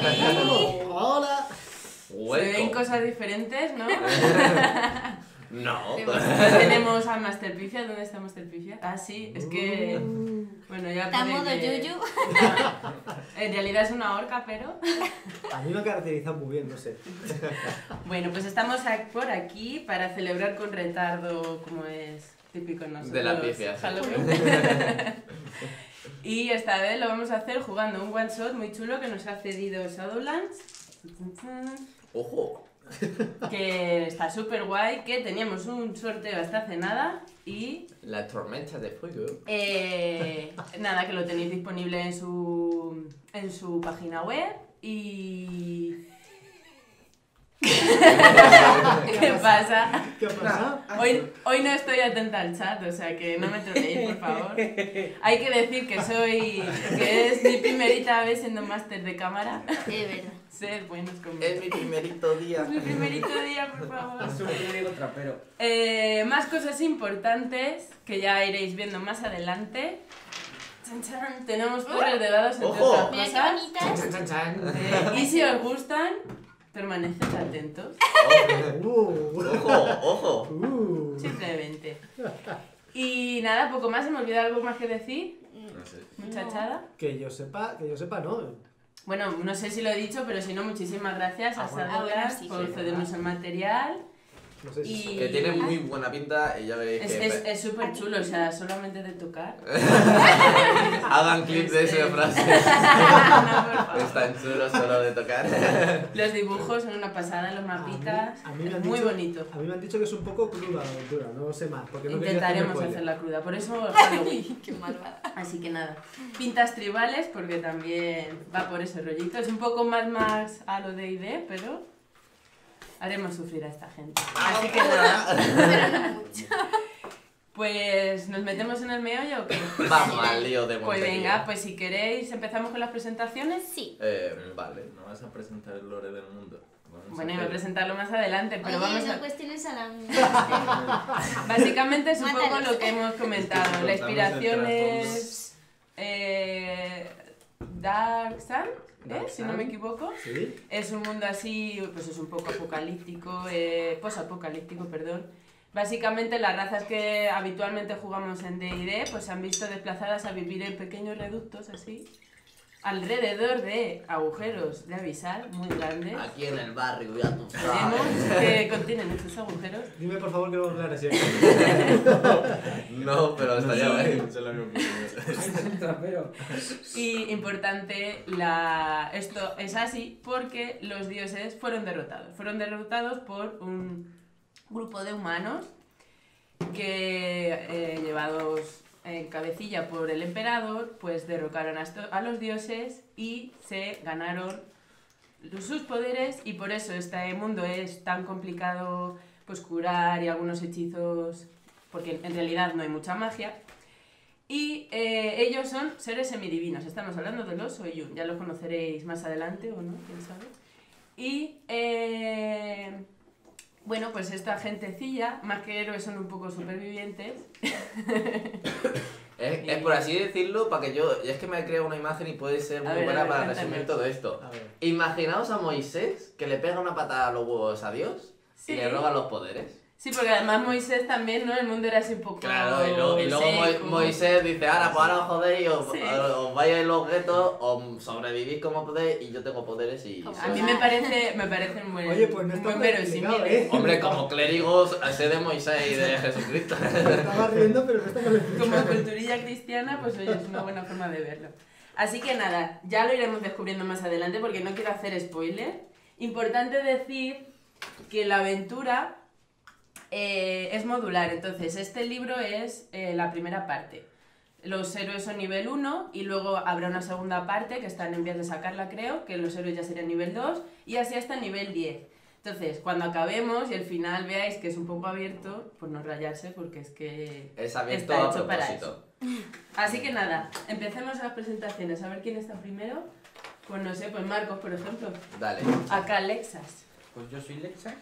¡Hola! Se ven cosas diferentes, ¿no? No. No tenemos a Master Pifia. ¿Dónde está Master Pifia? Ah, sí, es que... Bueno, ya Está en puede modo que- yuyu. En realidad es una orca, pero... A mí me ha caracterizado muy bien, no sé. Bueno, pues estamos por aquí para celebrar con retardo, como es típico en nosotros. De la pifia. Halloween. Y esta vez lo vamos a hacer jugando un one shot muy chulo que nos ha cedido Shadowlands. Ojo. Que está súper guay, que teníamos un sorteo hasta hace nada y La tormenta de fuego. nada, que lo tenéis disponible en su página web y... ¿Qué pasa? ¿Qué ha pasado? Hoy no estoy atenta al chat, o sea que no me troleéis, por favor. Hay que decir que es mi primerita vez siendo máster de cámara. Es verdad. Sed buenos conmigo. Es mi primerito día. Es mi primerito día, por favor. Es un primer trapero. Más cosas importantes que ya iréis viendo más adelante. Chan, chan. Tenemos torres de dados entre ¡Ojo! otras Mira qué cosas. bonitas. Chan, chan. Y si os gustan, permaneced atentos. Ojo, ojo. Simplemente. Y nada, poco más. ¿Se me olvida algo más que decir? No sé. Muchachada. Que yo sepa, no. Bueno, no sé si lo he dicho, pero si no, muchísimas gracias a bueno. Shadowlands Sí, por sí. cedernos el material. No sé si... Y Que tiene muy buena pinta y ya veréis que... es súper chulo, o sea, solamente de tocar. Hagan clip de esa frase. No, por favor. Es tan chulo solo de tocar. Los dibujos son una pasada, los mapitas. A mí me han Es muy dicho- bonito. A mí me han dicho que es un poco cruda la aventura, no sé más. Porque no quería Intentaremos hacerme spoiler. hacerla cruda, por eso Halloween. Qué malvada. Así que nada, pintas tribales porque también va por ese rollito. Es un poco más a lo de ID, pero haremos sufrir a esta gente. Así que nada, Pero no mucho. pues ¿nos metemos en el meollo o qué? Vamos al lío de Pues Montería. venga, pues si queréis empezamos con las presentaciones. Sí. Vale. ¿No vas a presentar el lore del mundo? Vamos Bueno, a iba a hacer- presentarlo más adelante, pero Oye, vamos no a... cuestiones a la... Básicamente es un poco Mátales. lo que hemos comentado. La Contamos inspiración el es... Dark Sun, Dark si no Sun. me equivoco. ¿Sí? Es un mundo así, pues es un poco apocalíptico, posapocalíptico, perdón. Básicamente las razas que habitualmente jugamos en D&D pues se han visto desplazadas a vivir en pequeños reductos así, alrededor de agujeros de avisar muy grandes. Aquí en el barrio, ya tú Sabemos sabes. que contienen estos agujeros. Dime por favor que lo aclares siempre. No, pero estaría bien. Se lo había ocurrido. Es un trapero. Y importante, esto es así porque los dioses fueron derrotados. Fueron derrotados por un grupo de humanos que, llevados en cabecilla por el emperador, pues derrocaron a los dioses y se ganaron sus poderes, y por eso este mundo es tan complicado pues curar y algunos hechizos, porque en realidad no hay mucha magia. Y ellos son seres semidivinos. Estamos hablando de los Oyun. Ya los conoceréis más adelante o no, quién sabe. Y bueno, pues esta gentecilla, más que héroes, son un poco supervivientes. Es por así decirlo, para que yo... Es que me he creado una imagen y puede ser A muy ver, buena a ver, para cuéntame. resumir todo esto. A ver. Imaginaos a Moisés que le pega una patada a los huevos a Dios Sí. y le roba los poderes. Sí, porque además Moisés también, ¿no? El mundo era así un poco Claro, y luego seco. Moisés dice, ahora pues ahora os jodéis, Sí. os vais en los guetos, os sobrevivís como podéis y yo tengo poderes y... Como A mí me parece un buen, Oye, pues no un está buen tan verosímil. complicado, ¿eh? Hombre, como clérigos, sé de Moisés y de Jesucristo. Me estaba riendo, pero no está mal explicado. Como culturilla cristiana, pues oye, es una buena forma de verlo. Así que nada, ya lo iremos descubriendo más adelante porque no quiero hacer spoiler. Importante decir que la aventura es modular, entonces este libro es la primera parte. Los héroes son nivel 1 y luego habrá una segunda parte que están en vías de sacarla, creo, que los héroes ya serían nivel 2 y así hasta nivel 10. Entonces, cuando acabemos y al final veáis que es un poco abierto, pues no rayarse porque es que Es abierto está a hecho para propósito. Así que nada, empecemos las presentaciones. A ver quién está primero. Pues no sé, pues Marcos, por ejemplo. Dale. Acá Lexas. Pues yo soy Lexax.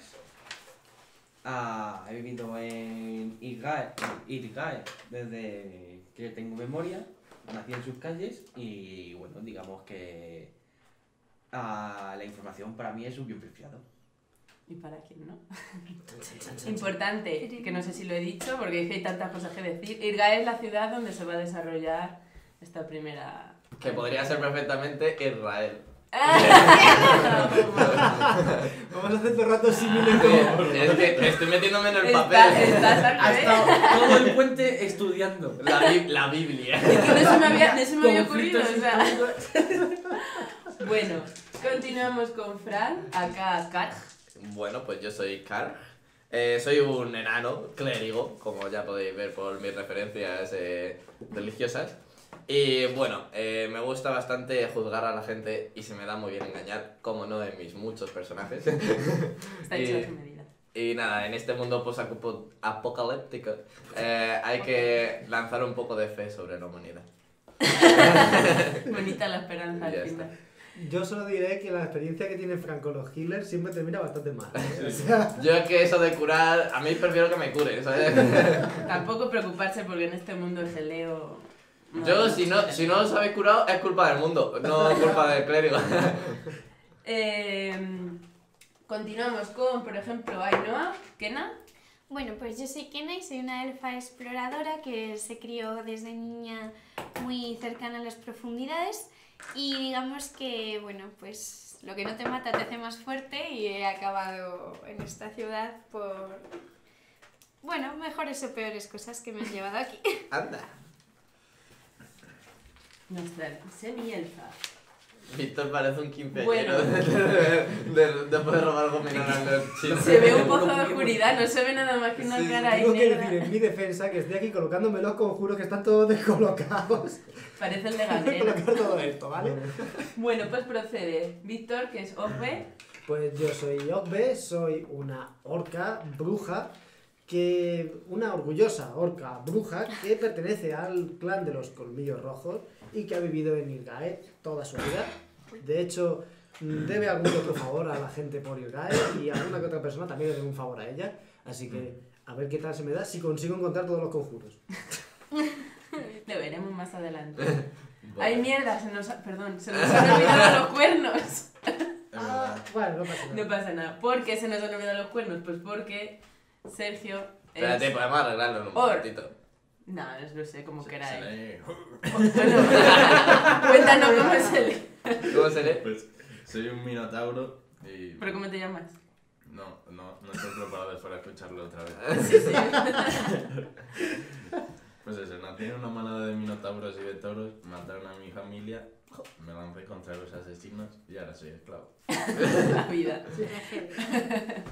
He vivido en Irgae desde que tengo memoria. Nací en sus calles y bueno, digamos que la información para mí es un bien preciado. ¿Y para quién no? Importante, que no sé si lo he dicho, porque es que hay tantas cosas que decir. Irgae es la ciudad donde se va a desarrollar esta primera... Que podría ser perfectamente Israel. Vamos a hacer todo el rato símiles como... Es que estoy metiéndome en el Estás papel. al revés. Todo el puente estudiando. La Biblia. Es que no se me había ocurrido, o Conflictos sea... Bueno, continuamos con Fran, acá Karg. Bueno, pues yo soy Karg. Soy un enano clérigo, como ya podéis ver por mis referencias religiosas. Y bueno, me gusta bastante juzgar a la gente y se me da muy bien engañar, como no en mis muchos personajes. Está hecho a su medida. Y nada, en este mundo post-apocalíptico hay que lanzar un poco de fe sobre la humanidad. Bonita la esperanza Ya al final. Yo solo diré que la experiencia que tiene Frank con los healers siempre termina bastante mal. O sea, Yo es que eso de curar, a mí prefiero que me curen, ¿sabes? Tampoco preocuparse porque en este mundo el geleo... Yo, si no os habéis curado, es culpa del mundo, no es culpa del clérigo. Continuamos con, por ejemplo, Ainhoa, Kena. Bueno, pues yo soy Kena y soy una elfa exploradora que se crió desde niña muy cercana a las profundidades y digamos que, bueno, pues lo que no te mata te hace más fuerte y he acabado en esta ciudad por, bueno, mejores o peores cosas que me han llevado aquí. Anda. Nuestra semi-elfa. Víctor parece un quinceañero Bueno. de poder robar gominolas en los chinos. Se ve un pozo de oscuridad, no se ve nada más que una Sí, cara ahí tengo que negra. decir en mi defensa que estoy aquí colocándome los conjuros que están todos descolocados. Parece el de Voy a Gantera. colocar todo esto, ¿vale? Bueno, pues procede. Víctor, que es Ogbe. Pues yo soy Ogbe, soy una orca bruja, una orgullosa orca bruja que pertenece al clan de los colmillos rojos y que ha vivido en Irgae toda su vida. De hecho, debe algún que otro favor a la gente por Irgae y alguna que otra persona también le debe un favor a ella. Así que a ver qué tal se me da si consigo encontrar todos los conjuros. Lo veremos más adelante. Vale. Ay, mierda, se nos han olvidado los cuernos. Bueno, no pasa nada. No pasa nada. ¿Por qué se nos han olvidado los cuernos? Pues porque Sergio es... Espérate, podemos arreglarlo en un Or. momentito. No, no sé cómo queráis. Se Bueno, cuéntanos cómo se lee. ¿Cómo se lee? Pues soy un minotauro y... ¿Pero cómo te llamas? No estoy preparado para escucharlo otra vez. Sí, sí. Pues eso, nací en una manada de minotauros y de toros, mataron a mi familia, me lancé contra los asesinos y ahora soy esclavo. La vida. Tragedia.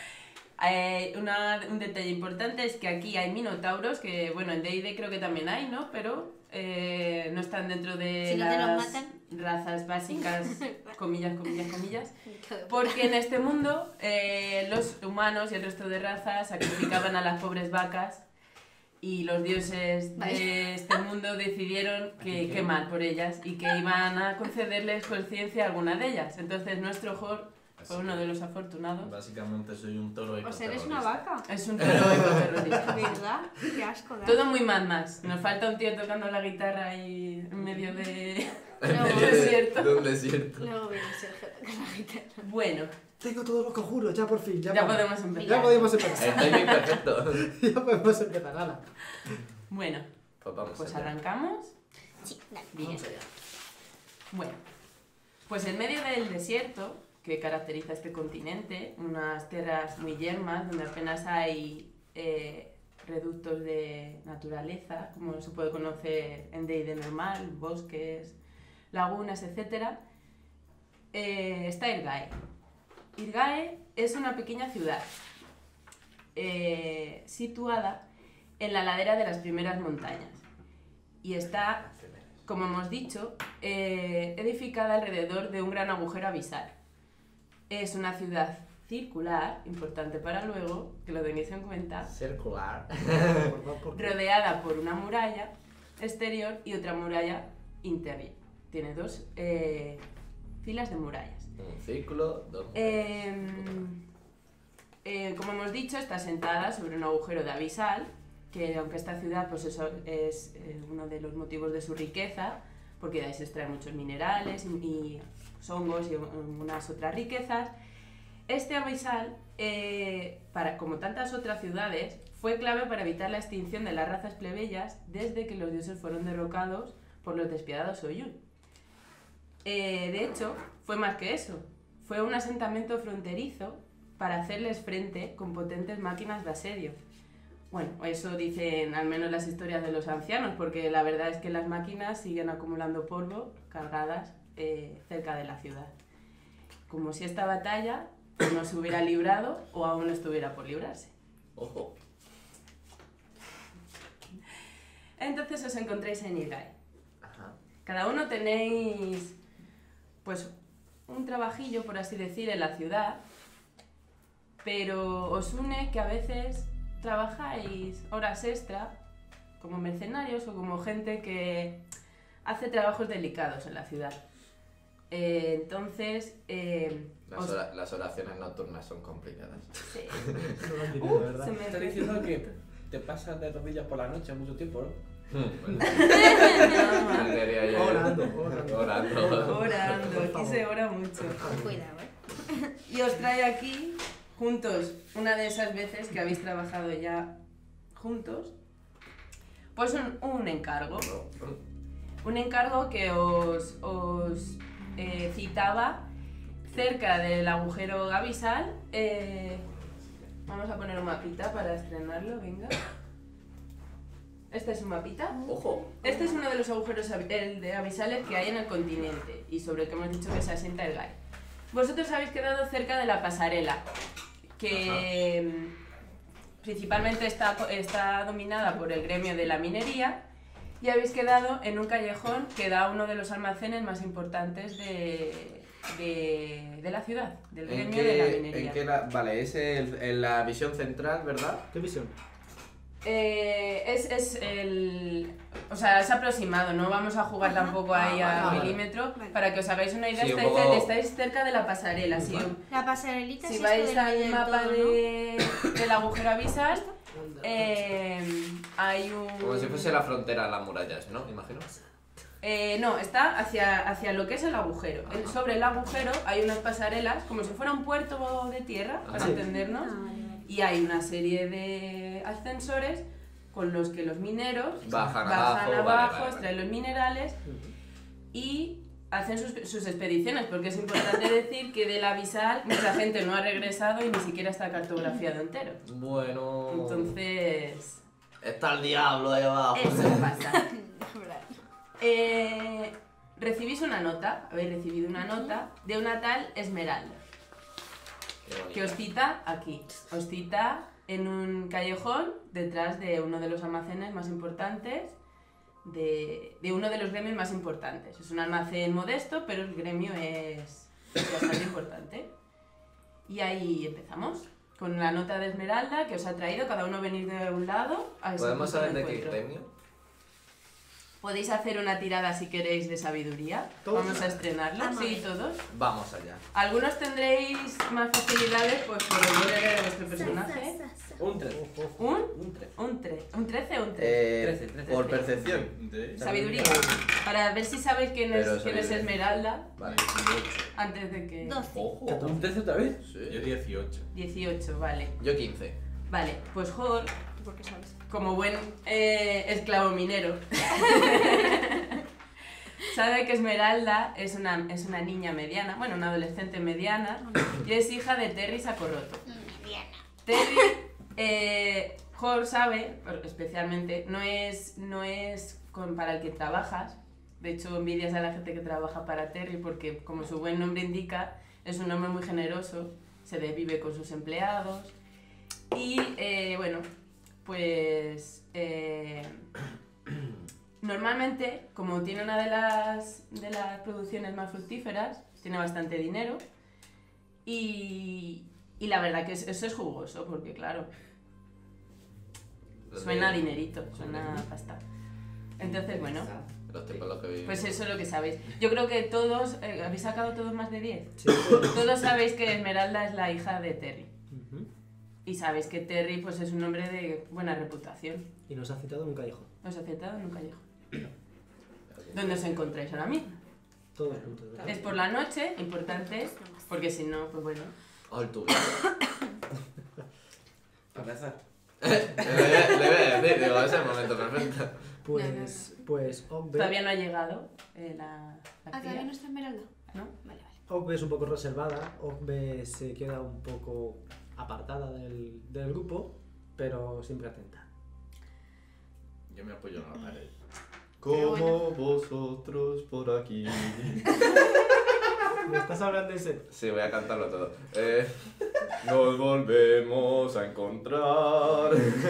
Un detalle importante es que aquí hay minotauros, que bueno, en D&D creo que también hay, ¿no? Pero no están dentro de Si no te los las matan. razas básicas, comillas, comillas, comillas. Porque en este mundo los humanos y el resto de razas sacrificaban a las pobres vacas y los dioses de este mundo decidieron que quemar por ellas y que iban a concederles conciencia a alguna de ellas. Entonces nuestro Jor fue uno de los afortunados. Básicamente soy un toro O sea, eres una ecoterrorista. vaca. Es un toro ecoterrorista. ¿Verdad? Qué asco. da. Todo muy Mad Max. Nos falta un tío tocando la guitarra ahí en medio de... En No, medio desierto. de un desierto. Luego viene Sergio con la guitarra. Bueno, Tengo todos los conjuros, ya por fin. ya vamos. podemos empezar. Ya podemos empezar. El timing perfecto. Ya podemos empezar, ala. Bueno, Pues vamos pues allá. arrancamos. Sí, dale. Bien. Vamos allá. Bueno, pues en medio del desierto que caracteriza este continente, unas tierras muy yermas donde apenas hay reductos de naturaleza, como se puede conocer en D&D normal, bosques, lagunas, etc. Está Irgae. Irgae es una pequeña ciudad situada en la ladera de las primeras montañas y está, como hemos dicho, edificada alrededor de un gran agujero abisal. Es una ciudad circular, importante para luego, que lo tengáis en cuenta, Circular. rodeada por una muralla exterior y otra muralla interior. Tiene dos filas de murallas. Un círculo, dos. Como hemos dicho, está sentada sobre un agujero de abisal, que aunque esta ciudad pues eso es uno de los motivos de su riqueza, porque de ahí se extraen muchos minerales y hongos y unas otras riquezas. Este abisal, como tantas otras ciudades, fue clave para evitar la extinción de las razas plebeyas desde que los dioses fueron derrocados por los despiadados Oyun. De hecho, fue más que eso. Fue un asentamiento fronterizo para hacerles frente con potentes máquinas de asedio. Bueno, eso dicen al menos las historias de los ancianos, porque la verdad es que las máquinas siguen acumulando polvo cargadas cerca de la ciudad. Como si esta batalla no se hubiera librado o aún estuviera por librarse. Ojo. Entonces os encontráis en Ilgai. Ajá. Cada uno tenéis, pues, un trabajillo, por así decir, en la ciudad, pero os une que a veces trabajáis horas extra como mercenarios o como gente que hace trabajos delicados en la ciudad. Entonces, Las oraciones nocturnas son complicadas. sí. No lo han dicho, ¿verdad? Se me Estás diciendo que te pasas de rodillas por la noche mucho tiempo, ¿no? Bueno, No, quería yo- Orando. orando, aquí se ora mucho. Cuidado, Y os trae aquí, juntos, una de esas veces que habéis trabajado ya juntos, pues un encargo. Un encargo que os citaba cerca del agujero abisal. Vamos a poner un mapita para estrenarlo, venga. Este es un mapita. Ojo. Este es uno de los agujeros abisales que hay en el continente y sobre el que hemos dicho que se asienta Ilgai. Vosotros habéis quedado cerca de la pasarela, que principalmente está dominada por el gremio de la minería, y habéis quedado en un callejón que da a uno de los almacenes más importantes de la ciudad, del gremio de la minería. Vale, es en la visión central, ¿verdad? ¿Qué visión? O sea, es aproximado, no vamos a jugar tampoco ahí a vale. milímetro. Vale. Para que os hagáis una idea, Sí, un estáis, poco- estáis cerca de la pasarela. Si, La pasarelita si es vais esto del al del mapa todo, ¿no? del agujero abisal, hay un... Como si fuese la frontera a las murallas, ¿no? Imagino. No, está hacia lo que es el agujero. Sobre el agujero hay unas pasarelas, como si fuera un puerto de tierra, para Ajá. entendernos. Ah, vale, vale. Y hay una serie de ascensores con los que los mineros Bajan abajo, vale. extraen los minerales y hacen sus expediciones, porque es importante decir que del abisal mucha gente no ha regresado y ni siquiera está cartografiado entero. Bueno. Entonces, Está el diablo ahí abajo. eso pasa. Recibís una nota, habéis recibido una nota de una tal Esmeralda, Qué bonito. que os cita aquí, os cita en un callejón detrás de uno de los almacenes más importantes, de uno de los gremios más importantes. Es un almacén modesto, pero el gremio es bastante importante. Y ahí empezamos, con la nota de Esmeralda que os ha traído, cada uno venir de un lado. A ese ¿Podemos punto saber de qué encuentro. gremio? Podéis hacer una tirada si queréis de sabiduría. ¿Todos? Vamos a estrenarla. Vamos. Sí, todos. Vamos allá. Algunos tendréis más facilidades pues, por el nombre de vuestro personaje. Un 3. ¿Un? Un 3. ¿Un 13 o un 3? 13. Por percepción. De... Sabiduría. Para ver si sabéis quién Pero es sabiduría. Esmeralda Vale. antes de que... 12. Ojo. ¿Un 13 otra vez? Yo Sí. 18. 18, vale. Yo 15. Vale, pues Hor, ¿Tú por qué sabes? como buen esclavo minero, sabe que Esmeralda es una niña mediana, bueno, una adolescente mediana, y es hija de Terry Sacorroto. Mediana. Terry, Hor sabe, especialmente, no es para el que trabajas. De hecho, envidias a la gente que trabaja para Terry porque, como su buen nombre indica, es un hombre muy generoso, se vive con sus empleados. Y, bueno, pues... normalmente, como tiene una de las producciones más fructíferas, tiene bastante dinero y la verdad que eso es jugoso, porque claro, suena a dinerito, suena a pasta. Entonces, bueno, Los tiempos en los que vivimos. pues eso es lo que sabéis. Yo creo que todos, ¿habéis sacado todos más de 10? Sí. Todos sabéis que Esmeralda es la hija de Terry. Ujú. Y sabéis que Terry pues, es un hombre de buena reputación. Y nos ha citado en un callejón. Os ha aceptado en un callejón. ¿Dónde os encontráis ahora mismo? Todos juntos. ¿verdad? Es por la noche, importante, porque si no, pues bueno. All tú. Para rezar. Le voy a decir, digo, es el momento perfecto. Pues Ogbe, Todavía no ha llegado la Ah, ¿todavía cría, no está Esmeralda? ¿no? Vale, vale. Ogbe es un poco reservada, Ogbe se queda un poco apartada del grupo, pero siempre atenta. Yo me apoyo en la pared. Como vosotros por aquí. ¿Me estás hablando en serio? Sí, voy a cantarlo todo. Nos volvemos a encontrar.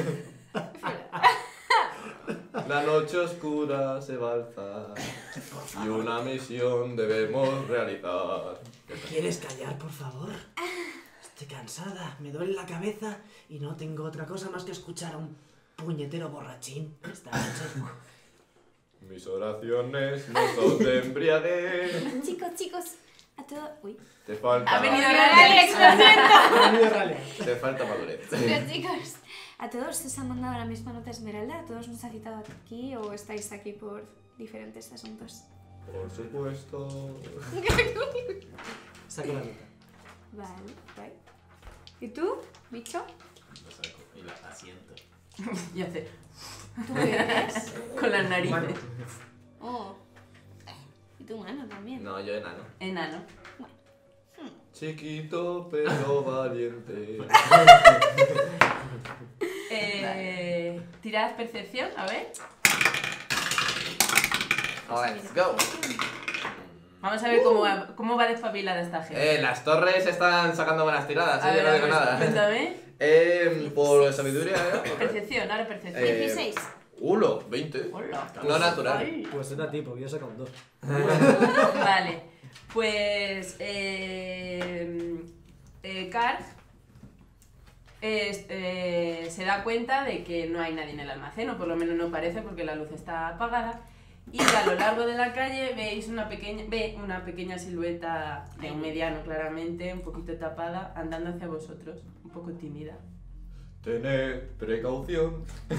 La noche oscura se va a alzar y una misión debemos realizar. ¿Quieres callar, por favor? Estoy cansada, me duele la cabeza y no tengo otra cosa más que escuchar a un puñetero borrachín esta noche. Mis oraciones no son de embriaguez. Chicos, a todo... Uy. Te falta, Ha venido Alex, Alex. lo siento. Ha venido Raleigh. te falta madurez. Chicos, ¿a todos os han mandado la misma nota Esmeralda? ¿A todos nos ha citado aquí o estáis aquí por diferentes asuntos? Por supuesto. Saco la nota. Vale, guay. ¿Y tú, bicho? Lo saco y la asiento. Y hace ¿Tú qué eres? con las narices. Mano. Oh. Y tu mano también. No, yo enano. Enano. Chiquito pero valiente. Tirad percepción, a ver. Let's go. Vamos a ver cómo va despabilada esta gente. Las torres están sacando buenas tiradas, A yo ver, no digo pues, nada. cuéntame. Por sabiduría, Percepción, ahora percepción. 16. 20. Hola. No natural. Ay. Pues era a ti, porque yo he sacado un 2. Vale, pues Karg se da cuenta de que no hay nadie en el almacén, o por lo menos no parece porque la luz está apagada. Y a lo largo de la calle ve una pequeña silueta de un mediano, claramente, un poquito tapada, andando hacia vosotros, un poco tímida. Tened precaución.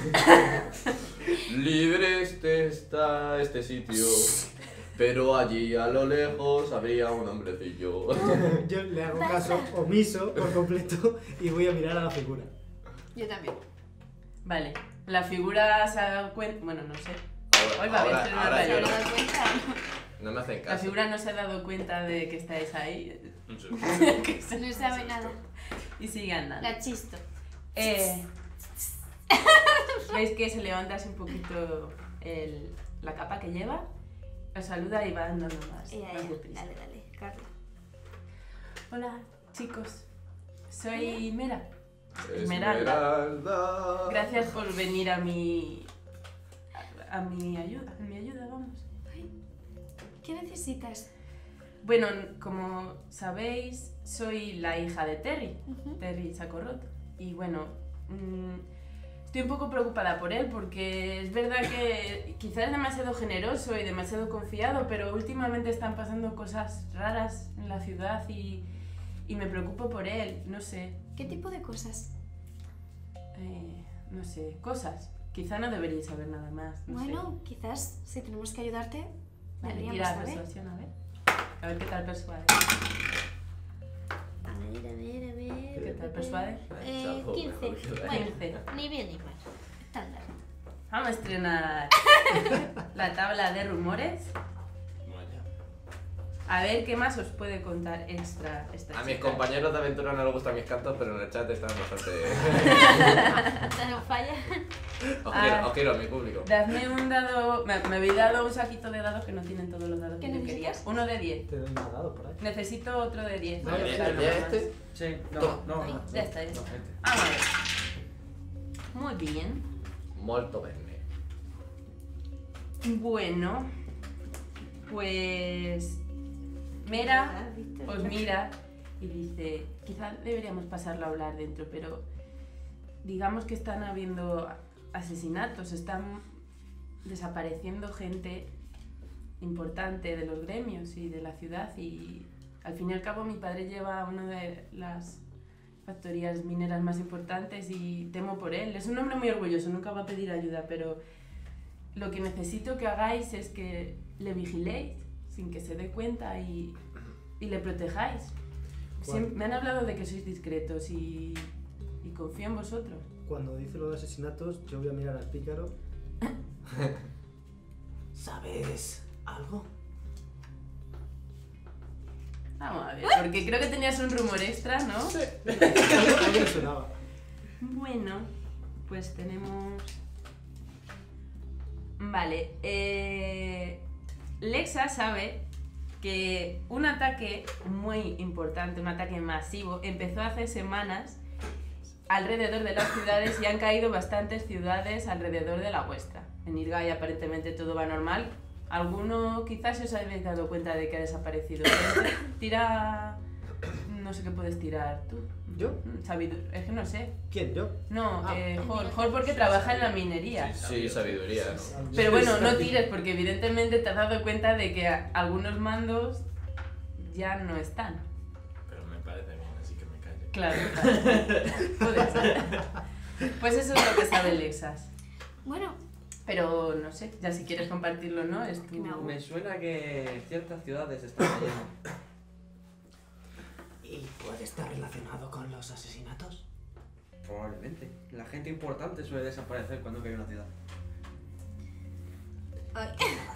Libre está este sitio. Pero allí a lo lejos habría un hombrecillo. Yo le hago caso omiso por completo y voy a mirar a la figura. Yo también. Vale, la figura se ha dado cuenta. Bueno, no sé. Hoy va a haber una ahora ¿Se yo han no. dado cuenta? No me hacen La caso. figura no se ha dado cuenta de que estáis ahí Un segundo. No sabe nada. y sigue andando. La chisto. ¿Veis que se levanta así un poquito la capa que lleva? Os saluda y va andando más deprisa. Dale, Carla. Hola, chicos. Soy Mera. Esmeralda. Gracias por venir a mi ayuda. En mi ayuda, vamos. ¿Qué necesitas? Bueno, como sabéis, soy la hija de Terry. Ujú. Terry Sacorrot. Y bueno, estoy un poco preocupada por él porque es verdad que quizás es demasiado generoso y demasiado confiado, pero últimamente están pasando cosas raras en la ciudad y me preocupo por él. No sé, ¿Qué tipo de cosas? no sé, cosas. Quizá no deberíais saber nada más. No Bueno, quizás si tenemos que ayudarte, sé. Vale, deberíamos tira saber. persuasión, a ver. A ver qué tal persuade. A ver. ¿Qué tal persuade? 15. Bueno, 15. ni bien ni mal. Estándar. Vamos a estrenar la tabla de rumores. Vaya. A ver qué más os puede contar extra esta A mis chica. compañeros de aventura no les gustan mis cantos, pero en el chat están bastante. No falla. Os quiero, mi público. Dadme un dado. Me habéis dado un saquito de dados que no tienen todos los dados ¿Qué que yo quería. necesitas? Uno de 10. Te doy más dado por ahí. Necesito otro de 10. Vale, Para bien, usarlo ¿Ya más. este? Sí, no, Toma. no, Ay, no. ya está, ya no, está. gente. Vamos a ver. Muy bien. Molto bene. Bueno, pues Mera os mira y dice, quizás deberíamos pasarlo a hablar dentro, pero digamos que están habiendo asesinatos, están desapareciendo gente importante de los gremios y de la ciudad y al fin y al cabo mi padre lleva una de las factorías mineras más importantes y temo por él. Es un hombre muy orgulloso, nunca va a pedir ayuda, pero lo que necesito que hagáis es que le vigiléis, sin que se dé cuenta y le protejáis. ¿Cuál? Me han hablado de que sois discretos y confío en vosotros. Cuando dice lo de asesinatos, yo voy a mirar al pícaro. ¿Sabes algo? Vamos a ver, porque creo que tenías un rumor extra, ¿no? Algo me sonaba. Bueno, pues tenemos... Vale, Lexa sabe que un ataque muy importante, un ataque masivo, empezó hace semanas alrededor de las ciudades y han caído bastantes ciudades alrededor de la vuestra. En Irgai aparentemente todo va normal. Alguno quizás os habéis dado cuenta de que ha desaparecido gente. Tira... No sé qué puedes tirar tú. ¿Yo? Es que no sé. ¿Quién? ¿Yo? No, Ah. Jor porque trabaja en la minería. Sí, sabiduría, ¿no? Pero bueno, no tires porque evidentemente te has dado cuenta de que algunos mandos ya no están. Pero me parece bien, así que me callo. Claro. Puede ser. Pues eso es lo que sabe Lexas. Bueno, Pero no sé, ya si quieres compartirlo o no, es tu... No. Me suena que ciertas ciudades están cayendo. ¿Y puede estar relacionado con los asesinatos? Probablemente. La gente importante suele desaparecer cuando cae una ciudad. ay,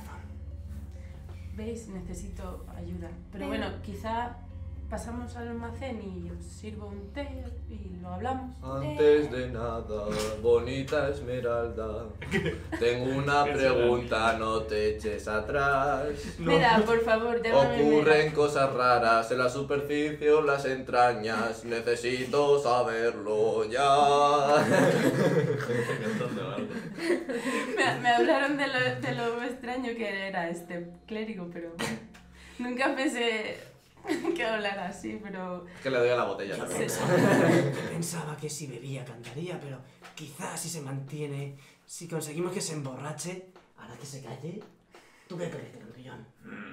¿Veis? Necesito ayuda. Pero bueno, quizá pasamos al almacén y os sirvo un té y lo hablamos. Antes de nada, bonita Esmeralda, tengo una pregunta, no te eches atrás. Mira, por favor, llámame Mera. Ocurren cosas raras en la superficie o las entrañas, necesito saberlo ya. Cantando algo. Me hablaron de lo extraño que era este clérigo, pero nunca pensé que hablara así, pero... Es que le doy a la botella Yo también. pensaba que si bebía cantaría, pero quizás si se mantiene, si conseguimos que se emborrache, ahora que se calle, ¿tú qué crees, Grandullón?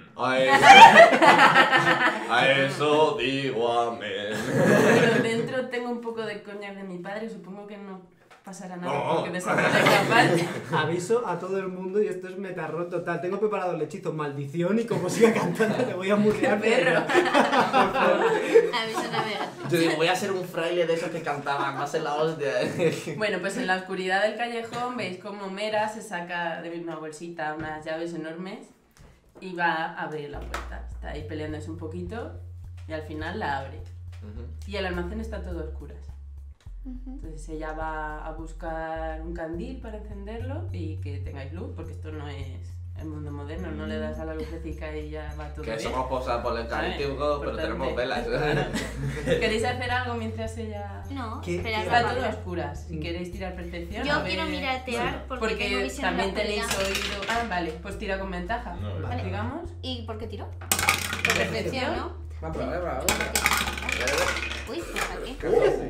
A eso digo amén. Bueno, dentro tengo un poco de coñac de mi padre, supongo que no pasará nada No. porque desaparezca aparte. Aviso a todo el mundo y esto es metarrón total. Tengo preparado el hechizo maldición y como siga cantando te voy a murrear. Perro. aviso navegante. Yo digo, voy a ser un fraile de esos que cantaban más en la hostia. Bueno, pues en la oscuridad del callejón veis como Mera se saca de una bolsita unas llaves enormes y va a abrir la puerta. Está ahí peleándose un poquito y al final la abre. Y el almacén está todo a oscuras. Entonces ella va a buscar un candil para encenderlo y que tengáis luz, porque esto no es el mundo moderno, no le das a la lucecica y ya va todo Que bien. somos cosas por el carítico, pero tenemos velas. Claro. ¿Queréis hacer algo mientras ella...? No, ¿Qué? esperar Está para todo a hablar. oscuras. Si queréis tirar percepción... Yo a ver- quiero miratear porque tengo Porque visión en la también tenéis oscuridad. oído... Ah, vale, pues tira con ventaja. No, Vale. Digamos. ¿Y por qué tiro? Percepción. ¿No? Va, prueba. Uy, ¿para qué?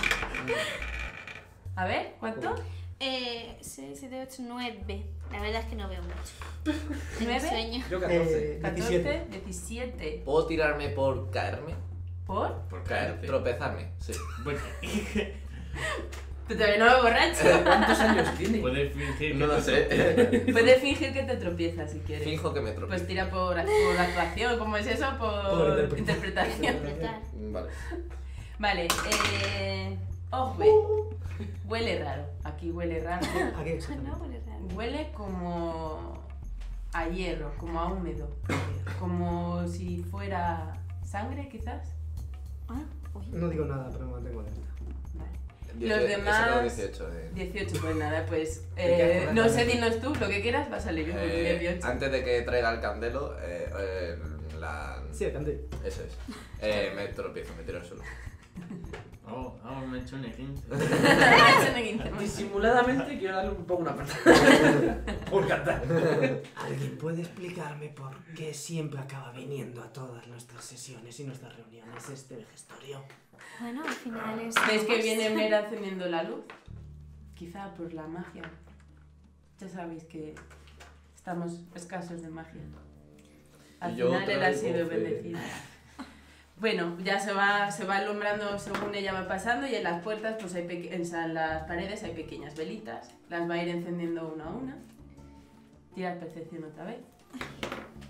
A ver, ¿cuánto? 6, 7, 8, 9. La verdad es que no veo mucho. ¿9? Sueño. Yo 14. 14, 17. 17. ¿Puedo tirarme por caerme? ¿Por? Por Caer, caerte. tropezarme, sí. Bueno, Tú también no me borracho. ¿cuántos años tiene? Puedes fingir No que lo te sé. Puedes fingir que te tropiezas si quieres. Finjo que me tropiezo. Pues tira por actuación, ¿cómo es eso? Por Por interpretación. Interpretar. Vale. Vale, ojo, huele raro. Aquí huele raro. ¿A qué exactamente? No, pues es raro. Huele como a hierro, como a húmedo. Como si fuera sangre, quizás. Ah, uy. No digo nada, pero me mantengo atenta. Vale. 18, Los demás- he sacado 18. 18, pues nada, pues quedas con no la sé, tabla. dinos tú, lo que quieras va a salir bien, porque 18. Antes de que traiga el candelo, la... Sí, el candil. Eso es. Me tropiezo, me tiro al suelo. Oh, me he hecho un 15. Son de 15, bueno. Disimuladamente quiero darle un poco una patada. Por cantar. ¿Alguien puede explicarme por qué siempre acaba viniendo a todas nuestras sesiones y nuestras reuniones este vejestorio? Bueno, al final es. ¿Veis que viene Mera encendiendo la luz? Quizá por la magia. Ya sabéis que estamos escasos de magia. Al Y yo final él ha traigo sido fe. bendecido. Bueno, ya se va alumbrando según ella va pasando y en las puertas, pues en las paredes hay pequeñas velitas. Las va a ir encendiendo una a una. Tirad percepción otra vez.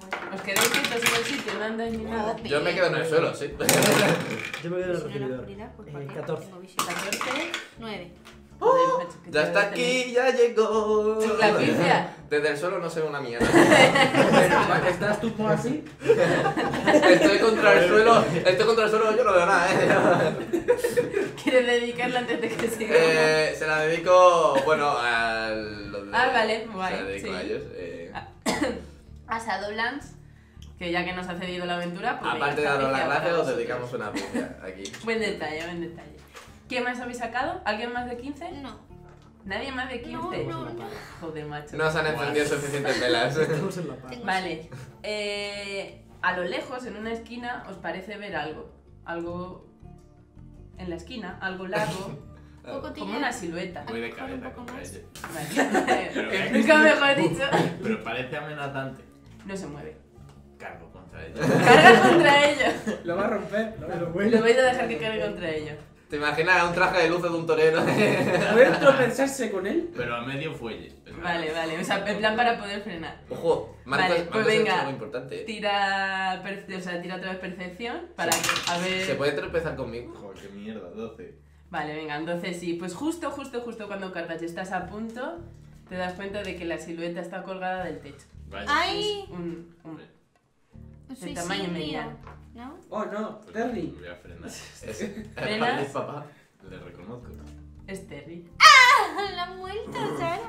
bueno. ¿Os quedáis quietos en el sitio? ¿No andáis ni nada? Jope. Yo me quedo en el suelo, sí. Yo me quedo en el Si no en la recibidor. oscuridad, pues ¿para qué? 14. Tengo visión. 14. 9. Joder, macho, que Ya te está debe tener. aquí, ya llegó. La pifia. Desde el suelo no se ve una mierda. Pero, ¿estás tú como así? Estoy contra el suelo, yo no veo nada, ¿Quieres dedicarla antes de que siga? Se la dedico, bueno, a los de... Vale, guay, Se la dedico sí. a ellos. A Shadowlands, que ya que nos ha cedido la aventura, pues Aparte de esta daros las pifia gracias, para os vosotros. dedicamos una pizza aquí. Buen detalle, buen detalle. ¿Qué más habéis sacado? ¿Alguien más de 15? No. ¿Nadie más de 15? No. Joder, macho. No se han encendido suficientes velas. Estamos en la paz. Tengo Vale. A lo lejos, en una esquina, os parece ver algo. Algo en la esquina, algo largo, poco como una silueta. Voy de Mejor un cabeza poco contra más. ello. Vale. Nunca mejor dicho. Pero parece amenazante. No se mueve. Cargo contra ello. Carga contra ello. Lo va a romper. Pero Lo bueno. vais a dejar que cargue contra ello. ¿Te imaginas un traje de luces de un torero? A ver, tropezarse con él. Pero a medio fuelle. Vale, vale. O sea, en plan para poder frenar. Ojo, Marcos, Vale, pues Marcos ha hecho venga. algo importante. Tira otra vez percepción para que, a ver... ¿Se puede tropezar conmigo? Joder, qué mierda, 12. Vale, venga, entonces sí, pues justo cuando cargas y estás a punto, te das cuenta de que la silueta está colgada del techo. Vaya. ¡Ay! Un Un de tamaño suicidio, mediano. ¿no? Oh, no, Pues Terry. voy a frenar. ¿Frenas? Es papá. Le reconozco. Es Terry. La han muerto, Sara.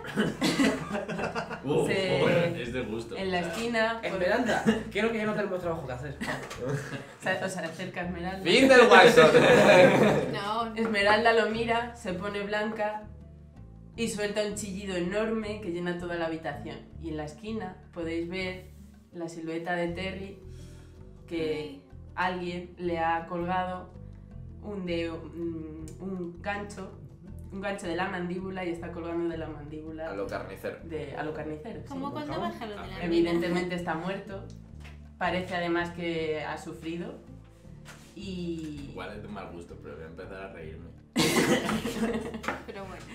Se- Joder, es de gusto. En la O sea, esquina, Esmeralda, creo que ya no tenemos trabajo que hacer. os acerca Esmeralda. Fin del Watson. No, Esmeralda lo mira, se pone blanca y suelta un chillido enorme que llena toda la habitación. Y en la esquina podéis ver la silueta de Terry que alguien le ha colgado un gancho de la mandíbula y está colgando de la mandíbula A lo carnicero. a lo carnicero. sí. como cuando baja lo de la Evidentemente está muerto. Parece además que ha sufrido. Y. Igual es de mal gusto, pero voy a empezar a reírme. Pero bueno.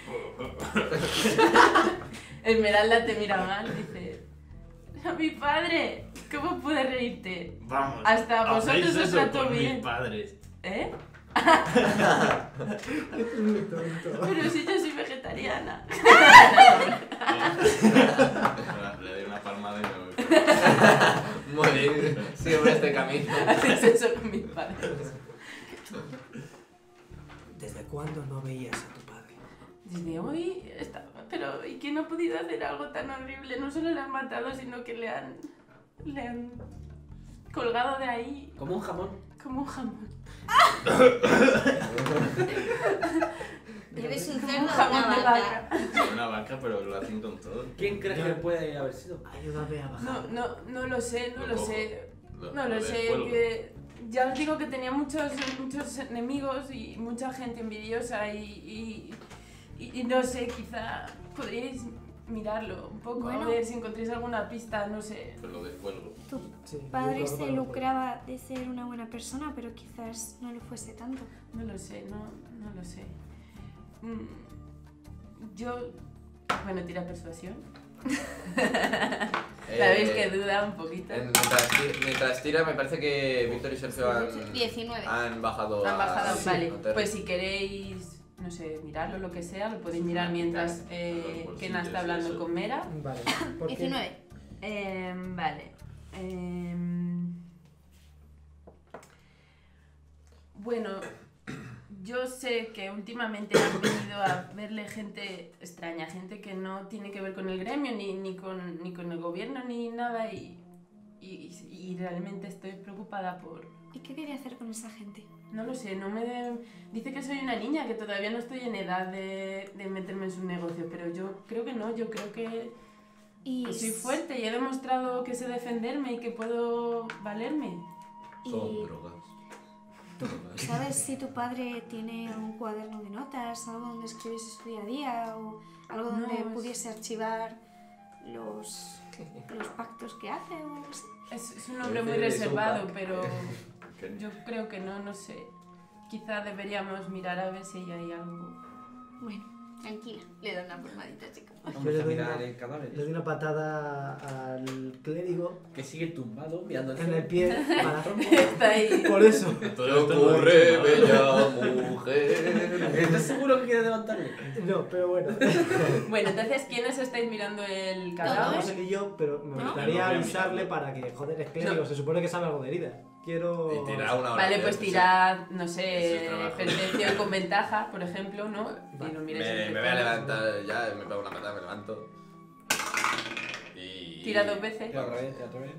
Esmeralda te mira mal y dice: ¡A mi padre! ¿Cómo pude reírte? Vamos. Hasta hacéis vosotros os eso trato con bien. mis padres. ¿Eh? Es muy tonto. Pero si yo soy vegetariana. Le doy una palmada y me voy. Muy bien. Siempre este camino. Hacéis eso con mis padres. ¿Desde cuándo no veías a tu padre? Desde hoy estaba. Pero ¿y quién ha podido hacer algo tan horrible? No solo le han matado, sino que le han colgado de ahí Como un jamón. como un jamón. Eres un Como cerdo un o jamón una de vaca. vaca. Una vaca, pero lo hacen con todo. ¿Quién crees que puede haber sido? Ayúdame a bajar. No lo sé, no Lo lo cojo. sé. Lo No lo sé, descuelgo. que ya os digo que tenía muchos enemigos y mucha gente envidiosa y no sé, quizá podríais mirarlo un poco, Bueno. a ver si encontréis alguna pista, no sé. Pues lo descuelgo. Tu Sí, yo padre creo se que lo lucraba de ser una buena persona, pero quizás no lo fuese tanto. No lo sé, no lo sé. Yo... Bueno, tira persuasión. La veis que duda un poquito. Mientras tira, me parece que Víctor y Sergio han 19. bajado. Han bajado, a- vale. a Terry. Pues si queréis, no sé, mirarlo, lo que sea, lo podéis mirar mientras Kena está hablando eso. con Mera. Vale. ¿por qué? 19. Vale. Bueno, yo sé que últimamente han venido a verle gente extraña, gente que no tiene que ver con el gremio, ni con el gobierno, ni nada, y realmente estoy preocupada por... ¿Y qué quería hacer con esa gente? No lo sé, dice que soy una niña, que todavía no estoy en edad de meterme en su negocio, pero yo creo que no, yo creo que soy fuerte y he demostrado que sé defenderme y que puedo valerme. Son ¿Y drogas. sabes si tu padre tiene un cuaderno de notas, algo donde escribiese su día a día o algo No, donde es- pudiese archivar los pactos que hace o algo así? Es un hombre muy Ese es un reservado, pack. pero Que- yo creo que no sé. Quizá deberíamos mirar a ver si hay algo. Bueno, tranquila, le da una palmadita, chica. Yo Vamos le a doy mirar una- el cadáver. Le doy una patada al clérigo Que sigue tumbado mirando el en el cielo. pie para... Está ahí. Por eso. ¿Qué ocurre, bella mujer? ¿Estás seguro que quiere levantarle? No, pero bueno. Bueno, entonces, ¿quiénes estáis mirando el cadáver? Estamos él y yo, pero me ¿No? gustaría Yo no voy a avisarle mirarlo. para que, joder, es clérigo, se supone que sabe algo de herida. Quiero... Y tira una Vale, oración, pues sí. tirad, no Ese sé, es trabajo. percepción con ventaja, por ejemplo, ¿no? Vale. Y lo miréis Me entre voy a todos. levantar ya, me pego una patada, me levanto. Y... Tira 2 veces. Tira otra vez, tira otra vez.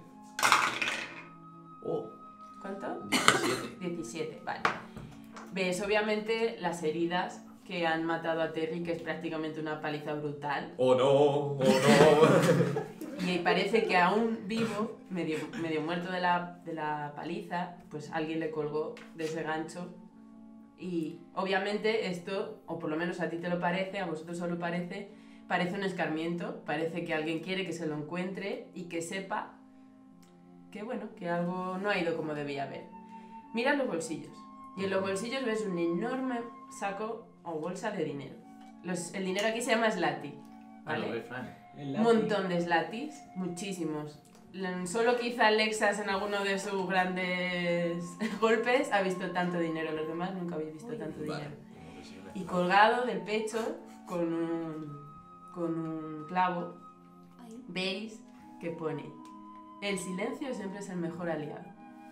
Oh, ¿Cuánto? 17. 17, vale. Ves, obviamente, las heridas que han matado a Terry, que es prácticamente una paliza brutal. Oh no, oh no. Y parece que aún vivo, medio muerto de la paliza, pues alguien le colgó de ese gancho. Y obviamente esto, o por lo menos a ti te lo parece, a vosotros solo parece un escarmiento. Parece que alguien quiere que se lo encuentre y que sepa que, bueno, que algo no ha ido como debía haber. Mira los bolsillos. Y en los bolsillos ves un enorme saco o bolsa de dinero. El dinero aquí se llama slati, ¿vale? Un montón de slatis, muchísimos. Solo quizá Lexas en alguno de sus grandes golpes ha visto tanto dinero, los demás nunca habéis visto tanto Vale. dinero. Y colgado del pecho con un clavo, Ay. veis que pone: el silencio siempre es el mejor aliado.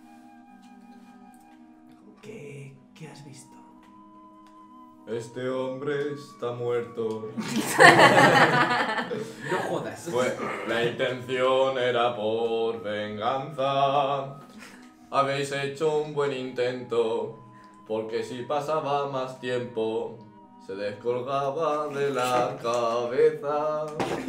¿Qué has visto? Este hombre está muerto. No jodas. La intención era por venganza. Habéis hecho un buen intento, porque si pasaba más tiempo, se descolgaba de la cabeza.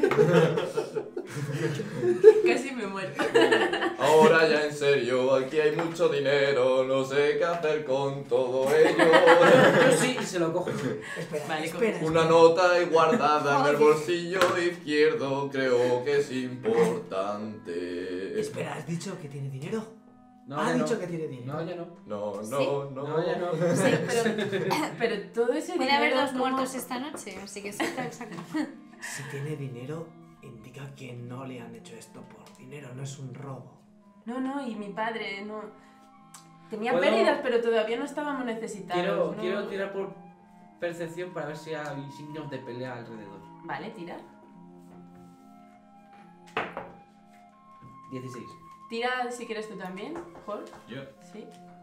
Casi me muero. Ahora ya en serio, aquí hay mucho dinero, no sé qué hacer con todo ello. Yo sí, y se lo cojo. Espera, Vale, espera. Una nota ahí guardada en el bolsillo izquierdo, creo que es importante. Espera, ¿has dicho que tiene dinero? No, ha ya dicho no. que tiene dinero. No, ya no. No, Sí. no. No, ya no. Sí, pero todo ese Puede dinero... haber dos ¿cómo? muertos esta noche, así que suelta el saco. Si tiene dinero, indica que no le han hecho esto por dinero, no es un robo. No, y mi padre no... Tenía ¿Puedo? pérdidas, pero todavía no estábamos necesitados. ¿no? Quiero tirar por percepción para ver si hay signos de pelea alrededor. Vale, tira. 16. Tira si quieres tú también, Hall. Yo, Sí.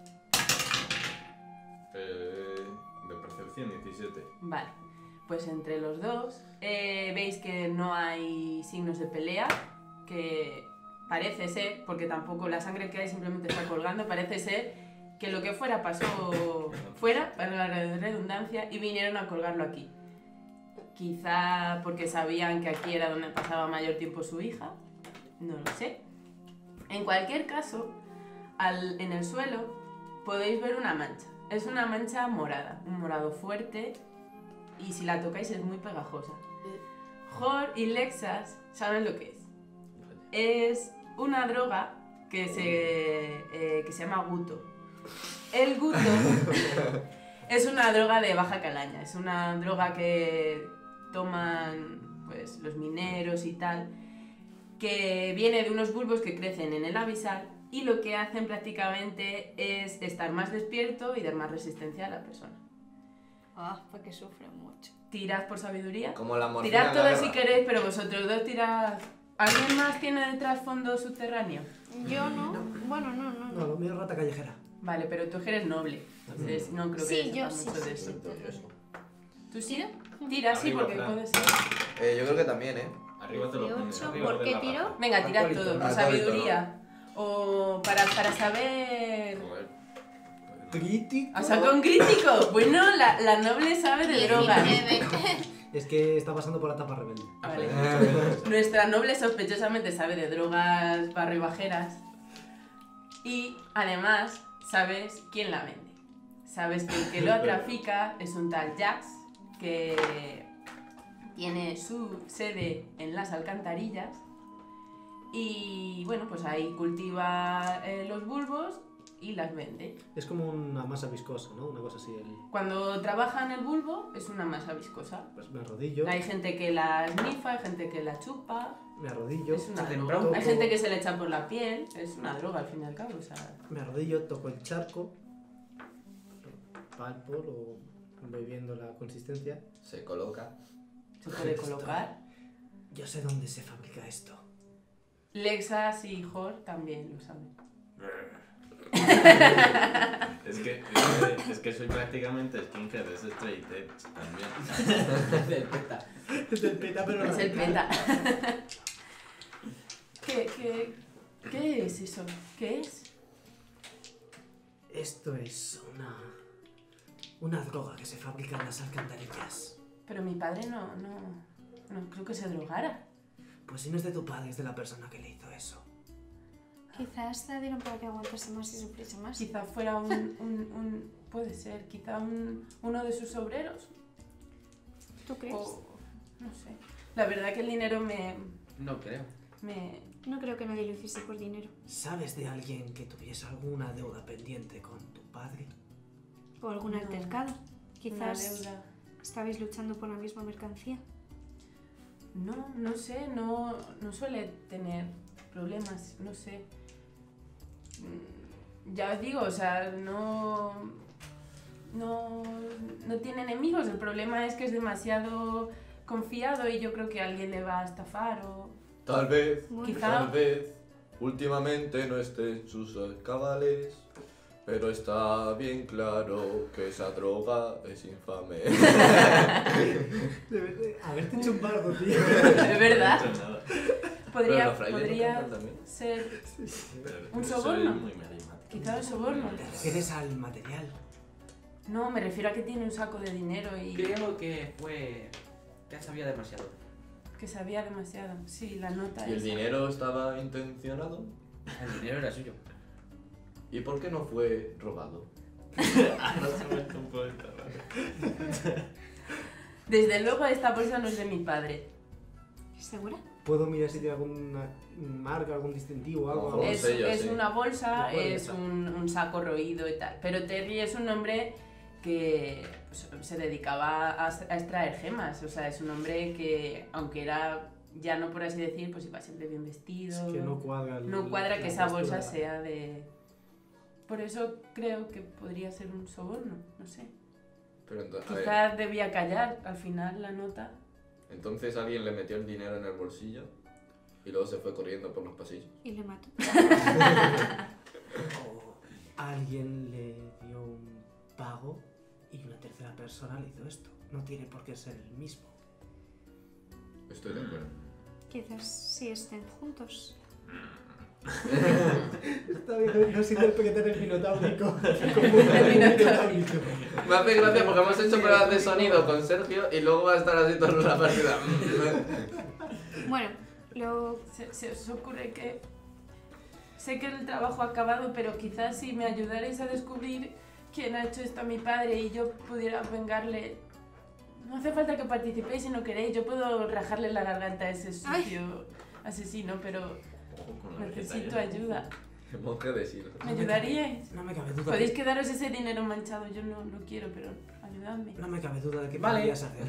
de percepción 17. Vale. Pues entre los dos veis que no hay signos de pelea, que parece ser, porque tampoco la sangre que hay simplemente está colgando, parece ser que lo que fuera pasó fuera, para la redundancia, y vinieron a colgarlo aquí. Quizá porque sabían que aquí era donde pasaba mayor tiempo su hija, no lo sé. En cualquier caso, en el suelo podéis ver una mancha. Es una mancha morada, un morado fuerte, y si la tocáis es muy pegajosa. Jor y Lexas saben lo que es. Es una droga que se llama guto. El guto es una droga de baja calaña, es una droga que toman pues, los mineros y tal, que viene de unos bulbos que crecen en el abisal y lo que hacen prácticamente es estar más despierto y dar más resistencia a la persona. Ah, porque sufre mucho. Tirad por sabiduría. Como la morfina. Tirad en la todos si guerra. queréis, pero vosotros dos tirad. ¿Alguien más tiene de trasfondo subterráneo? Yo no. Bueno, no. No, lo mío es rata callejera. Vale, pero tú eres noble, entonces no creo que Sí, yo sepas sí, mucho sí, de eso. ¿Tú sí? Tira, sí, Arriba, porque Fran. puede ser. Yo creo que también, ¿eh? Arriba te lo pones. 18, arriba ¿por de qué la tiro? paja. Venga, tirad Alcohólico. todo, por Alcohólico, sabiduría. O para saber... Joder. ¿Crítico? ¿Ha sacado un crítico? Bueno, la noble sabe de drogas. 19. Es que está pasando por la etapa rebelde. Vale. Nuestra noble sospechosamente sabe de drogas barribajeras y además sabes quién la vende. Sabes que el que lo trafica es un tal Jax que tiene su sede en las alcantarillas y bueno, pues ahí cultiva los bulbos y las vende. Es como una masa viscosa, ¿no? Una cosa así. Cuando trabaja en el bulbo es una masa viscosa. Pues me arrodillo, Hay gente que la esnifa, hay gente que la chupa, me arrodillo, es una Hacen droga. brown. Hay gente que se le echa por la piel, es una droga al fin y al cabo. O sea, me arrodillo, toco el charco, palpo, lo voy viendo la consistencia. Se coloca. se puede colocar. Yo sé dónde se fabrica esto. Lexas y Jor también lo saben. Es que soy prácticamente skinhead, es straight edge también. Del peta. Es el peta, pero Es el radical. peta. ¿Qué es eso? ¿Qué es? Esto es una droga que se fabrica en las alcantarillas. Pero mi padre no creo que se drogara. Pues si no es de tu padre, es de la persona que le hizo eso. Quizás la dieron para que aguantase más y sufriese más. Quizá fuera puede ser, quizá uno de sus obreros. ¿Tú crees? O, no sé. La verdad que el dinero No creo. No creo que nadie lo hiciese por dinero. ¿Sabes de alguien que tuviese alguna deuda pendiente con tu padre? O algún No. altercado. una Quizás deuda. estabais luchando por la misma mercancía. No sé, no suele tener problemas, no sé. Ya os digo, o sea, no tiene enemigos, el problema es que es demasiado confiado y yo creo que alguien le va a estafar o... Tal vez, Bueno, Quizá- tal vez, últimamente no esté en sus cabales, pero está bien claro que esa droga es infame. Haberte hecho un bardo, tío. Es verdad, No he hecho nada. podría, Pero los frailes no podría cantan también. ser Pero ¿Un soy soborno? muy melismático. quizá un soborno. ¿Te refieres al material? No, me refiero a que tiene un saco de dinero y Creo que fue... Ya sabía demasiado. que sabía demasiado. Sí, la nota ¿Y el esa. dinero estaba intencionado? El dinero era suyo. ¿Y por qué no fue robado? No se me está un poeta raro. Desde luego esta bolsa no es de mi padre. ¿Segura? ¿Puedo mirar si tiene alguna marca, algún distintivo, algo? Ojo. Un Es, sello, es sí. una bolsa, De cuero, es ya está. un saco roído y tal. Pero Terry es un hombre que pues, se dedicaba a extraer gemas. O sea, es un hombre que, aunque era llano por así decir, pues iba siempre bien vestido. Es que no cuadra. No cuadra que la esa postura. bolsa sea de... Por eso creo que podría ser un soborno, no sé. Pero a ver, Quizás debía callar al final la nota. entonces alguien le metió el dinero en el bolsillo y luego se fue corriendo por los pasillos. Y le mato. O alguien le dio un pago y una tercera persona le hizo esto. No tiene por qué ser el mismo. Estoy de acuerdo. Quizás sí estén juntos. Está bien, no siento interpretar el minotaurico como un minotaurico. Me hace gracia porque hemos hecho pruebas de sonido con Sergio y luego va a estar así toda la partida. Bueno, lo... Se os ocurre que... Sé que el trabajo ha acabado, pero quizás si me ayudarais a descubrir quién ha hecho esto a mi padre y yo pudiera vengarle... No hace falta que participéis si no queréis, yo puedo rajarle la garganta a ese sucio asesino, pero Ojo con la necesito vegetariana. ayuda. El monje de Silo. ¿Me ayudaríais? No me cabe duda. Podéis quedaros ese dinero manchado, yo no lo quiero, pero ayudadme. No me cabe duda de que Vale. podrías hacer.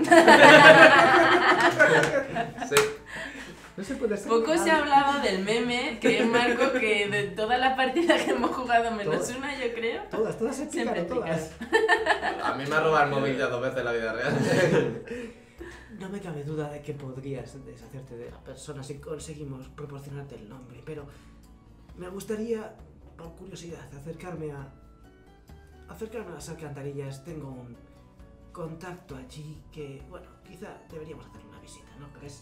Sí. No se puede hacer. Poco se nada. ha hablado del meme, que es Marco, que de todas las partidas que hemos jugado, menos Todas. una yo creo, Todas se siempre pican, todas. A mí me ha robado el móvil ya 2 veces en la vida real. No me cabe duda de que podrías deshacerte de la persona si conseguimos proporcionarte el nombre, pero me gustaría, por curiosidad, acercarme a las alcantarillas. Tengo un contacto allí que, bueno, quizá deberíamos hacer una visita, ¿no crees?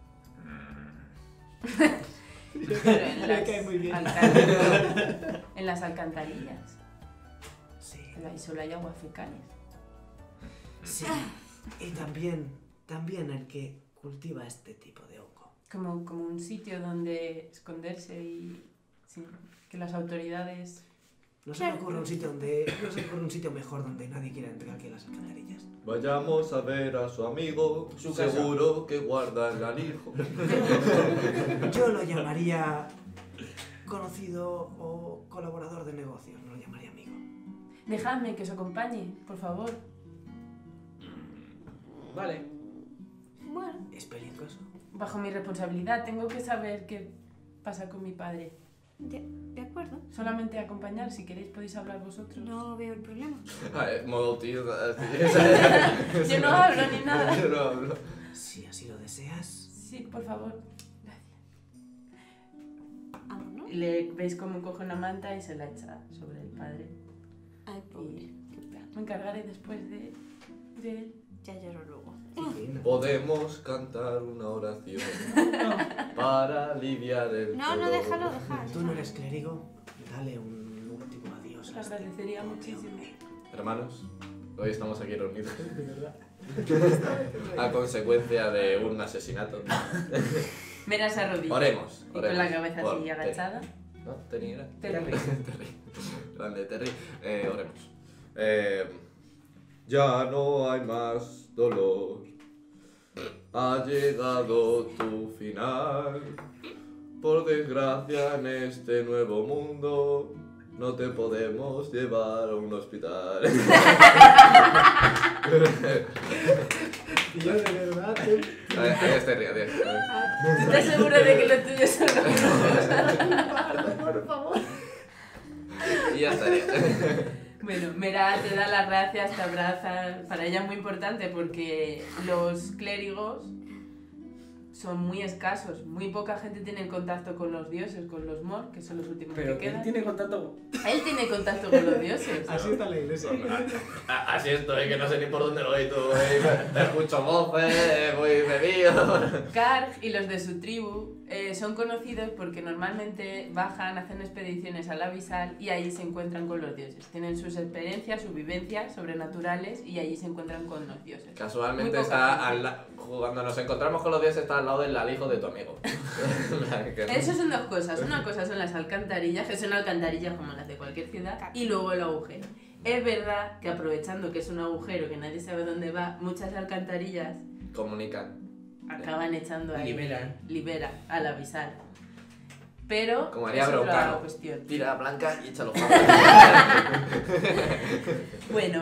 pero en Me cae muy bien. en las alcantarillas. Sí. Ahí solo hay agua fecales. Sí. Y también el que cultiva este tipo de hongo. Como un sitio donde esconderse y sin que las autoridades... No se me ocurre un sitio mejor donde nadie quiera entrar que las alcantarillas. Vayamos a ver a su amigo, Su casa. seguro que guarda el alijo. Yo lo llamaría conocido o colaborador de negocios, no lo llamaría amigo. Dejadme que os acompañe, por favor. Vale. Bueno, Es peligroso. Bajo mi responsabilidad, tengo que saber qué pasa con mi padre. de acuerdo. Solamente acompañar, si queréis podéis hablar vosotros. No veo el problema. Modo tío. Yo no hablo ni nada. Yo no hablo. Si así lo deseas. Sí, por favor. Gracias. Vámonos. Y le veis cómo coge una manta y se la echa sobre el padre. Ay, pobre. Y me encargaré después de él. Ya lloro luego. Podemos cantar una oración para aliviar el No, dolor. déjalo. Tú no eres clérigo. Dale un último adiós. Os a este agradecería pobre muchísimo. hombre. Hermanos, hoy estamos aquí reunidos De verdad. a consecuencia de un asesinato. Mira esa rodilla. Oremos. Y con la cabeza Por así agachada. Terry. ¿No? ¿Terry era? Terry. Terry. Grande Terry. Oremos. Ya no hay más dolor. Ha llegado tu final. Por desgracia en este nuevo mundo no te podemos llevar a un hospital. Y yo de verdad. Adiós Terry, adiós. ¿Tú estás seguro de que lo tuyo son Por favor. Y ya estaría. Bueno, Mera te da las gracias, te abraza. Para ella es muy importante porque los clérigos son muy escasos. Muy poca gente tiene contacto con los dioses, con los Mor, que son los últimos Pero que que él quedan. tiene contacto. Él tiene contacto con los dioses. Así está la iglesia. Así estoy, que no sé ni por dónde voy tú. Escucho voces, voy bebido. Karg y los de su tribu son conocidos porque normalmente bajan, hacen expediciones al Abisal y allí se encuentran con los dioses. Tienen sus experiencias, sus vivencias sobrenaturales y allí se encuentran con los dioses. Casualmente Muy poca está cuando nos encontramos con los dioses está al lado del alijo de tu amigo. Eso son dos cosas. Una cosa son las alcantarillas, que son alcantarillas como las de cualquier ciudad, y luego el agujero. Es verdad que aprovechando que es un agujero que nadie sabe dónde va, muchas alcantarillas Comunican. acaban echando ahí. Liberan. al Abisal. Pero Como haría es otra Broncano. cuestión. Tira blanca y échalo. Bueno,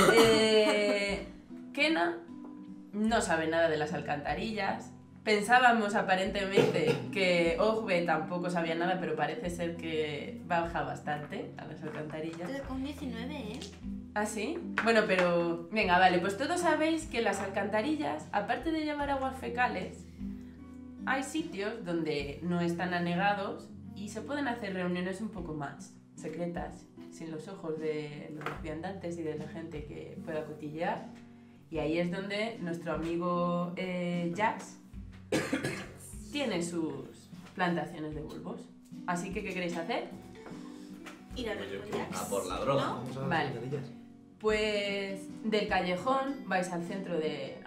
Kena no sabe nada de las alcantarillas. Pensábamos aparentemente que Ogbe tampoco sabía nada, pero parece ser que baja bastante a las alcantarillas. Con 19, ¿eh? ¿Ah, sí? Bueno, pero... Venga, vale, pues todos sabéis que las alcantarillas, aparte de llevar aguas fecales, hay sitios donde no están anegados y se pueden hacer reuniones un poco más secretas, sin los ojos de los viandantes y de la gente que pueda cotillear. Y ahí es donde nuestro amigo Jax tiene sus plantaciones de bulbos. Así que, ¿qué queréis hacer? Ir a ver con Jax. A por la droga. ¿No? Vamos a Vale. las alcantarillas. Pues del callejón vais al centro de...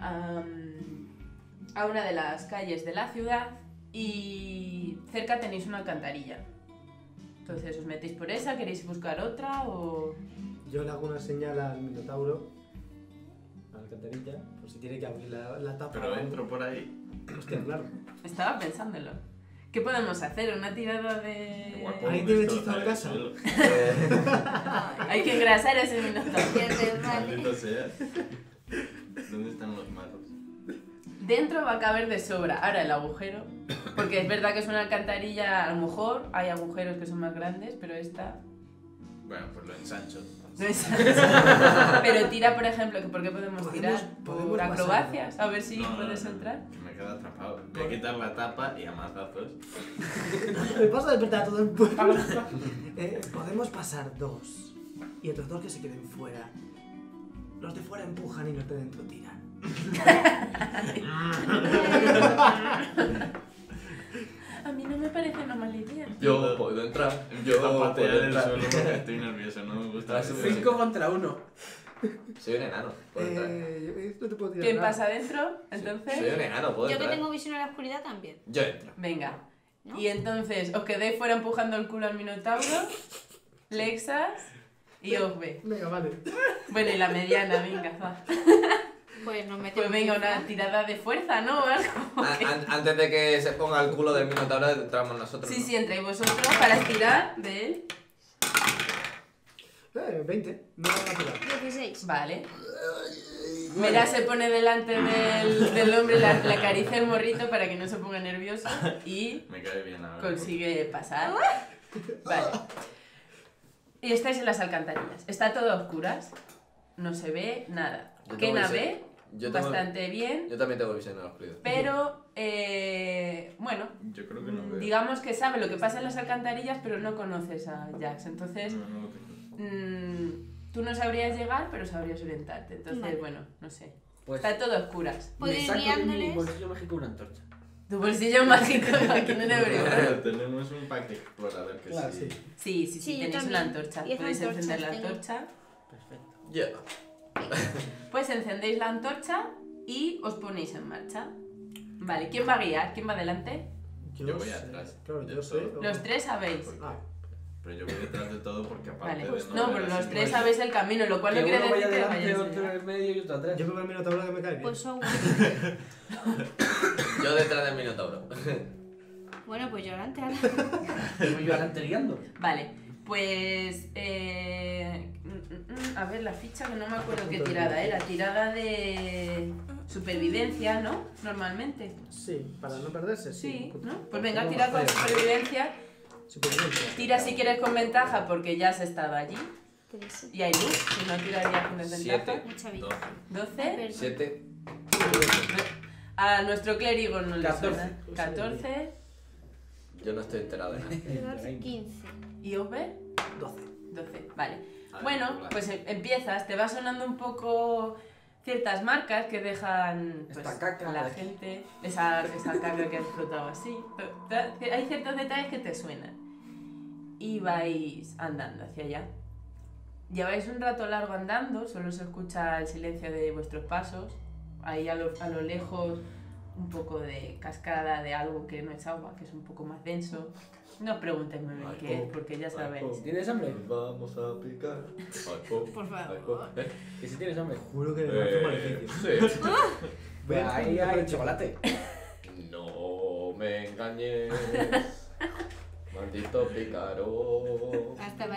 a una de las calles de la ciudad y cerca tenéis una alcantarilla. Entonces os metéis por esa, ¿queréis buscar otra o...? Yo le hago una señal al minotauro, a la alcantarilla, por si tiene que abrir la tapa. Pero entro por ahí. Hostia, claro. Estaba pensándolo. ¿Qué podemos hacer? ¿Una tirada de...? Igual Ahí podemos tiene destrozar hechizo de el casa. suelo. Hay que engrasar ese minotauro. Maldito seas. ¿Dónde están los malos? Dentro va a caber de sobra. Ahora el agujero, porque es verdad que es una alcantarilla, a lo mejor hay agujeros que son más grandes, pero esta... Bueno, pues lo ensancho. No es- Pero tira, por ejemplo, que ¿por qué podemos tirar? podemos ¿Por pasar. acrobacias? A ver si No, puedes no, entrar. Me quedo atrapado. Voy a quitar la tapa y a mazazos. Me pasa a despertar a todo el pueblo. Podemos pasar dos. Y otros dos que se queden fuera. Los de fuera empujan y los de dentro tiran. A mí no me parece una mala idea. Yo puedo entrar. Yo A puedo patear el entrar. suelo porque estoy nervioso, no me gusta. Ah, eso. sí. 5 contra 1. Soy un enano. Puedo entrar. No te puedo tirar ¿Quién nada. pasa adentro? Entonces... Soy un enano, puedo Yo que entrar. tengo visión en la oscuridad también. Yo entro. Venga. ¿No? Y entonces os quedéis fuera empujando el culo al minotauro, Lexas y Ogbe. Venga, vale. Bueno, y la mediana, venga, va. Pues no me Pues venga, una tirada de fuerza, ¿no? O algo. Antes de que se ponga el culo del Minotauro, entramos nosotros. Sí, ¿no? sí, entráis vosotros para estirar de él. 20. No van a tirar. 16. Vale. Mira, se pone delante del hombre, le acaricia el morrito para que no se ponga nervioso y Me cae bien ahora. consigue pasar. Vale. Y estáis en las alcantarillas. Está todo a oscuras. No se ve nada. Yo tengo Kena visión. ve Yo tengo- bastante bien, Yo también tengo visión en la oscuridad. pero bueno, Yo creo que no veo. digamos que sabe lo que pasa en las alcantarillas, pero no conoces a Jax. Entonces, No, no lo tengo. tú no sabrías llegar, pero sabrías orientarte. Entonces, Vale. bueno, no sé. Pues Está todo a oscuras. ¿Puedo me ir saco de mi guiándoles? bolsillo mágico una antorcha. Tu bolsillo mágico aquí en hebreo. Tenemos un pack explorador que Claro, sí. sí. Sí, sí, Sí, sí, yo tenéis también. una antorcha. 10 Podéis encender la antorchas antorcha. Perfecto. Ya. Pues encendéis la antorcha y os ponéis en marcha. Vale, ¿quién va a guiar? ¿Quién va adelante? Yo voy sé. atrás. Claro, De yo sé. todo. Los tres sabéis. Ah, Pero yo voy detrás de todo porque aparte Vale, de pues no no, ver pero así, los tres pues- sabéis el camino, lo cual Que no quiere uno decir vaya que delante, vayáis otro en a el medio y otro atrás. yo veo el Minotauro que me cae bien. Pues son Yo detrás del Minotauro. Bueno, pues yo adelante. Voy yo adelante guiando. Vale, pues... a ver, la ficha que no me acuerdo qué tirada era. Tirada de supervivencia, ¿no? Normalmente. Sí, para no perderse, sí. Sí, ¿no? Pues venga, tira con supervivencia. Supervivencia. Tira si quieres con ventaja porque ya has estado allí. 13. Y hay luz, si no tirarías con desventaja. 7, Mucha vida. 12. 12. Perdón. 7. A nuestro clérigo no le 14. suena. 14. Yo no estoy enterado de nada. 14, 15. ¿Y Ove? 12. 12. Vale. A ver, Bueno, hola. pues empiezas, te va sonando un poco ciertas marcas que dejan pues, Esta caca la de aquí. gente, esa caca que has flotado así. Hay ciertos detalles que te suenan. Y vais andando hacia allá. Lleváis un rato largo andando, solo se escucha el silencio de vuestros pasos. Ahí a lo lejos un poco de cascada de algo que no es agua, que es un poco más denso. No os preguntéis muy bien qué es, porque ya sabéis. ¿Tienes hambre? Vamos a picar. Por favor. Que si tienes hambre. Juro que me hace un maleficio. Sí. Voy a Ahí hay chocolate. No me engañes. Maldito pícaro. Basta.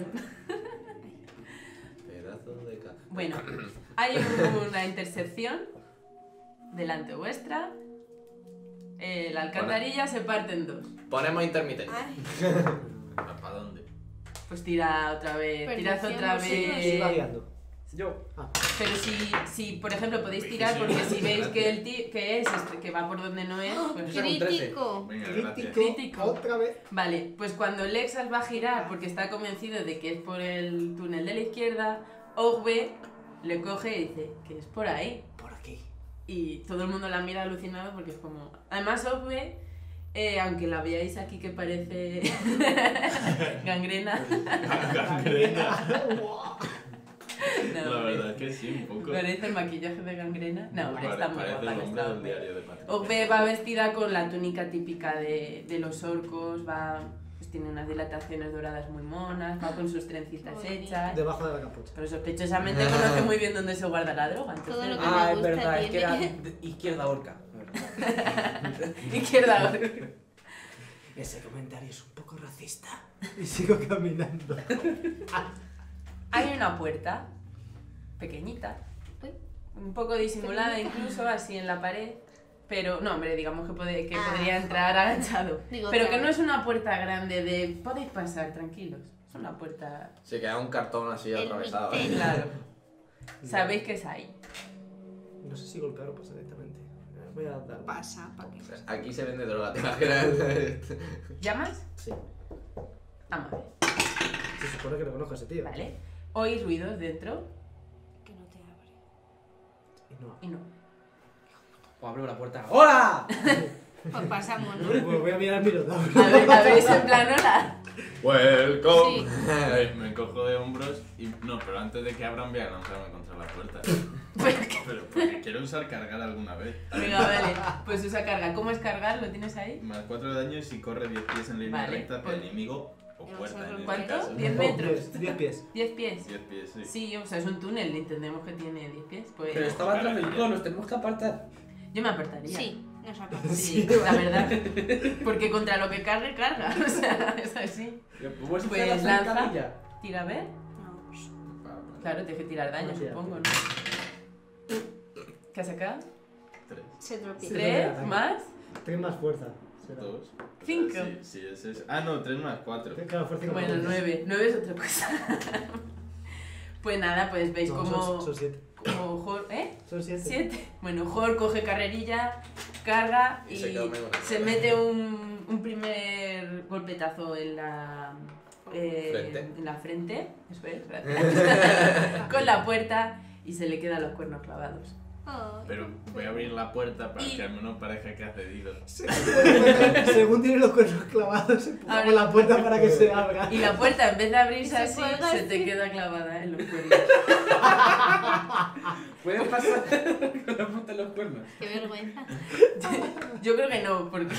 Pedazo de ca... Bueno, hay una intersección delante vuestra. La alcantarilla se parte en dos. Ponemos intermitente. Ay, ¿Para dónde? Pues tira otra vez, tirad Percepción, otra vosotros. Sí, va vez. guiando. Yo. Pero si por ejemplo podéis tirar, porque si veis que el que es que va por donde no es, pues Eso era un 13. crítico. Venga, gracias. Crítico. Otra vez. vale, pues cuando Lexas va a girar porque está convencido de que es por el túnel de la izquierda, Ogbe le coge y dice que es por ahí. Por aquí. Y todo el mundo la mira alucinado porque es como... Además, Ogbe, aunque la veáis aquí que parece gangrena... No, La hombre, verdad es que sí, un poco. parece el maquillaje de gangrena. No, hombre, está muy Parece guapa. el está hombre del Ogbe. diario de Patrick. Ogbe va vestida con la túnica típica de los orcos, va... Pues tiene unas dilataciones doradas muy monas, va con sus trencitas hechas... Debajo de la capucha. Pero sospechosamente conoce muy bien dónde se guarda la droga. Todo Entonces, lo que Ah, me es gusta verdad, es que era tiene. izquierda orca. izquierda. Ese comentario es un poco racista. Y sigo caminando. Hay una puerta pequeñita, Uy. un poco disimulada incluso, así en la pared. Pero, no, hombre, digamos que, podría entrar agachado. Digo, Pero que claro. no es una puerta grande de podéis pasar tranquilos. Es una puerta... Sí, queda un cartón así El atravesado. misterio. Claro. Sabéis que es ahí. No sé si golpear o pasar directamente. Voy a dar. Pasa, ¿para qué? Aquí se vende droga, ¿te imaginas? ¿Llamas? Sí. Vamos a ver. Se supone que no conozco a ese tío. Vale. Oís ruidos dentro Que no te abre. Y no. y no. O abro la puerta. ¡Hola! Pues pasamos, ¿no? Pues voy a mirar al Minotauro. A ver, en plan hola. Welcome. Me encojo de hombros y... No, pero antes de que abran voy a lanzarme contra la puerta. Pero porque quiero usar cargar alguna vez. Venga, vale. Pues usa carga. ¿Cómo es cargar? ¿Lo tienes ahí? Más 4 de daño y si corre 10 pies en línea Vale, recta, pues- el enemigo o puerta en este ¿Cuánto? caso. 10 metros. 10 pies. 10 pies. 10 pies, sí. Sí, o sea, es un túnel, entendemos que tiene 10 pies. Pues Pero estaba atrás del todo, nos tenemos que apartar. yo me apartaría. Sí, nos apartamos. Sí, la verdad. Porque contra lo que cargue, carga. O sea, es así. Pues Pues lanza. Tira a ver. No, pues, Claro, tienes que tirar daño, Sí, supongo, ¿no? ¿Qué has sacado? 3, se tropieza. Sí. ¿3 más? 3 más fuerza. Será. 2. 5. Sí, ese es. Ah, no, 3 más 4. Claro, fuerza y Bueno, competencia. 9. 9 es otra cosa. Pues nada, pues veis No, como... son 7. como Jor, ¿eh? Son 7. 7. Bueno, Jor coge carrerilla, carga Y y se come una se mierda. mete un primer golpetazo en la... Frente. En la frente, eso es, gracias. Con la puerta y se le quedan los cuernos clavados. Ay. Pero voy a abrir la puerta para Y- que al menos parezca que ha cedido. Según tiene los cuernos clavados, empujamos la puerta para que se abra. Y la puerta, en vez de abrirse Y se así, cuelga se te así. queda clavada en los cuernos. ¿Puedes pasar con la punta de los cuernos? Qué vergüenza. Yo creo que no, porque...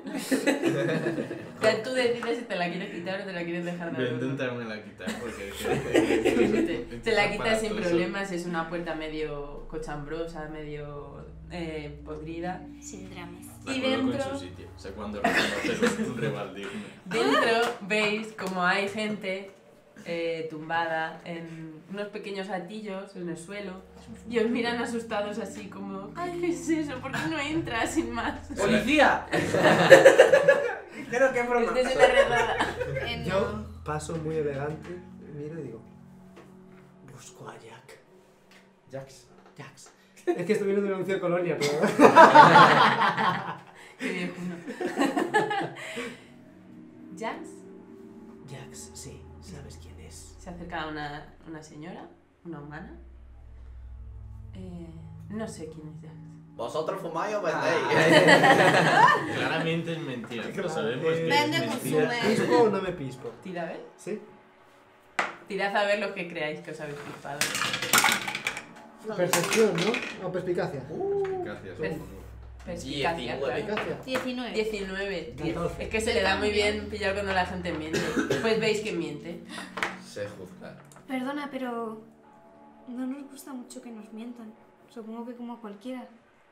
Ya tú decides si te la quieres quitar o te la quieres dejar de Voy a adorno. intentármela quitar porque... Se la quita sin problemas, es una puerta medio cochambrosa, medio podrida. Sin dramas. La Y coloco en dentro- su sitio. Sé cuándo reconocer un rival digno. Dentro veis como hay gente tumbada en unos pequeños altillos en el suelo y os miran asustados así como "Ay, ¿qué es eso? ¿Por qué no entras sin más?" ¡Policía! Creo que es broma. Esta es una redada. Yo No. paso muy elegante, miro y digo: busco a Jack. Jax. Jax. Es que estoy viendo un anuncio de Colonia, pero. Qué viejo, ¿no? Jax Jax, sí, sabes quién es. se acerca a una señora, una humana. No sé quién es Jax. ¿Vosotros fumáis o Ah. vendéis? Claramente es mentira, pero sabemos que Vende es mentira. consume. ¿Pispo o no me pispo? Tira a ver. ¿Sí? Tirad a ver lo que creáis que os habéis flipado. Percepción, ¿no? O perspicacia. Gracias. Per- Perspicacia, 19. claro. Perspicacia. 19. 19. 14. Es que se le da muy bien pillar cuando la gente miente. Pues veis que miente. Se juzga. Perdona, pero no nos gusta mucho que nos mientan. Supongo que como cualquiera.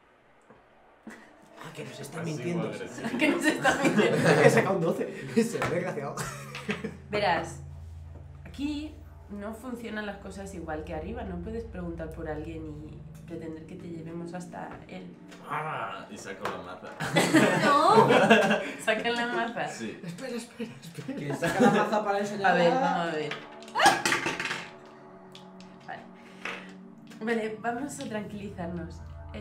Ah, que nos está Pasivo mintiendo. agresivo. Que no se está mintiendo. He sacado un 12. Se ve desgraciado. Verás, aquí no funcionan las cosas igual que arriba. No puedes preguntar por alguien y pretender que te llevemos hasta él. Ah, y saco la maza. ¡No! Sacan la maza. Sí. Espera, espera, espera. ¿Quién saca la maza para enseñar? A ver, vamos a ver. Vale, vamos a tranquilizarnos.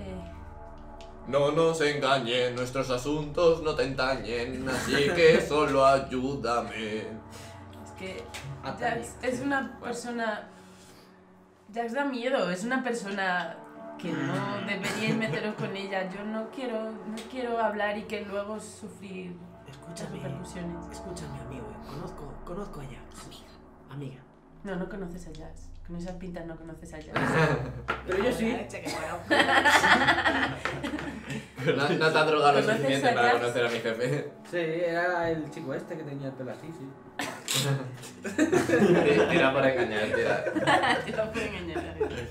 No nos engañen, nuestros asuntos no te engañen, así que solo ayúdame. Es que Ataque. Jax es una persona... Jax da miedo, es una persona que no deberíais meteros con ella. Yo no quiero hablar y que luego sufrir las Escúchame. repercusiones. Escúchame, amigo. Conozco a Jax. Amiga. No conoces a Jax. Con esas pintas no conoces a Jax. Pero yo sí. No te has drogado lo ¿Conoces suficiente a para Jax? conocer a mi jefe. Sí, era el chico este que tenía el pelo así, sí. Tira para engañar, tira. Te lo puedo engañar.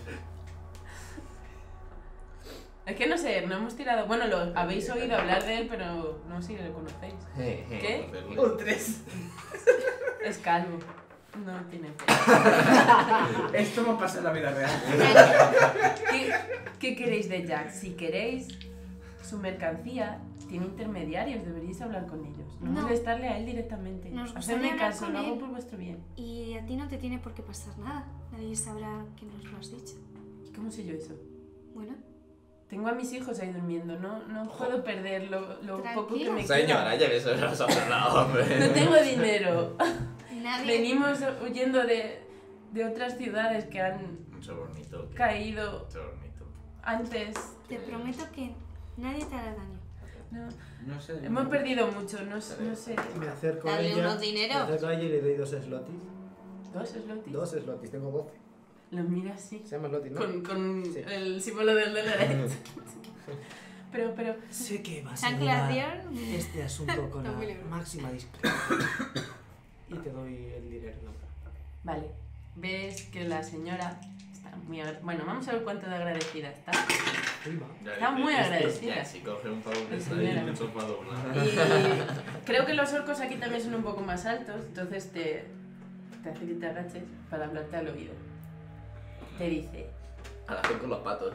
Es que no sé, no hemos tirado... Bueno, lo habéis oído hablar de él, pero no sé si lo conocéis. ¿Qué? Un 3. Es calvo. No tiene pelo. Esto me pasa en la vida real. ¿Qué queréis de Jack? Si queréis su mercancía, tiene intermediarios, deberíais hablar con ellos. No, No. molestarle a él directamente. Nos Hacedme gustaría hablar caso, con lo hago él. por vuestro bien. Y a ti no te tiene por qué pasar nada. Nadie sabrá que nos lo has dicho. ¿Y cómo sé yo eso? Bueno, Tengo a mis hijos ahí durmiendo, no puedo perder lo poco que me Tranquila. Señora, llévese los ojos al lado, queda. No hombre. tengo dinero. nadie... Venimos huyendo de otras ciudades que han Un sobornito. caído Un sobornito. antes. Te prometo que nadie te hará daño. No, No sé. hemos perdido mucho, no sé. Me acerco a Dale ella. unos dinero. Me acerco a ella y le doy 2 slotis. ¿Dos slotis? 2 slotis, tengo 12. Los mira así. Se llama slotis, ¿no? Con Sí. el símbolo del dólar. pero Sé que vas a San llevar Claudio. este asunto con Está muy la libre. máxima discreción. y te doy el dinero. ¿No? Vale. Ves que la señora está muy bueno, vamos a ver cuánto de agradecida está. Prima. Ya Está dice, muy este agradecida. Ya, si coge un pavo que La está ahí, señora. le echo para doblar. Y creo que los orcos aquí también son un poco más altos, entonces te hace que te agaches para hablarte al oído. Te dice, A la gente con los patos.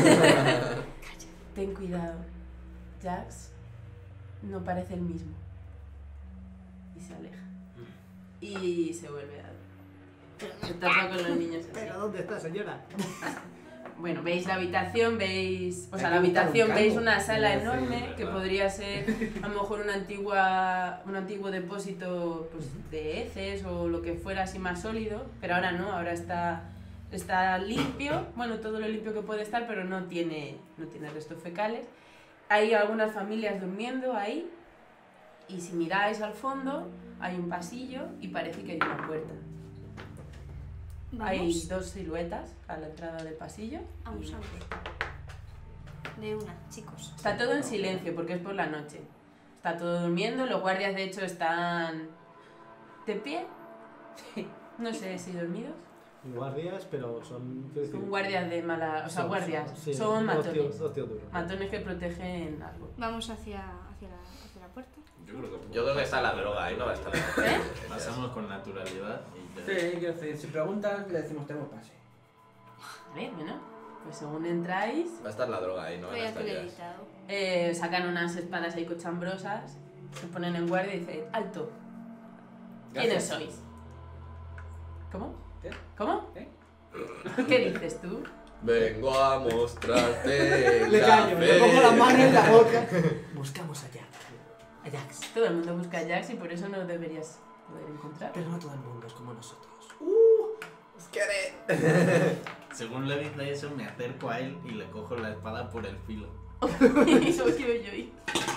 ten cuidado, Jax no parece el mismo. Y se aleja. Y se vuelve a... Se tapa con los niños así. ¿Pero dónde está, señora? Bueno, veis la habitación, veis... O sea, Hay la que buscar un habitación, veis calvo. una sala Sí, enorme verdad. que podría ser a lo mejor un antiguo depósito pues, de heces o lo que fuera así más sólido, pero ahora no, ahora está limpio, bueno, todo lo limpio que puede estar, pero no tiene restos fecales. Hay algunas familias durmiendo ahí y si miráis al fondo hay un pasillo y parece que hay una puerta. Hay Vamos. dos siluetas a la entrada del pasillo. Vamos y a ver. De una, chicos. está todo en silencio porque es por la noche. Está todo durmiendo, los guardias de hecho están de pie. No sé si dormidos. Guardias, pero son... quiero decir, Son guardias de mala... O sea, guardias. sí, Son dos matones. tíos duros. Matones que protegen algo. Vamos hacia la puerta. Yo creo que está la droga ahí, no va a estar. ¿Eh? Pasamos con naturalidad y ya. Sí, quiero decir, si preguntan, le decimos tenemos pase. Vale, bueno. Pues según entráis, Va a estar la droga ahí, no van Voy a a estar que lo he ellas. editado. sacan unas espadas ahí cochambrosas, se ponen en guardia y dicen, alto, ¿quiénes Gracias. sois? ¿Cómo? ¿Qué? ¿Cómo? ¿Qué? ¿Qué dices tú? Vengo a mostrarte Le la callo, le fe. pongo la mano en la boca. Buscamos a Jax. A Jax. Todo el mundo busca a Jax y por eso no lo deberías poder encontrar. Pero no todo el mundo es como nosotros. Según le dice eso, me acerco a él y le cojo la espada por el filo. Uy.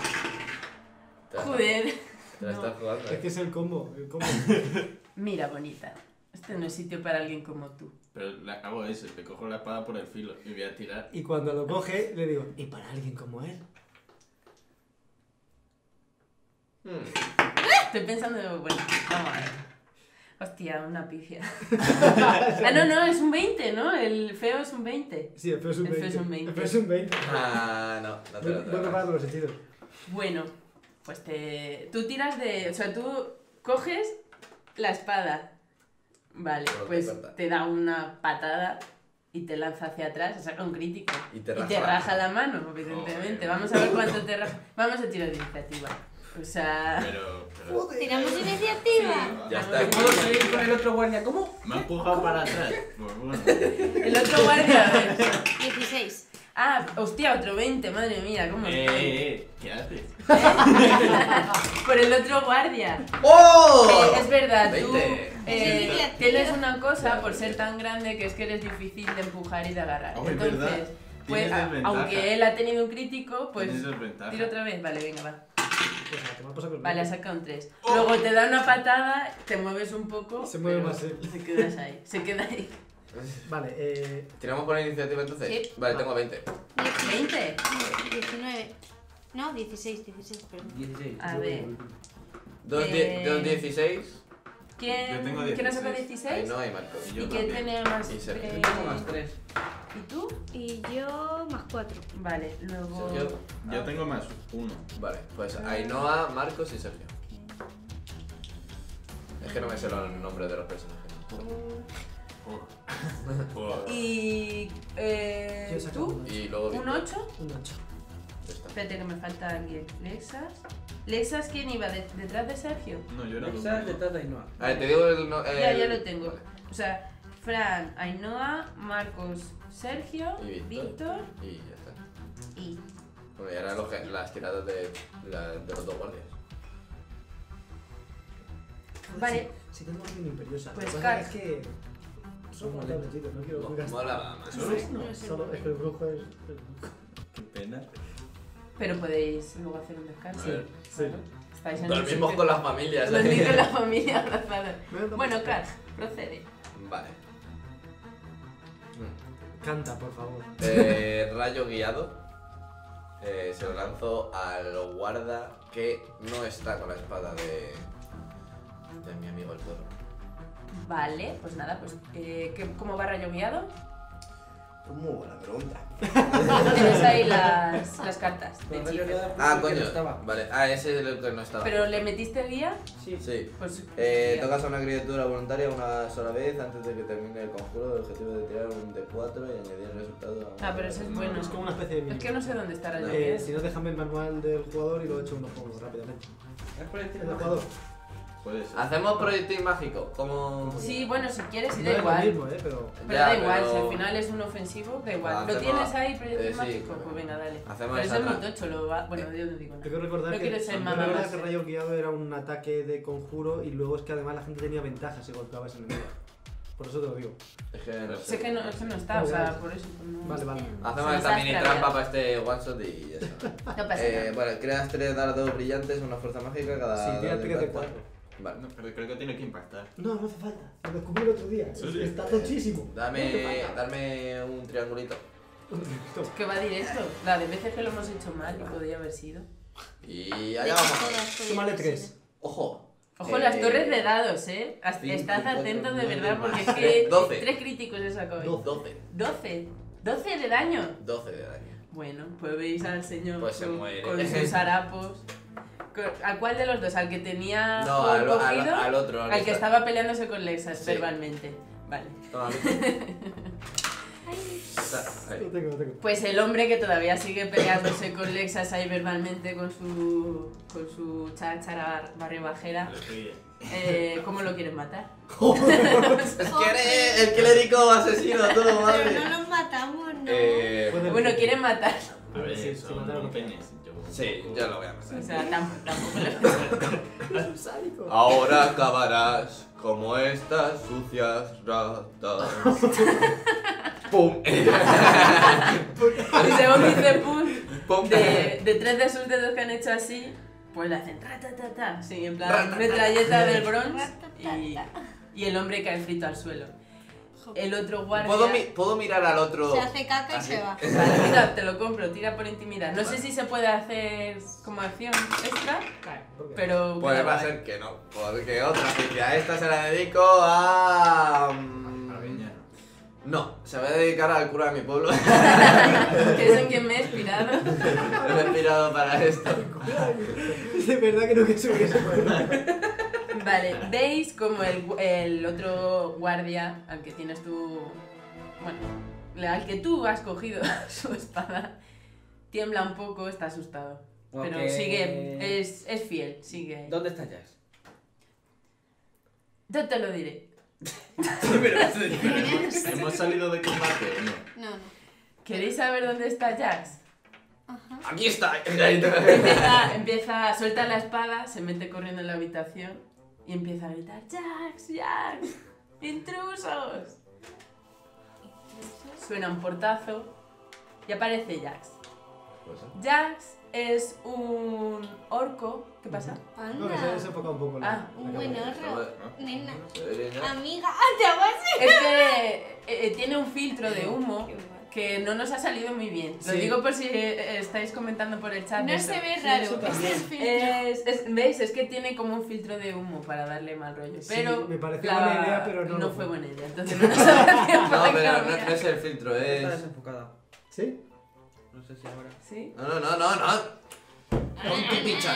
Joder. Te la estás jugando. Es que es el combo. El combo. Mira, bonita. Este no es sitio para alguien como tú. Pero le hago eso, le cojo la espada por el filo y voy a tirar. Y cuando lo coge, le digo, ¿y para alguien como él? Estoy pensando, bueno, vamos a ver. Hostia, una pifia. No, es un 20, ¿no? El feo es un 20. Sí, el feo es un El 20. feo es un 20. El feo es un 20. Ah, no te lo Bueno tragas. para los hechizos. Bueno, pues tú tiras de... O sea, tú coges la espada. Vale, Pero pues te corta. te da una patada y te lanza hacia atrás, o saca un crítico. Y te raja la mano, evidentemente. Joder. Vamos a ver cuánto te raja. Vamos a tirar de iniciativa. O sea... Pero ¿Tiramos iniciativa? Ya vamos está. a ¿Puedo seguir con el otro guardia? ¿Cómo? me ha empujado para atrás. Pues bueno. El otro guardia, a ver. 16. Ah, hostia, otro 20, madre mía, ¿cómo estoy? ¿Qué haces? Por el otro guardia. ¡Oh! Es verdad, tú 20. tienes una cosa por ser tan grande que es que eres difícil de empujar y de agarrar. Oh, es Entonces, verdad. pues, Tienes desventaja. aunque él ha tenido un crítico, pues Tienes desventaja. tiro otra vez. Vale, venga, va. Pues a tomar por saco el Vale, ha mundo. sacado un 3. Luego te da una patada, te mueves un poco. Se mueve pero más él. Te quedas ahí, se queda ahí. Vale, ¿Tiramos por iniciativa entonces? Sí. Vale, tengo 20. 20. 19. No, 16, perdón. 16. A ver. Dos 16. ¿Quién, Yo tengo ¿quién ha sacado 16. 16? Ahí no hay Marcos. Y yo ¿Y quién también. tiene más? Y Sergio. Yo tengo más 3. ¿Y tú? Y yo más 4. Vale, luego... Sergio. Yo tengo más 1. Vale, pues Ainhoa, Marcos y Sergio. Es que no me sé los nombres de los personajes. Y... Yo he sacado ¿tú? un 8. Y luego ¿Un 8? Un 8. Ya está. Espérate que me falta alguien. Lexas. ¿Lexas quién iba? ¿Detrás de Sergio? No, yo era Esa es detrás de Ainhoa. A ver, te digo el. Ya lo tengo. O sea, Fran, Ainhoa, Marcos, Sergio, Y Víctor Y ya está. y... Bueno, y ahora las tiradas de los dos guardias. Vale. Si tengo alguien imperiosa. Pues Lo que Car. pasa es que. Son muy tabletitos, no quiero gastar. Mola más. No, solo es que el brujo es. Qué pena. Pero podéis luego hacer un descanso. A ver, sí. Claro. Estáis en Dormimos con las familias. Dormir con la familia abrazada. No, Bueno, Kat, procede. Vale. Canta, por favor. Rayo guiado. Se lo lanzo al guarda que no está con la espada De mi amigo el toro. Vale, pues nada, pues ¿cómo va Rayo Guiado? Muy buena pregunta. Tienes ahí las cartas de Pero hechizo. yo Coño. no estaba. Vale, ese es el que no estaba. ¿Pero le metiste guía? Sí. Sí. Pues Tocas a una criatura voluntaria una sola vez antes de que termine el conjuro. El objetivo de tirar un D4 y añadir el resultado a... Ah, pero ese es bueno. Es como una especie de Es mini. que no sé dónde está Rayo No. Guiado. Si no, déjame el manual del jugador y lo echo unos juegos rápidamente. Es por ¿El del jugador? Puede ser. Hacemos proyectil mágico. ¿Cómo...? Sí, bueno, si quieres, sí, No da es lo igual. mismo, pero... Pero Ya, da igual, pero- si al final es un ofensivo, da igual. ¿Lo Hacemos- tienes ahí, proyectil sí, mágico? claro. Pues venga, dale. Hacemos Pero eso es esa muy tocho, lo va... Bueno, yo no digo Hay nada. que recordar No que, quiero ser hay que mamá recordar más. que Rayo Guiado era un ataque de conjuro y luego es que además la gente tenía ventaja si golpeaba a ese enemigo. Por eso te lo digo. Es que no Sé sé. que no está, o sea, por eso. Pues no. Vale, vale. Hacemos Se esta nos ha mini extraviado. trampa para este one shot y ya está. No pasa nada. Bueno, creas 3 dardos brillantes, una fuerza mágica cada... Sí, tira dado 3 de impacta. 4. Vale. No, pero creo que tiene que impactar. No, no hace falta. Lo descubrí el otro día. Sí. Está tochísimo. No hace falta. Dame un triangulito. Que va directo. La de veces que lo hemos hecho mal y podría haber sido. Y allá vamos. Súmale 3. Ojo. Ojo, las torres de dados, ¿eh? cinco, Estad cuatro, atentos de nueve verdad más. porque es que 12. 3 críticos he sacado hoy. 12. 12. 12 de daño. 12 de daño. Bueno, pues veis al señor Pues se muere. con sus harapos. ¿A cuál de los dos? ¿Al que tenía No, por al cogido? otro. Al que estaba peleándose con Lexas Sí. verbalmente. Vale. Toma, Lo tengo, lo tengo. Pues el hombre que todavía sigue peleándose con Lexas ahí verbalmente con su cháchara barribajera, Lo estoy... ¿cómo lo quieren matar? Es que eres el clérigo asesino, todo, Pero madre. no nos matamos, ¿no? Puede- Bueno, quieren matar. A ver, Sí, son sí, mandaron unos a- penes. Sí, yo lo voy a O pasar. sea, tampoco le... Es un sádico. Ahora acabarás como estas sucias ratas. ¡Pum! Y según dice Pum, ¡Pum! de 3 de sus dedos que han hecho así, pues le hacen ta. Sí, en plan Ra-ta-ta. metralleta del bronze Ra-ta-ta-ta. y el hombre cae frito al suelo. El otro guardia... ¿Puedo mirar al otro? Se hace caca y así? se va. Vale, mira, te lo compro, tira por intimidad. No sé si se puede hacer como acción extra, ¿Por qué? pero... Pues queda va a guay. ser que no, porque otra filia. Esta se la dedico a... Peña. No, se va a dedicar al cura de mi pueblo. Que es en quien me he inspirado. Me he inspirado para esto. Es de verdad que no que se hubiese podido. Vale, veis como el otro guardia, al que tienes tú... Bueno, al que tú has cogido su espada, tiembla un poco, está asustado. Pero Ok. sigue, es fiel, sigue. ¿Dónde está Jax? Yo te lo diré. ¿Hemos salido de combate o no? No, no. ¿Queréis saber dónde está Jax? Ajá. Aquí está. Suelta la espada, se mete corriendo en la habitación y empieza a gritar: ¡Jax! ¡Intrusos! Suena un portazo y aparece Jax. Jax es un orco. ¿Qué pasa? No, que se ha Anda. desenfocado un poco. Ah, Un buen horror. Nena. Amiga, te hago así. Es que tiene un filtro de humo Qué guay. que no nos ha salido muy bien. Lo Sí. digo por si estáis comentando por el chat. No eso. se ve eso raro, es también. el filtro. ¿Veis? Es que tiene como un filtro de humo para darle mal rollo. Sí, Pero me pareció buena idea, pero no lo fue fue. buena idea. Entonces no nos ha dado tiempo No, de pero no, cambiar. no es el filtro, Está es... desenfocada. ¿Sí? No sé si ahora. ¿Sí? No. Con tu picha.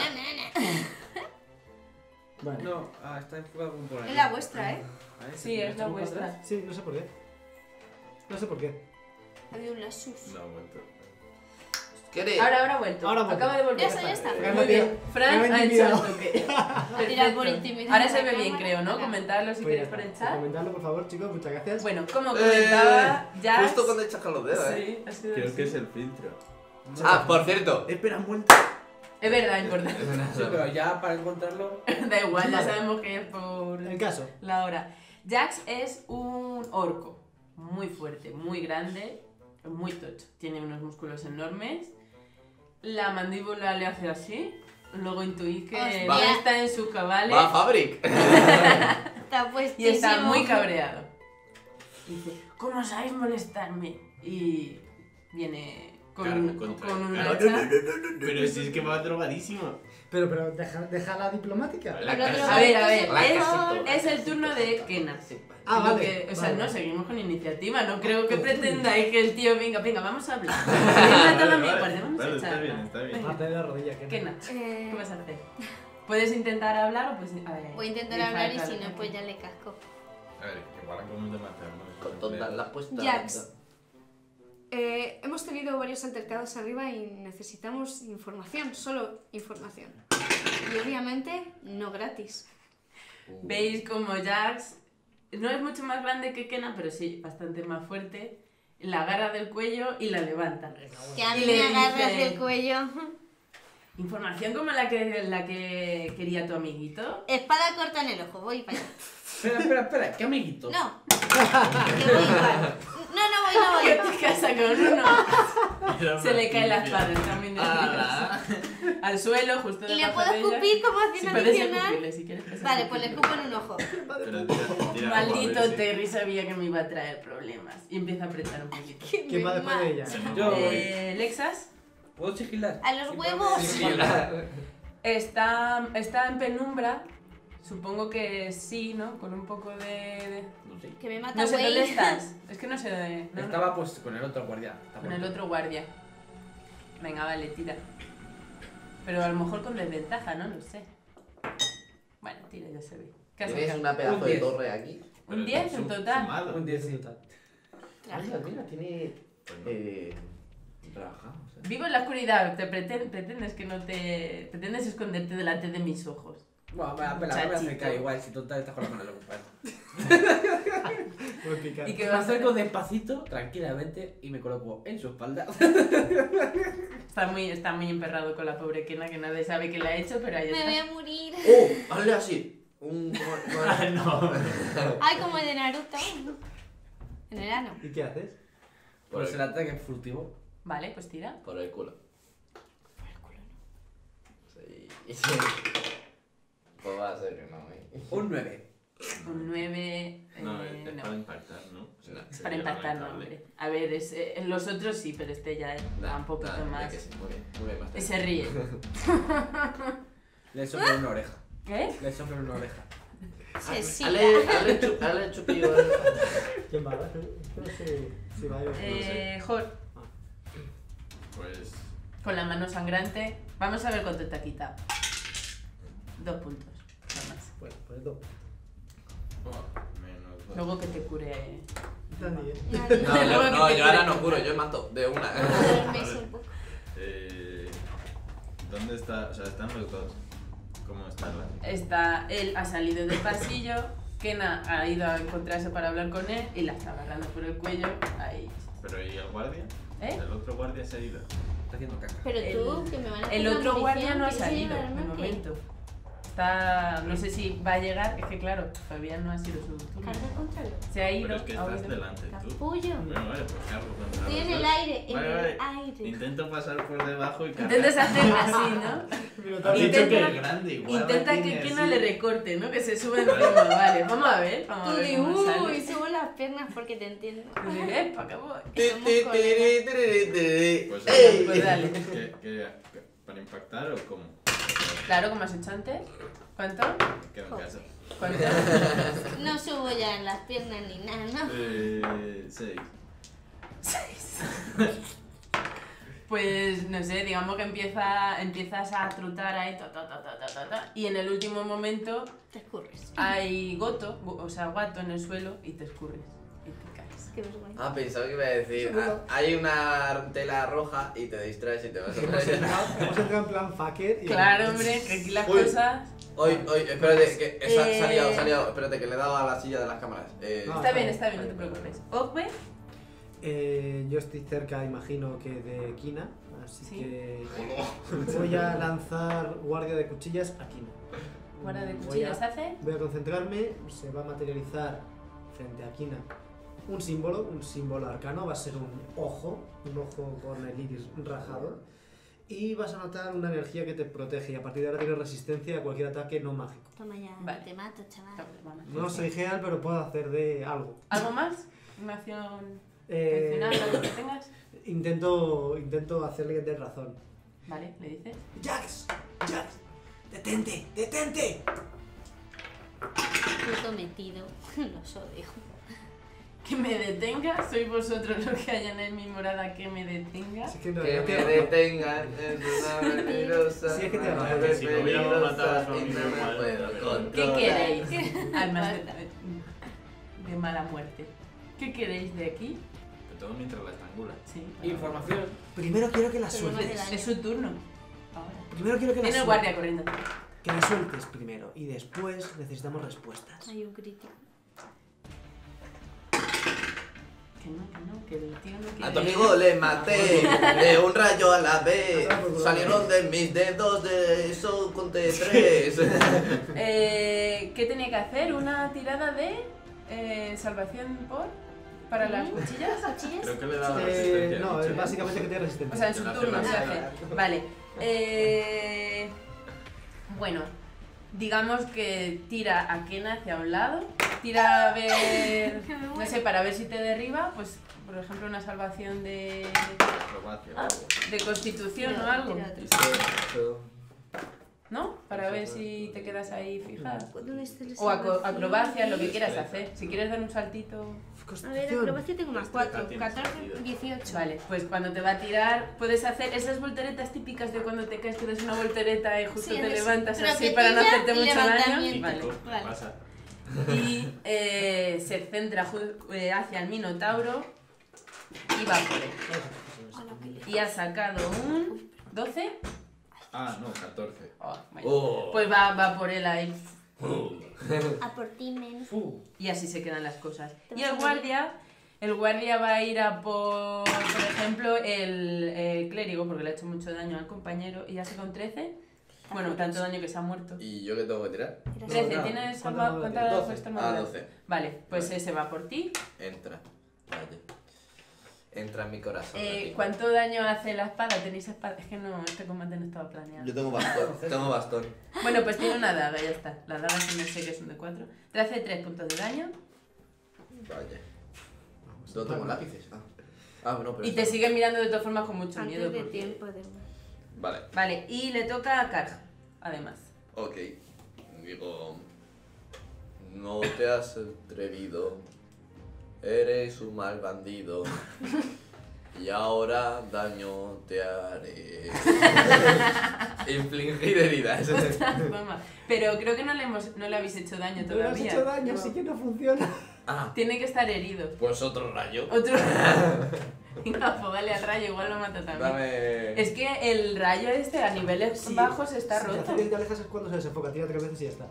Vale. No, está enfocada como por ahí. Es la vuestra, ¿eh? A ver, Sí, ¿me es la echo para vuestra. atrás? Sí, no sé por qué. No sé por qué. Había un lasus. No, vuelto. ¿Quieres? Ahora ha vuelto. Ahora ha vuelto. Acaba de volver. Ya está. Muy bien. Fran Me ha ha hecho el intimidado. toque. Tira por Perfecto. intimidar Ahora a se la ve bien, cámara. creo, ¿no? Venga. Comentarlo si Pues ya queréis por el está. chat. Comentarlo, por favor, chicos, muchas gracias. Bueno, como comentaba, Jax... Justo cuando echas con los dedos, Sí, ha sido Creo así. que es el filtro. Ah, por cierto. Espera, han vuelto. Es verdad, importante. Sí, pero ya para encontrarlo. Da igual, ya Vale. sabemos que es por El caso. la hora. Jax es un orco muy fuerte, muy grande, muy tocho. Tiene unos músculos enormes. La mandíbula le hace así. Luego intuís que Hostia. no está en sus cabales Va a Fabric. Está puestísimo. y está muy cabreado. Dice: ¿cómo sabéis molestarme? Y viene Cargo contra con el un cargo. hacha. Pero si es que va drogadísimo. Pero deja la diplomática. La Pero casa. A ver, La es, casito. es el turno de Kena. Ah, Lo vale. que- o sea, vale. no, seguimos con iniciativa. No creo que pretendáis que el tío venga, vamos a hablar. Venga, toda mi parte, vamos a Vale, está echarla. bien, está bien. Venga. Parte de la rodilla. Que Kena, Eh, ¿qué vas a hacer? Puedes intentar hablar o pues. A ver, voy a intentar disfrazar hablar y si de- no, pues ya le casco. A ver, igual acabamos de matarnos. Con tontas las puestas. Jax. Hemos tenido varios altercados arriba y necesitamos información, solo información. Y obviamente no gratis. Veis como Jax no es mucho más grande que Kena, pero sí bastante más fuerte. La agarra del cuello y la levanta. Que a Y mí le me agarras dice- del cuello. Información como la que quería tu amiguito. Espada corta en el ojo, voy para allá. Espera, ¿qué amiguito? No. Que voy igual. No Que voy. te casa con uno. Era Se le una cae la pifia. espada, está muy nervioso. Al suelo, justo ¿Y le debajo puedo de ella. escupir como Sí, acción puedes adicional? escupirle si quieres. puedes Vale, pues le escupirle. escupo en un ojo. Pero tira Maldito a ver si- Terry sabía que me iba a traer problemas. Y empieza a apretar un poquito. ¿Quién va después de ella? Se me Yo- ocurre. Lexas ¿Puedo sigilar? A los huevos. está en penumbra. Supongo que sí, ¿no? Con un poco de... No sé. Que me mata No sé güey. dónde estás. Es que no sé dónde... no, Estaba pues con el otro guardia. Está con el muerto. otro guardia. Venga, vale, tira. Pero a lo mejor con desventaja, no lo sé. Bueno, tira, ya se ve. ¿Qué has Tienes sacado? una pedazo Un de 10. torre aquí. Pero Un 10 en sum- total. sumado. Un 10. Sí, total. Mira, mira, tiene. Pues no. Trabajamos. Vivo en la oscuridad, pretendes que no te... Pretendes esconderte delante de mis ojos. Bueno, me voy a Chachito. acercar igual, si total estás con la mano ocupada. Muy picante. ¿Y qué Me vas a hacer? acerco despacito, tranquilamente, y me coloco en su espalda. Está muy emperrado con la pobre Kena, que nadie sabe qué le ha hecho, pero ahí Me voy está. a morir. ¡Oh! Hazle así. Ah, no. Ay, como el de Naruto. En el ano. ¿Y qué haces? Por Pues el el, ataque furtivo. Vale, pues tira. por el culo. Sí. Pues va a ser que no, Un 9. Un 9... No, es no. para impactar, ¿no? No. Es para impactar, no, hombre. A ver, en los otros sí, pero este ya da un poquito más. Que sí. Muy bien, Y se ríe. Le soplo una oreja. ¿Qué? Le soplo una oreja. Se siga. Hazle chupillo. ¿Quién va? No sé si va yo. Jor, Pues. con la mano sangrante. Vamos a ver cuánto te ha quitado. 2 puntos, no más. Bueno, pues dos. Oh, menos 2. Luego que te cure. Nadie. Nadie. No, yo ahora no curo, yo mato de una. Duermes un poco. ¿Dónde está? O sea, están los dos. ¿Cómo está la.? Él ha salido del pasillo. Kena ha ido a encontrarse para hablar con él y la está agarrando por el cuello. Ahí. Pero ¿y el guardia? ¿Eh? El otro guardia se ha ido. Está haciendo caca. Pero tú, El- que me van a El hacer otro una guardia no ha munición, ¿quieres salido ayudarme de o qué? momento. Está. No sé si va a llegar. Es que claro, todavía no ha sido su turno. Carga contra él. Se ha ido. Pero es que ha estás huido. delante tú. Capullo. Bueno, vale, pues cargo contra Estoy los en el dos. aire, en Vale, el vale. aire. Intento pasar por debajo y cargar. Intentas hacer así, ¿no? Has dicho que Intenta- es grande, igual. Intenta la que tiene Kena así. le recorte, ¿no? Que se sube encima. Vale, vamos a ver. Vamos a Tú ver di, cómo y sale. subo las piernas porque te entiendo. Tú di, ¿para qué voy? Somos colegas. Pues, ¡Ey! Pues dale. ¿Para impactar o cómo? Claro, como has hecho antes. ¿Cuánto? Quedo en casa. ¿Cuánto? No subo ya las piernas ni nada, ¿no? 6. 6. Pues no sé, digamos que empiezas a trotar ahí, y en el último momento Te escurres. hay guato en el suelo y te escurres y te caes. Qué vergüenza. Ah, pensaba que iba a decir. Hay una tela roja y te distraes y te vas a Hemos entrado en plan fucker y... Claro, hombre, que aquí las Uy. cosas... Hoy, espérate, que se ha liado, Eh. se ha liado. Espérate, que le he dado a la silla de las cámaras. No. Está bien, no te preocupes. Ogbe, Yo estoy cerca, imagino que de Kina, así Sí. que voy a lanzar guardia de cuchillas a Kina. guarda de Voy cuchillas a- hace. Voy a concentrarme, se va a materializar frente a Kina un símbolo arcano, va a ser un ojo con el iris rajado, y vas a notar una energía que te protege y a partir de ahora tienes resistencia a cualquier ataque no mágico. Toma ya, Vale. te mato, chaval. No soy Geal, pero puedo hacer de algo. ¿Algo más? ¿Una acción Eh, adicional, algo que tengas? intento hacerle que dé razón. Vale, ¿le dices? ¡Jax! ¡Jax! ¡Detente! ¡Detente! Puto metido. Los odio. Que me detenga, sois vosotros los que hayan en mi morada que me detenga. Si es que no, Que no me te- detengan, es una peligrosa. Sí, es que te una va. nave Si no hubiéramos matado a su peligrosa y amigo no me igual. puedo ¿Qué controlar. queréis? Almas de mala muerte. ¿Qué queréis de aquí? Pero todo mientras la estrangula. Sí. Información. Primero quiero que la Pero no hace sueltes. daño. Es su turno. Ahora. Primero quiero que la Tiene el sueltes. guardia corriendo. Que la sueltes primero. Y después necesitamos respuestas. Hay un crítico. Que el tío no quiere. A tu amigo le maté de un rayo a la vez. Salieron de mis dedos de eso con T3. ¿Qué tenía que hacer? ¿Una tirada de salvación para las cuchillas? ¿Cuchillas? Creo que le he dado resistencia. No, he es dicho. básicamente que tiene resistencia. O sea, en su Te la turno hace se la- hace. Vale. Bueno, digamos que tira a Kena hacia un lado. Tira a ver. No sé, para ver si te derriba. Pues, por ejemplo, una salvación de Acrobacia o algo. constitución o Tira algo. otro. ¿No? Para ver si te quedas ahí fija. ¿Dónde está el O salvación? acrobacia, lo que quieras hacer. Si quieres dar un saltito. A ver, acrobacia tengo más 4. Tiene 14, sentido. 18. Vale, pues cuando te va a tirar, puedes hacer esas volteretas típicas de cuando te caes, que das una voltereta y justo Sí, te es levantas así troquetilla para no hacerte y mucho daño. levantamiento. Vale. Típico, Vale. pasa. Y se centra hacia el Minotauro y va por él. Hola, qué lejos. Y ha sacado un 12. Ah, no, 14. Oh, bueno. Oh. Pues va por él ahí. A por ti, men. Y así se quedan las cosas. Te Y vas a el guardia va a ir a por ejemplo, el clérigo, porque le ha hecho mucho daño al compañero y ha sacado un 13. Bueno, tanto daño que se ha muerto. ¿Y yo qué tengo que tirar? 13, ¿tienes ¿Cuántas cuántas 12. puesto Ah, armadura? 12. Vale, pues ese va por ti. Entra. Vaya. Entra en mi corazón. ¿Cuánto daño hace la espada? ¿Tenéis espada? Es que no, este combate no estaba planeado. Yo tengo bastón. Tengo bastón. Bueno, pues tiene una daga, ya está. La daga sí no sé que es un de 4. Te hace 3 puntos de daño Vaya. No tengo lápices. Ah, no, pero. y te eso- sigue mirando de todas formas con mucho Antes miedo. de porque- tiempo de... Vale. Vale, y le toca a Karg, además. Ok. Digo. No te has atrevido. Eres un mal bandido. Y ahora daño te haré. Infligir heridas. Toma. Pero creo que no le habéis hecho daño No le has todavía. hecho daño, así que no funciona. Ah, Tiene que estar herido. pues otro rayo. Otro. Venga, pues dale al rayo, igual lo mata también. Dame. Es que el rayo este a niveles Sí, bajos está si roto. te alejas es cuando se desenfoca. Tira 3 veces y ya está.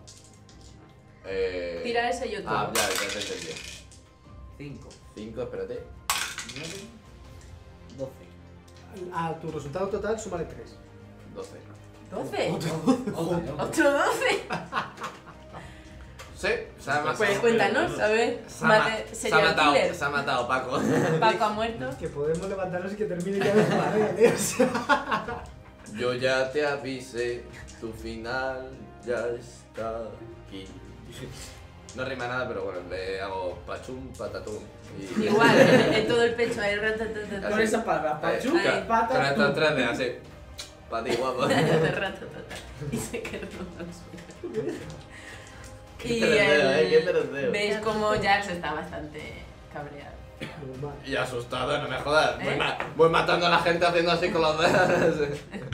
Tira ese y otro. Ah, ya te entendí. 5, 5, espérate. 9, 12. A tu resultado total, súmale 3. 12. 12. Ojo, Otro 12. Sí, se ha matado. Pues cuéntanos, a ver. Se ha ma- se ha Serial matado, killer. se ha matado Paco. Paco ha muerto. Que podemos levantarnos y que termine ya de jugar, ¿eh? Yo ya te avisé, tu final ya está aquí. No rima nada, pero bueno, le hago pachum, patatún. Y Igual, en todo el pecho ahí. Ratatatata. Con esas palabras, pachuca, Ahí. Con pata, estos tres de así. Pa' ti, guapo. Ratatata. Y se quedó al suelo. Qué troceo, qué troceo. Veis como Jax está bastante cabreado. Normal. Y asustado, no me jodas. ¿Eh? Voy matando a la gente haciendo así con los dedos.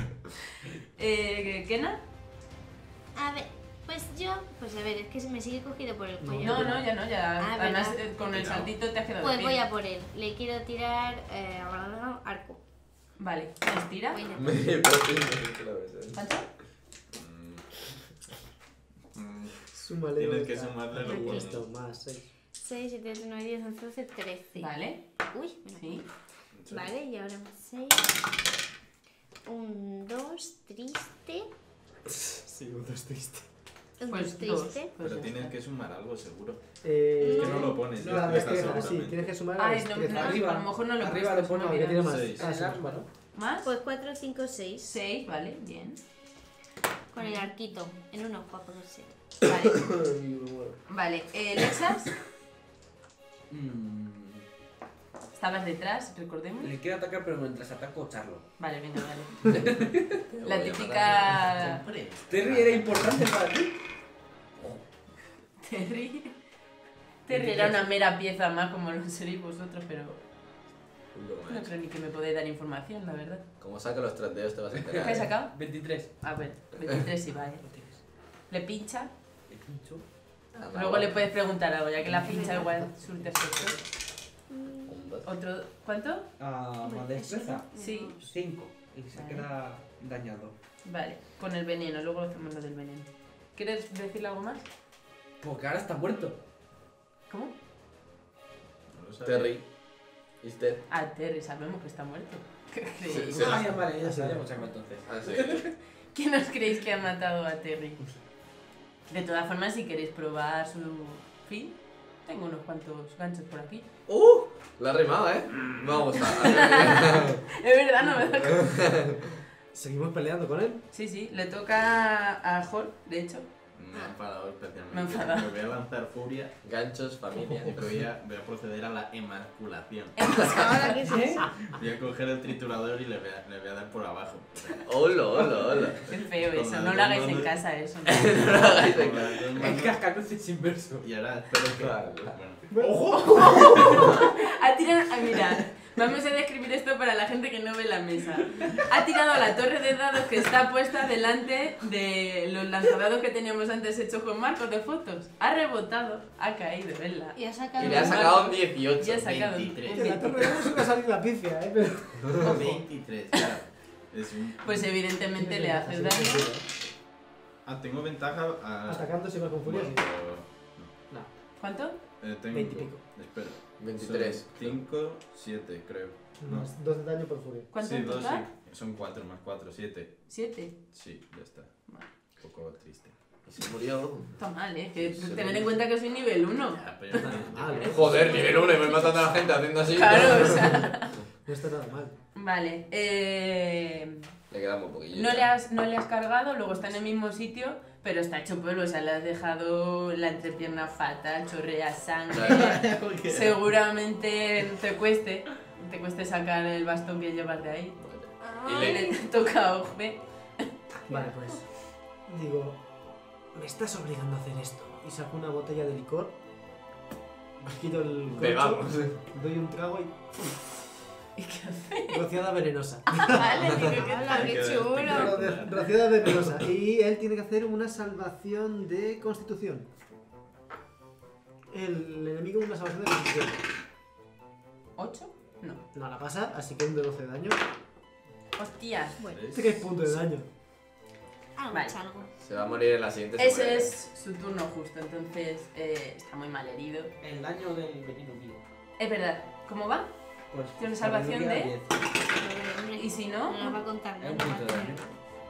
¿Kena? A ver, pues yo... Pues a ver, es que se me sigue cogido por el cuello. No, no, ya no, ya. Ah, Además, ¿verdad? con el saltito te has quedado Pues de voy pie. a por él. Le quiero tirar... arco. Vale, ¿nos tira? Voy a- Me ¿Pancho? Súmale. Tienes que otra. sumarle los Ahí está, buenos. más 6. 6, 7, 8, 9, 10, 11, 12, 13. Vale, Uy, menos sí. Vale, y ahora más 6. 1, 2, triste. Sí, un 2 triste. Un Pues 2 dos. triste. Pues Pero ya tienes está. que sumar algo seguro. Eh, Es que no lo pones, La ya está destreza, sí, seguramente. tienes que sumar la Ay, no, destreza. no, Arriba. a lo mejor no lo he Arriba puesto, lo pone, se me Que olvidó. tiene más. Seis. Ah, sí, El arma, vale. ¿no? ¿Más? Pues 4, 5, 6. 6, vale, bien. Con el arquito. En un ojo a poder ser. Vale, vale. Lexas, Mm, Estabas detrás, recordemos. Le quiero atacar, pero mientras ataco, charlo. Vale, venga, vale. La típica... Terry era importante para ti. Terry era una mera pieza más como lo seréis vosotros, pero no creo ni que me podáis dar información, la verdad. Como saca los trateos te vas a enterar. ¿Qué has sacado? 23. A ver, 23 sí vale. Le pincha, Le pincho. luego le puedes preguntar algo, ya que la pincha igual surte efecto. Un, dos. Otro, ¿cuánto? Más destreza. Sí, 5. Y se Vale. queda dañado. vale, con el veneno, luego hacemos lo del veneno. ¿Quieres decirle algo más? Porque ahora está muerto. ¿Cómo? No lo sabía. Terry. ¿Y usted? Ah, Terry, sabemos que está muerto. ¿Qué creéis? Sí. Ah, ya vale, ya sabemos algo entonces. Ah, sí. ¿Quién os creéis que ha matado a Terry? De todas formas, si queréis probar su fin, tengo unos cuantos ganchos por aquí. La ha rimado, ¿eh? Me ha gustado. Es verdad, no me da cuenta. ¿Seguimos peleando con él? Sí, sí, le toca a Hor, de hecho. Me ha enfadado especialmente. Me ha enfadado. Me voy a lanzar furia Ganchos, familia. y voy a proceder a la emasculación. Ahora que sí. Voy a coger el triturador y le voy a dar por abajo. Hola, hola, hola. Qué feo Con eso, las no lo dos hagáis en manos. casa eso. ¿no? No lo hagáis en Con casa. las dos El manos. cascanueces inverso. Y ahora espero que... Claro. Bueno, Ha tirado, mira, vamos a describir esto para la gente que no ve la mesa. Ha tirado a la torre de dados que está puesta delante de los lanzadados que teníamos antes hechos con marcos de fotos. Ha rebotado, ha caído, ¿verdad? Y ha sacado Y le ha sacado un 18. Ya ha sacado un 23. Que la torre no se va a salir la pifia, pero... 23, claro. Es un... Pues evidentemente le haces daño. Ah, tengo ventaja a... Atacando si va con furia, sí. Bueno, ¿Cuánto? tengo... 20 y pico. Espera. 23. 5, 7 creo. No, 2 de daño por furia. ¿Cuánto Sí, en 2 total? sí. Son 4 más 4, 7. 7. Sí, ya está. Vale. Un poco triste. Y se murió. Está mal, ¿eh? Que Se tened lo- en cuenta que soy nivel 1. Ya, pero ya está. Vale. Joder, nivel 1 y voy matando a la gente haciendo así. Claro, o sea. No está nada mal. Vale. Le queda muy poquillo. No le has cargado, luego está en el mismo sitio, pero está hecho polvo, o sea, le has dejado la entrepierna fatal, chorrea sangre. Seguramente te cueste sacar el bastón que llevas de ahí. Y Y le... le toca a Ojbe. Vale, pues... Digo... Me estás obligando a hacer esto. Y saco una botella de licor. Quito el corcho. Bebamos. Doy un trago y... ¿Y qué hace? Rociada venenosa. Vale, digo, ¿qué Hola, tal? qué Queda chulo. espectacular. Rociada venenosa. Y él tiene que hacer una salvación de constitución. El enemigo una salvación de constitución. ¿8? No. No la pasa, así que un de 12 de daño. Hostias. Este que es punto de daño. Algo, Vale. algo. Se va a morir en la siguiente. se Ese muere. es su turno justo, entonces está muy mal herido. El daño del veneno mío. Es verdad. ¿Cómo va? Pues, ¿Tiene salvación sabiduría de? 10. ¿Y si no? No nos va a contar. Es un punto de daño.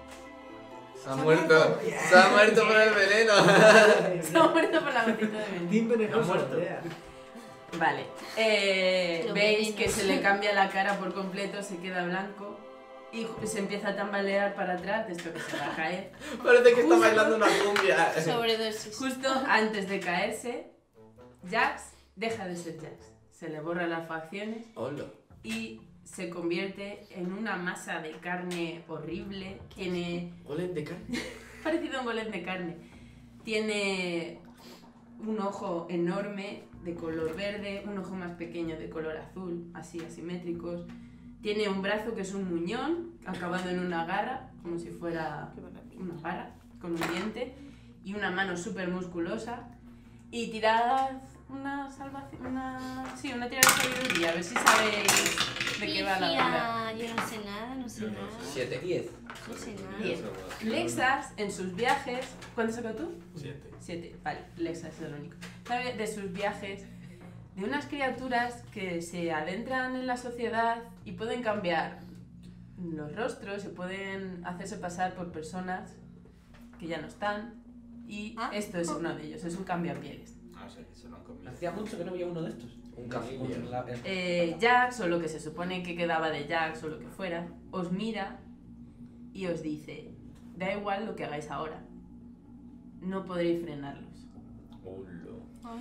Se ha muerto. Se ha muerto por el veneno. Se ha muerto por la gotita de veneno. Team venenoso. Ha muerto. yeah. Vale. Lo Veis veneno. que se le cambia la cara por completo, se queda blanco y se empieza a tambalear para atrás, de esto que se va a caer. Parece que está Justo. bailando una cumbia. Sobredosis. Justo antes de caerse, Jax deja de ser Jax. Se le borran las facciones Hola. y se convierte en una masa de carne horrible. Tiene Golem de carne. parecido a un golem de carne. Tiene un ojo enorme de color verde, un ojo más pequeño de color azul, así asimétricos. Tiene un brazo que es un muñón, acabado en una garra, como si fuera una garra, con un diente, y una mano súper musculosa. Y tirad una salvación, una tirada de sabiduría, a ver si sabéis de qué va la cosa. Yo no sé nada, no sé Yo no nada. sé. 7. 10. No sé nada. Bien. Lexas, en sus viajes... ¿Cuánto sacas tú? 7. 7, vale, Lexas es el único. Sabe de sus viajes, de unas criaturas que se adentran en la sociedad y pueden cambiar los rostros, se pueden hacerse pasar por personas que ya no están. Y Ah. esto es uno de ellos, es un cambiapieles. Ah, o sea, que se lo han comido. Hacía mucho que no había uno de estos. Un camino. Jax, o lo que se supone que quedaba de Jax, o lo que fuera, os mira y os dice, da igual lo que hagáis ahora, no podréis frenarlos. Hola. Ay,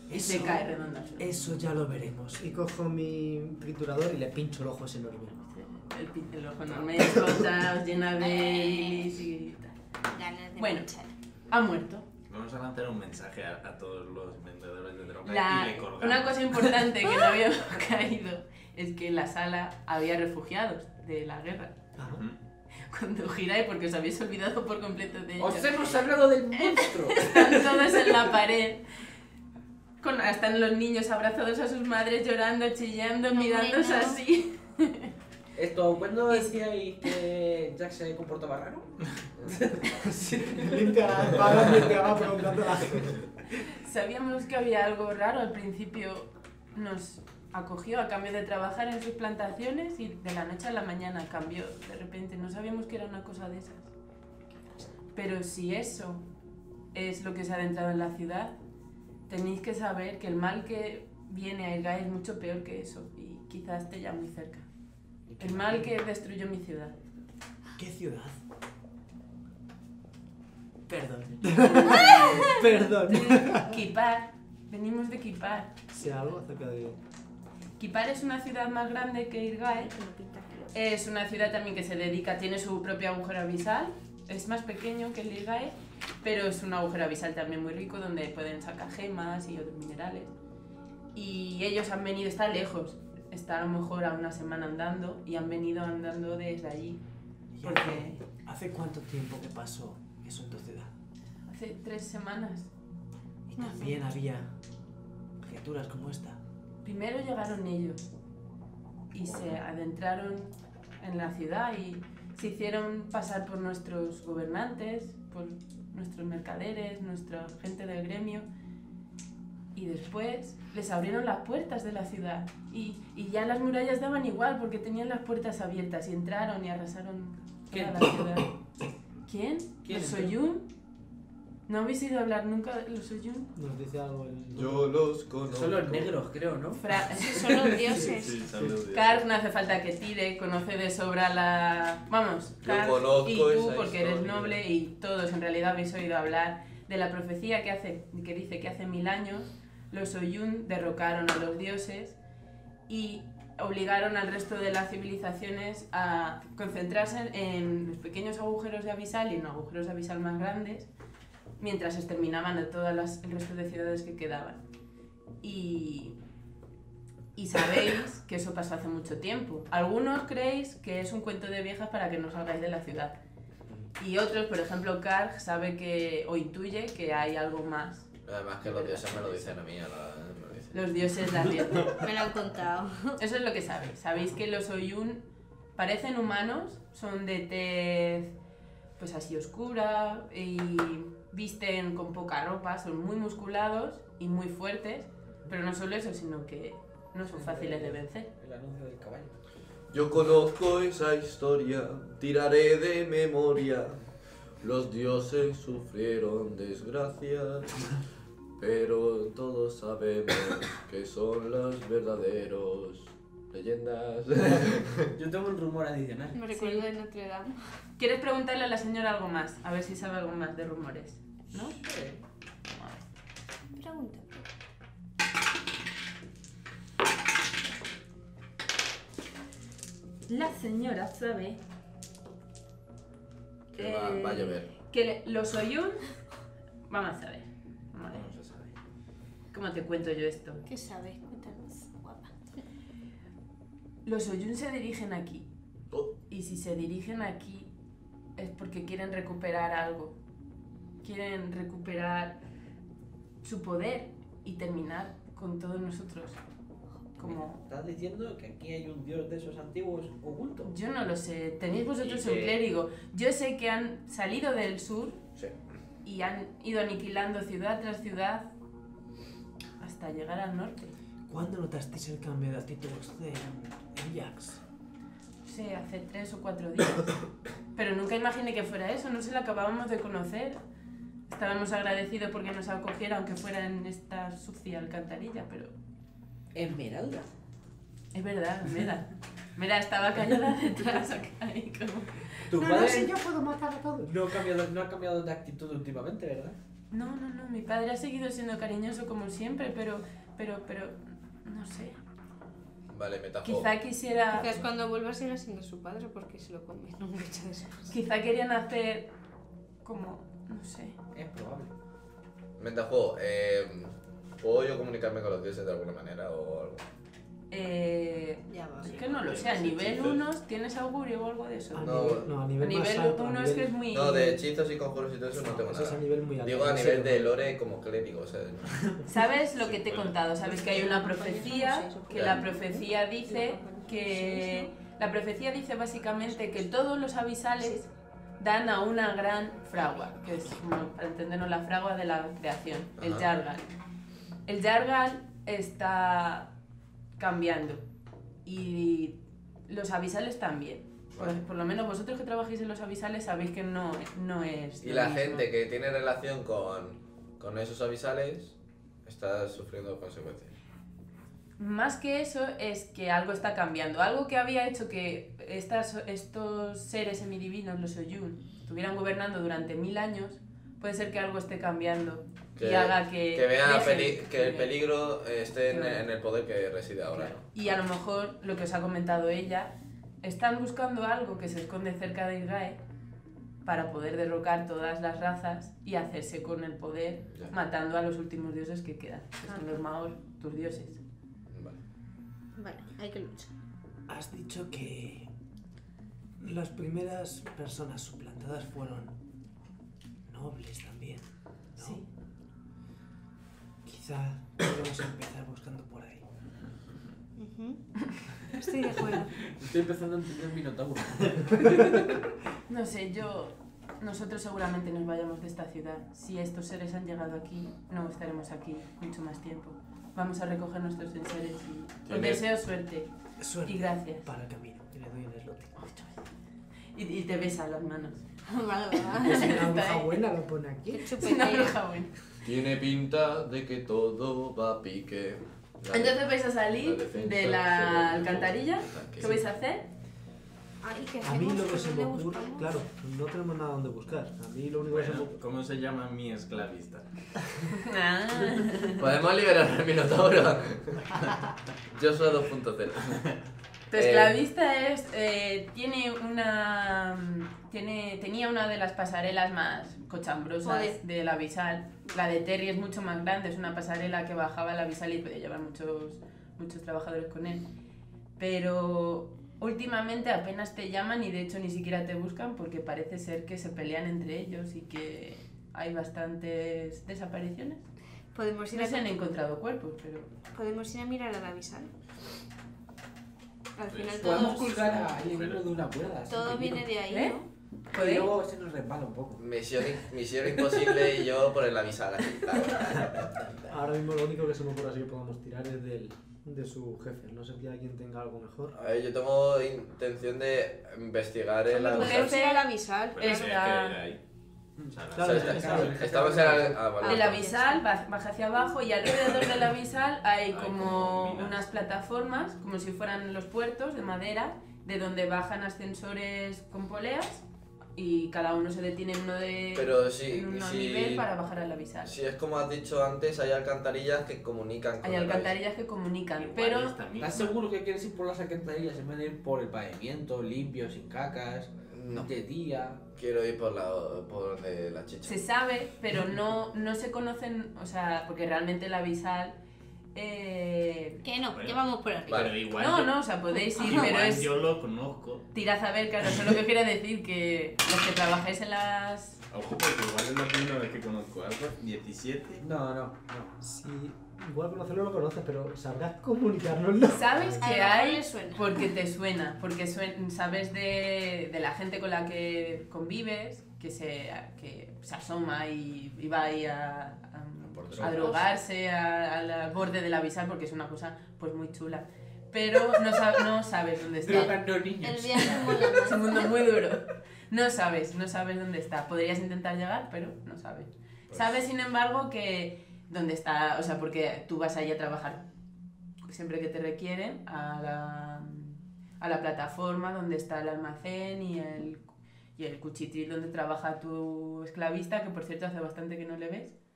y se cae redondo al suelo. Eso ya lo veremos. Y cojo mi triturador y le pincho el ojo ese enorme. El ojo enorme explota, os llena de iris y tal. Ganas de Bueno. manchar. Ha muerto. Vamos a lanzar un mensaje a todos los vendedores de droga y le colgamos. Una cosa importante que no habíamos caído es que en la sala había refugiados de la guerra. Ajá. Cuando giráis, porque os habéis olvidado por completo de ellos. ¡Os hemos hablado del monstruo! Están todos en la pared. Están los niños abrazados a sus madres, llorando, chillando, No, mirándose bueno. así. Esto, ¿cuándo decíais que Jack se comportaba raro? Limpia la espada mientras va preguntando a la gente. Sabíamos que había algo raro. Al principio nos acogió a cambio de trabajar en sus plantaciones y de la noche a la mañana cambió de repente. No sabíamos que era una cosa de esas. Pero si eso es lo que se ha adentrado en la ciudad, tenéis que saber que el mal que viene a Irgai es mucho peor que eso y quizás esté ya muy cerca. El mal que destruyó mi ciudad. ¿Qué ciudad? Perdón. Perdón. Kipar. Venimos de Kipar. ¿Sé algo acerca de...? Kipar es una ciudad más grande que Irgai. Es una ciudad también que se dedica, tiene su propio agujero abisal. Es más pequeño que el Irgai, pero es un agujero abisal también muy rico donde pueden sacar gemas y otros minerales. Y ellos han venido, está lejos, está a lo mejor a una semana andando y han venido andando desde allí. ¿Y Porque hace cuánto tiempo que pasó eso en tu ciudad? hace 3 semanas. Y también había criaturas como esta. Primero llegaron ellos y se adentraron en la ciudad y se hicieron pasar por nuestros gobernantes, por nuestros mercaderes, nuestra gente del gremio. Y después les abrieron las puertas de la ciudad y ya las murallas daban igual porque tenían las puertas abiertas y entraron y arrasaron toda la ciudad. ¿Quién? ¿Quién ¿Los entró? Soyun? ¿No habéis ido a hablar nunca de los Soyun? Nos dice algo el... Yo los conozco. Son los negros, creo, ¿no? Son los dioses. Sí, son los dioses. Karg no hace falta que tire, conoce de sobra la... Vamos, Yo Karg conozco y tú esa porque eres historia. noble y todos en realidad habéis oído hablar de la profecía que dice que hace 1000 años los Oyun derrocaron a los dioses y obligaron al resto de las civilizaciones a concentrarse en los pequeños agujeros de abisal y en agujeros de abisal más grandes mientras exterminaban a todas el resto de ciudades que quedaban. Y sabéis que eso pasó hace mucho tiempo. Algunos creéis que es un cuento de viejas para que no salgáis de la ciudad. Y otros, por ejemplo, Karg sabe que, o intuye que hay algo más. Además que los dioses me lo dicen a mí, me lo dicen. Los dioses la advierten. Me lo han contado. Eso es lo que sabéis. Sabéis que los Oyun parecen humanos, son de tez pues así oscura y visten con poca ropa, son muy musculados y muy fuertes, pero no solo eso, sino que no son fáciles de vencer. El anuncio del caballo. Yo conozco esa historia, tiraré de memoria. Los dioses sufrieron desgracias, pero todos sabemos que son los verdaderos leyendas. Yo tengo un rumor adicional. Me recuerdo de Notre Dame. ¿Quieres preguntarle a la señora algo más? A ver si sabe algo más de rumores, ¿no? A ver. Pregunta. La señora sabe Que va a llover. que los Oyun... Vamos a ver. Vamos a ver. No se sabe. ¿Cómo te cuento yo esto? ¿Qué sabes? Cuéntanos, guapa. Los Oyun se dirigen aquí. Oh. Y si se dirigen aquí es porque quieren recuperar algo. Quieren recuperar su poder y terminar con todos nosotros. Como... ¿Estás diciendo que aquí hay un dios de esos antiguos oculto? Yo no lo sé. Tenéis vosotros Y un que- clérigo. Yo sé que han salido del sur Sí. y han ido aniquilando ciudad tras ciudad hasta llegar al norte. ¿Cuándo notasteis el cambio de actitud en Jax? No sé, hace 3 o 4 días. Pero nunca imaginé que fuera eso, no se la acabábamos de conocer. Estábamos agradecidos porque nos acogiera, aunque fuera en esta sucia alcantarilla, pero Esmeralda. es verdad, Mira, estaba callada detrás acá ahí como... Tu No, padre no, si yo puedo matar a todos. no ha cambiado de actitud últimamente, ¿verdad? No, mi padre ha seguido siendo cariñoso como siempre, pero, no sé. Vale, Metajo. Quizá quisiera... Quizás cuando vuelva siga siendo su padre porque se lo come, no me echa de eso. Quizá querían hacer como, no sé. Es probable. Metajo, ¿puedo yo comunicarme con los dioses de alguna manera o algo? Ya va. Es que no lo sé, a nivel 1 ¿tienes augurio o algo de eso? A No, nivel, no, a A nivel más nivel alto, 1 es que es muy... No, de hechizos y conjuros y todo eso no tengo eso es a nada. nivel muy alto. Digo a no sé nivel de cómo. lore como clérigo, o sea... ¿Sabes lo que te he contado? Sabes que hay una profecía, que la profecía dice que... La profecía dice básicamente que todos los avisales dan a una gran fragua, que es, como, para entendernos, la fragua de la creación, el Ajá. Jargal. El Jargal está cambiando y los avisales también. Por lo menos vosotros que trabajáis en los avisales sabéis que no es... Y lo la mismo. gente que tiene relación con esos avisales está sufriendo consecuencias. Más que eso es que algo está cambiando. Algo que había hecho que estos seres semidivinos, los Oyun, estuvieran gobernando durante 1000 años, puede ser que algo esté cambiando y haga que vea dejen que el de- peligro esté Claro. en el poder que reside ahora, Claro. ¿no? Y a lo mejor, lo que os ha comentado ella, están buscando algo que se esconde cerca de Ilgae para poder derrocar todas las razas y hacerse con el poder, Ya. matando a los últimos dioses que quedan, que son los Maor, tus dioses. Vale. Vale, hay que luchar. Has dicho que las primeras personas suplantadas fueron nobles también, ¿no? Sí. Quizá podemos empezar buscando por ahí. Estoy de acuerdo. Estoy empezando a entender Minotauro. No sé, nosotros seguramente nos vayamos de esta ciudad. Si estos seres han llegado aquí, no estaremos aquí mucho más tiempo. Vamos a recoger nuestros enseres y os ¿Tienes? deseo suerte Suerte y gracias. para el camino. Y le doy un eslote. Y te besa las manos. Vale, vale. Es una Está bruja ahí. buena, lo pone aquí. Qué Es una chupeteo. bruja buena. Tiene pinta de que todo va a pique. Entonces vais a salir La defensa de se la vuelve alcantarilla. ataque. ¿Qué vais a hacer? Ay, ¿qué A mí hacemos? lo que se me ¿Dónde ocurre, buscamos? claro, no tenemos nada donde buscar. A mí lo único que se me Bueno, ocurre... ¿cómo se llama mi esclavista? Ah. Podemos liberar al Minotauro. Joshua 2.0. Tu esclavista tenía una de las pasarelas más cochambrosas Joder. del Avisal. La de Terry es mucho más grande, es una pasarela que bajaba al Avisal y podía llevar muchos trabajadores con él. Pero últimamente apenas te llaman y de hecho ni siquiera te buscan porque parece ser que se pelean entre ellos y que hay bastantes desapariciones. Podemos ir No se han a, encontrado cuerpos, pero... podemos ir a mirar a la Avisal. Al final Podemos todo, colgar ahí en uno de una cuerda. así todo pequeño. viene de ahí, ¿Eh? ¿no? Y ¿Podéis? luego se nos resbala un poco. Misión imposible y yo por el avisar así. Ahora mismo lo único que se me ocurre así que podemos tirar es de su jefe. No sé si alguien tenga algo mejor. A ver, yo tengo intención de investigar el Podemos avisar. ir a la Avisal. Pero Está- habría que ir ahí. O sea, Claro, O sea, está- estamos en el... Ah, vale. El Avisal baja hacia abajo y alrededor del Avisal hay Hay como como minas. unas plataformas, como si fueran los puertos de madera, de donde bajan ascensores con poleas y cada uno se detiene en uno de Pero sí, en un sí. nivel para bajar al Avisal. Si es como has dicho antes, hay alcantarillas que comunican con Hay el alcantarillas que comunican, igual pero esta misma. ¿Estás seguro que quieres ir por las alcantarillas en vez de ir por el pavimento, limpio, sin cacas, No. de día? Quiero ir por donde la chicha. se sabe, pero no se conocen, o sea, porque realmente el Avisal... Que no, Bueno. que vamos por arriba. Vale. Pero igual No, yo, no, o sea, podéis ir, igual pero es... yo lo conozco. Tirad a ver, claro, eso es lo que quiere decir que los que trabajáis en las... Ojo, porque igual es la primera vez que conozco algo. 17. No. Sí, igual conocerlo lo conoces, pero sabrás comunicárnoslo. Sabes A lo que mejor hay le suena. porque te suena, porque sabes de la gente con la que convives, que se asoma y va ahí por a drogas. drogarse al borde del Avisal porque es una cosa pues muy chula. Pero no sabes dónde está. Drogan no niños. El viaje mola Es un mundo muy duro. No sabes dónde está. Podrías intentar llegar, pero no sabes. Pues- Sabes, sin embargo, que dónde está, o sea, porque tú vas ahí a trabajar siempre que te requieren a la plataforma donde está el almacén y el cuchitril donde trabaja tu esclavista, que por cierto hace bastante que no le ves.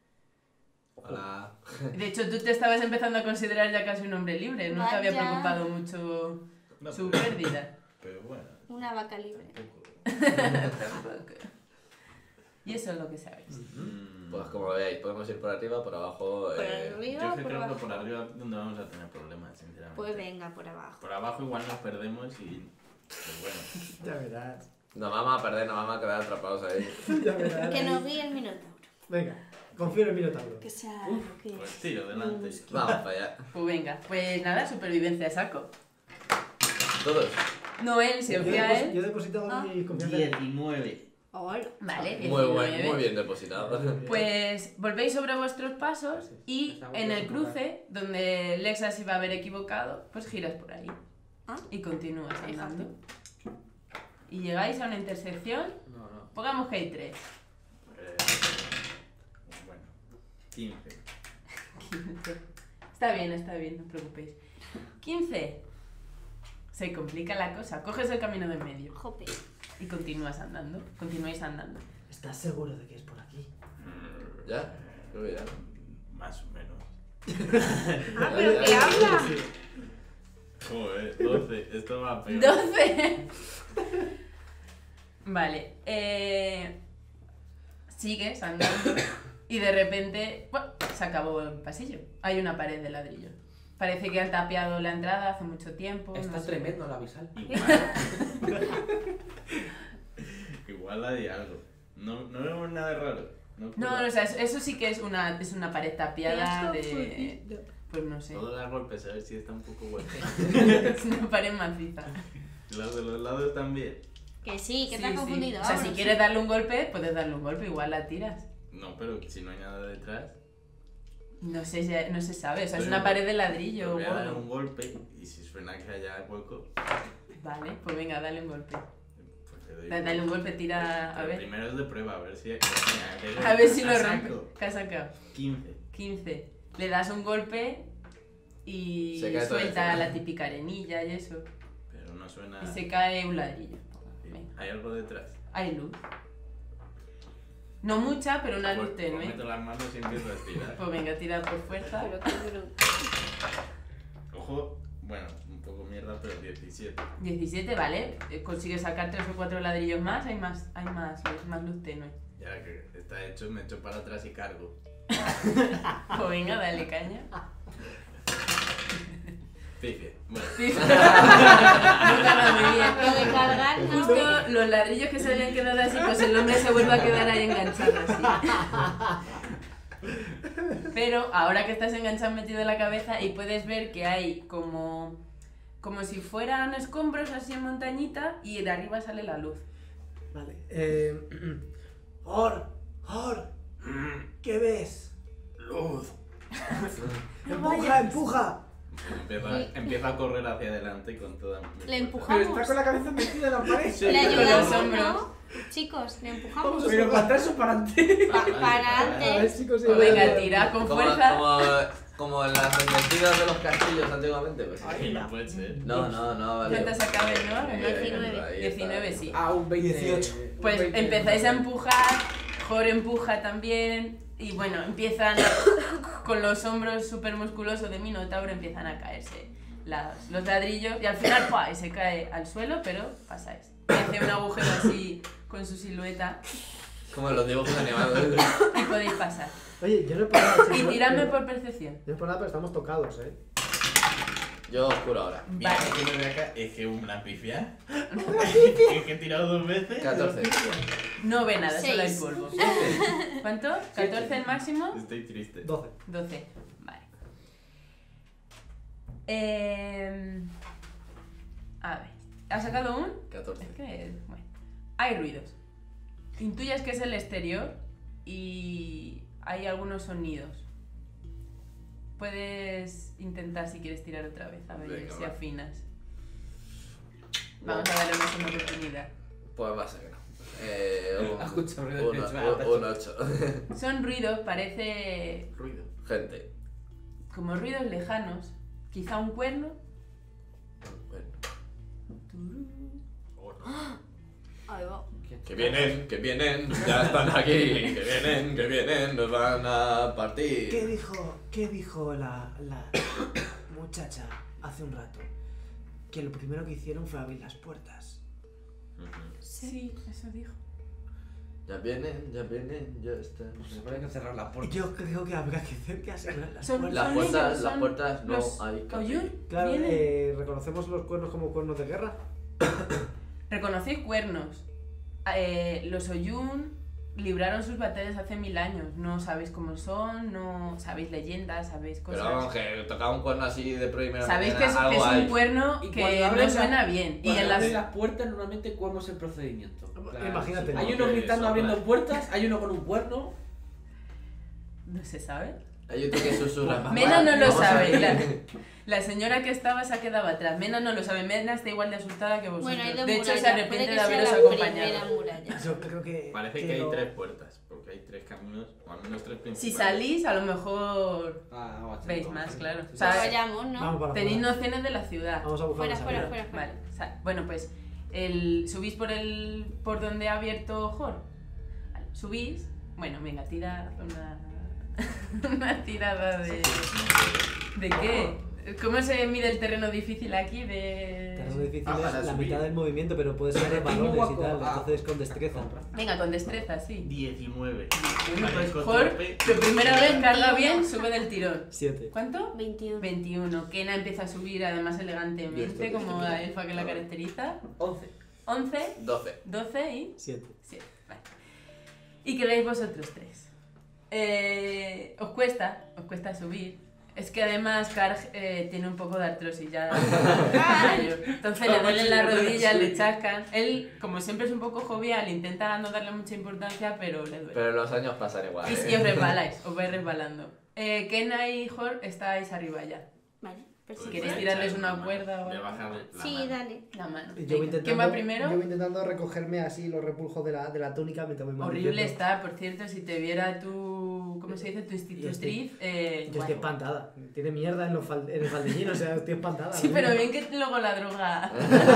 Hola. De hecho, tú te estabas empezando a considerar ya casi un hombre libre. No te había Vaya. preocupado mucho No, su pero- pérdida. Pero bueno, Una vaca libre. tampoco. Y eso es lo que sabéis. Pues como veáis, podemos ir por arriba, por abajo. Por Yo arriba es o que por creo que abajo. por arriba es donde vamos a tener problemas, sinceramente. Pues venga, por abajo. Por abajo igual nos perdemos y... Pues bueno. Ya verás. No vamos a perder, nos vamos a quedar atrapados ahí. Ya verás. Que nos guíe el Minotauro. Venga, confío en el Minotauro. Que sea lo que Pues es. tiro delante. Vamos para allá. Pues venga, pues nada, supervivencia a saco. Todos. No él, se Yo confía a él. he depositado Ah. mi confianza en él. 19. Hola. Vale, Muy 19. bien depositado. Pues volvéis sobre vuestros pasos y en el cruce, donde Lexa se iba a haber equivocado, pues giras por ahí. Ah. Y continúas Fíjate. andando. Y llegáis a una intersección, No, no. pongamos que hay 3. Bueno, 15. Está bien, no os preocupéis. 15. Se complica la cosa. Coges el camino de en medio Jope. y continuáis andando. ¿Estás seguro de que es por aquí? ¿Ya? Creo que ya. Más o menos. Ah, pero que habla. Joder, 12. Esto va peor. 12. Vale. Sigues andando y de repente se acabó el pasillo. Hay una pared de ladrillo. Parece que han tapiado la entrada hace mucho tiempo. Está no sé. tremendo la avisal. Igual hay algo. No vemos nada de raro. No, o sea, eso sí que es una pared tapiada Qué de... Pues no sé. Todo da golpes, a ver si está un poco bueno. Es una pared maciza. Los de los lados también. Que sí, que Sí, te has sí. confundido. O sea, si vámonos. quieres darle un golpe, puedes darle un golpe, igual la tiras. No, pero si no hay nada detrás. No sé, no se sabe, o sea, es Pero una pared de ladrillo. Voy a dar gordo. un golpe y si suena que haya hueco, Vale, pues venga, dale un golpe. pues le doy Dale un golpe, tira, a Pero ver. primero es de prueba, a ver si... A ver si lo Saco. rompe. ¿Qué has sacado? 15. 15. Le das un golpe y Se cae todo suelta encima. la típica arenilla y eso. Pero no suena... Y se cae un ladrillo. Venga. ¿Hay algo detrás? Hay luz. No mucha, pero una luz Pues tenue. meto las manos y empiezo a estirar. Pues venga, tira por fuerza. Pero qué bruto. Ojo, bueno, un poco mierda, pero 17. 17, vale. Consigues sacar 3 o 4 ladrillos más, hay más luz tenue. Ya que está hecho, me echo para atrás y cargo. Pues venga, dale caña. Pifie. Bueno, Sí. No estaba muy bien. Lo de cargar, no. Justo los ladrillos que se habían quedado así, pues el hombre se vuelve a quedar ahí enganchado así. Pero ahora que estás enganchado metido en la cabeza y puedes ver que hay como si fueran escombros así en montañita y de arriba sale la luz. Vale. Or, ¿qué ves? luz. ¡Empuja, empuja! Empieza a correr hacia adelante con toda mi Le fuerza. empujamos. la cabeza metida en la pared. Le con los ayudamos, hombros. ¿no? Chicos, le empujamos. Pero para atrás o para adelante. Para A ver antes. si consigo. Pues venga, tira con fuerza. Como en las embestidas de los castillos antiguamente. Pues. Ay, no puede ser. No, vale. ¿Cuántas acabé, no? 19. Ahí está. 19, sí. Ah, un 20. 18. Pues empezáis a empujar, Jor empuja también y bueno, empiezan con los hombros súper musculosos de Minotauro empiezan a caerse los ladrillos y al final ¡pua! Y se cae al suelo, pero pasáis. Y hace un agujero así con su silueta Como en los dibujos animados. y podéis pasar. Oye, yo no he por nada, Y chicos, tiradme pero- por percepción. No es por nada, pero estamos tocados, ¿eh? Yo oscuro ahora. Mira, Vale. que me ve acá, es que una pifia. Es que he tirado 2 veces. 14. No ve nada, solo hay 6. polvo. ¿Cuánto? ¿14 el máximo? Estoy triste. 12. 12. Vale. A ver. ¿Has sacado un? 14. Es que, bueno, hay ruidos. Intuyes que es el exterior y hay algunos sonidos. Puedes intentar si quieres tirar otra vez, a ver Venga, si va. afinas. Vamos a darle más una oportunidad. Pues va a ser que no. Escucha ruido Un de 8. Son ruidos, parece Ruido. Gente. como ruidos lejanos. Quizá un cuerno. Bueno. Oh, no. Ahí va. ¿Quién? Que vienen, ya están aquí. Que vienen, nos van a partir. ¿Qué dijo la muchacha hace un rato? Que lo primero que hicieron fue abrir las puertas. Sí, eso dijo. Ya vienen, ya están. Pues habrá que cerrar la puerta. Yo creo que habrá que cerrar las Son- puertas. Las puertas no los hay que Oyun. abrir. Claro, ¿Vienen? ¿reconocemos los cuernos como cuernos de guerra? Reconocéis cuernos. Los Oyun libraron sus batallas hace 1000 años. No sabéis cómo son, no sabéis leyendas, sabéis cosas. Pero vamos, que tocaba un cuerno así de primera Sabéis mañana, que es algo un hay. cuerno Y que cuando no abren suena bien. Y Cuando en las... abren las puertas, normalmente, ¿cómo es el procedimiento? Imagínate. Hay ¿no? uno Que gritando sopla. abriendo puertas, hay uno con un cuerno. No se sabe. Hay otro que susurra. "Mamá, Mena no lo vamos a sabe. abrir". La señora que estaba se ha quedado atrás. Mena no lo sabe. Mena está igual de asustada que vosotros. Bueno, hay dos de hecho, se murallas. arrepiente Puede de que sea haberos la acompañado. primera muralla. Yo creo que... Parece que hay 3 puertas, porque hay 3 caminos, o al menos 3 principales. Si salís, a lo mejor Ah, veis más, claro. O Pues sea, vayamos, ¿no? Vamos para tenéis afuera. nociones de la ciudad. Vamos a buscar Fuera, una fuera, salida. fuera. Vale, bueno, pues subís por donde ha abierto Jor. Vale, subís. Bueno, venga, tira una tirada de. ¿De qué? ¿Cómo se mide el terreno difícil aquí? Terreno difícil Ah, es para la subir. mitad del movimiento, pero puede ser de Tengo balones y guaco. tal, Ah. entonces con destreza. Venga, con destreza, sí. 19. Bueno, pues Parezco Jor, torpe. tu primera vez carga 21. bien, sube del tirón. 7. ¿Cuánto? 21. 21. Kena empieza a subir, además elegantemente, como la elfa que la caracteriza. 11. 11, 12. 12 y 7. 7. Vale. ¿Y qué veis vosotros tres? Os cuesta subir. Es que además Karg tiene un poco de artrosis ya. Entonces le duelen las rodillas, le chascan. Él, como siempre es un poco jovial, intenta no darle mucha importancia, pero le duele. Pero los años pasan igual. Y os resbaláis, os vais resbalando. Kena y Jor estáis arriba ya. Vale, Si perfecto. queréis Voy a tirarles echar una mano. cuerda o Voy a algo. bajarle la Sí, mano. dale. La mano. Y yo voy Venga, ¿quién va intentando, primero? yo voy intentando recogerme así los repulsos de la túnica mientras voy Horrible maldiciendo. está, por cierto, si te viera tu... ¿Cómo se dice? Tu institutriz. Yo estoy espantada. Tiene mierda en el faldellín, o sea, estoy espantada. Sí, pero bien que luego la droga...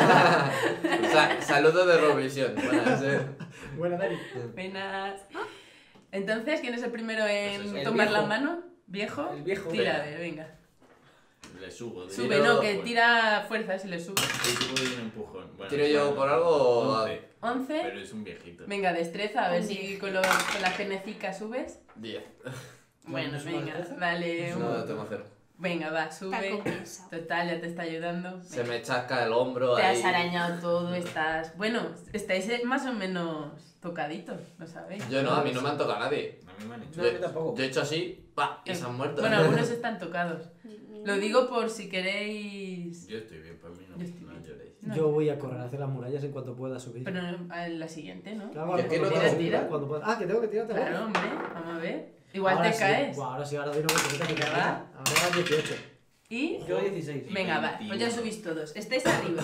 Saludos de Robvisión. Buenas, Buena, Dani. Penas. Entonces, ¿quién es el primero en Pues el tomar viejo. la mano? ¿Viejo? El viejo. Tira, venga. Le subo. de- Sube, Tiro- no, que tira fuerza si le sube. Le subo y un empujón. Bueno, ¿Tiro yo por algo o...? 11, 11. pero es un viejito. Venga, destreza, a ver si con la genecicas subes. 10. Bueno, ¿No es una venga, destreza? dale. No, tengo 0. Venga, va, Está sube. compensado. Total, ya te está ayudando. Se me chasca el hombro Te ahí. has arañado todo, estás... Bueno, estáis más o menos tocaditos, ¿lo sabéis? Yo no, a mí no me han tocado a nadie. A mí me han hecho. No, a mí tampoco. Yo he hecho así, pa, y se han muerto. Bueno, algunos están tocados. Lo digo por si queréis... Yo estoy bien, por mí no, Yo estoy no bien. lloréis. No. Yo voy a correr hacia las murallas en cuanto pueda subir. Pero en la siguiente, ¿no? Claro, ¿Qué cuando tiro pueda tengo? subir, Tira. cuando pueda. Ah, que tengo que tirarte. Claro, hombre, vamos a ver. Igual Ahora te sí. caes. Buah, ahora sí, ahora doy una vueltecita que Venga, me va. cae. Ahora 18. Y... Yo 16. Venga, va, pues ya 21. subís todos. Estáis arriba.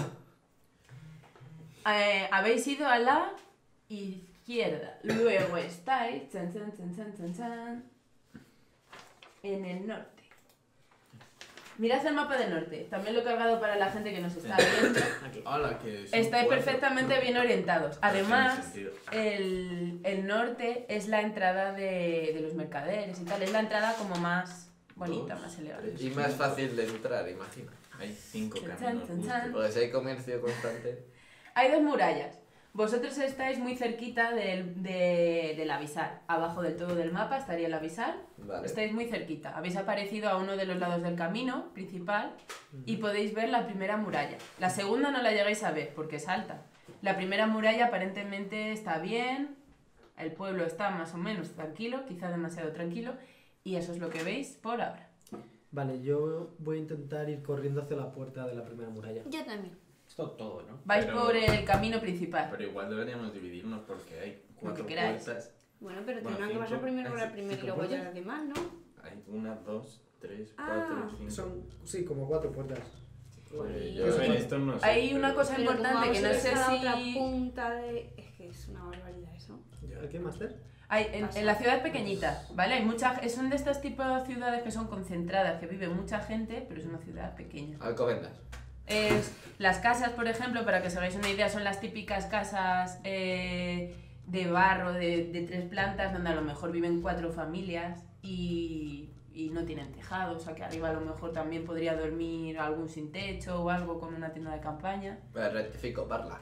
Habéis ido a la izquierda. Luego estáis... Chan, chan, chan, chan, chan, chan, en el norte. Mirad el mapa del norte. También lo he cargado para la gente que nos está viendo. Hola, que son Estáis 4. perfectamente bien orientados. Además, Tiene sentido. el norte es la entrada de los mercaderes y tal. Es la entrada como más bonita, más elegante. Y más fácil de entrar, imagino. Hay 5 Chan, caminos. chan, justo. chan. Porque si hay comercio constante. Hay dos murallas. Vosotros estáis muy cerquita del avisar. Abajo del todo del mapa estaría el avisar. Vale. Estáis muy cerquita. Habéis aparecido a uno de los lados del camino principal y podéis ver la primera muralla. La segunda no la llegáis a ver porque es alta. La primera muralla aparentemente está bien. El pueblo está más o menos tranquilo, quizá demasiado tranquilo. Y eso es lo que veis por ahora. Vale, yo voy a intentar ir corriendo hacia la puerta de la primera muralla. Yo también. Esto todo, ¿no? Vais Pero- por el camino principal. Pero igual deberíamos dividirnos porque hay 4 queráis. puertas. Bueno, pero Bueno, tendrán que pasar cinco. primero por la Hay primera y cinco luego ya puertas. las demás, ¿no? Hay 1, 2, 3, Ah. 4, 5. Son, sí, como 4 puertas. Pues Yo yo sé. en esto no sé. Hay una pero- cosa Pero como importante que no vamos a sé dejar la otra si... punta de... Es que es una barbaridad eso. ¿Qué, Master? Hay, en la ciudad es pequeñita, ¿vale? Hay mucha, son de estos tipos de ciudades que son concentradas, que vive mucha gente, pero es una ciudad pequeña. Alcobendas. Las casas, por ejemplo, para que os hagáis una idea, son las típicas casas de barro de 3 plantas, donde a lo mejor viven 4 familias y no tienen tejado, o sea que arriba a lo mejor también podría dormir algún sin techo o algo con una tienda de campaña. Rectifico, Parla.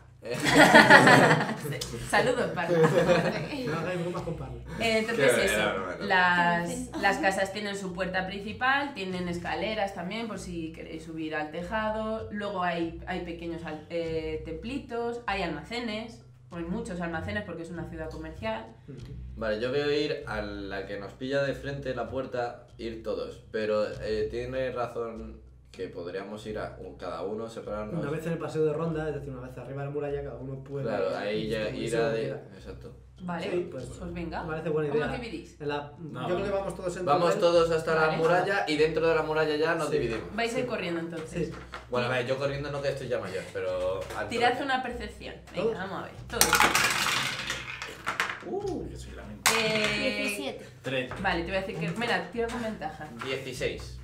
Saludos, Parla. No hagáis bromas con Parla. Entonces Qué eso, bueno. las casas tienen su puerta principal, tienen escaleras también por si queréis subir al tejado, luego hay pequeños templitos, hay almacenes, hay muchos almacenes porque es una ciudad comercial. Vale, yo veo ir a la que nos pilla de frente la puerta, ir todos, pero tiene razón que podríamos ir a cada uno, separarnos. Una vez en el paseo de ronda, es decir, una vez arriba de la muralla, cada uno puede... Claro, ahí ya ir a de... Exacto. Vale, Sí, pues, pues venga. Me parece buena ¿Cómo idea. dividís? Yo creo que vamos todos en Vamos tropel. todos hasta la Vale. muralla y dentro de la muralla ya nos Sí. dividimos. Vais a ir corriendo entonces. Sí. Bueno, a ver, yo corriendo no, que estoy ya mayor, pero... Tirad una percepción. Venga, ¿Todos? vamos a ver. Todos. Que soy la mente. 17. 3. Vale, te voy a decir que... Mira, tira con ventaja. 16.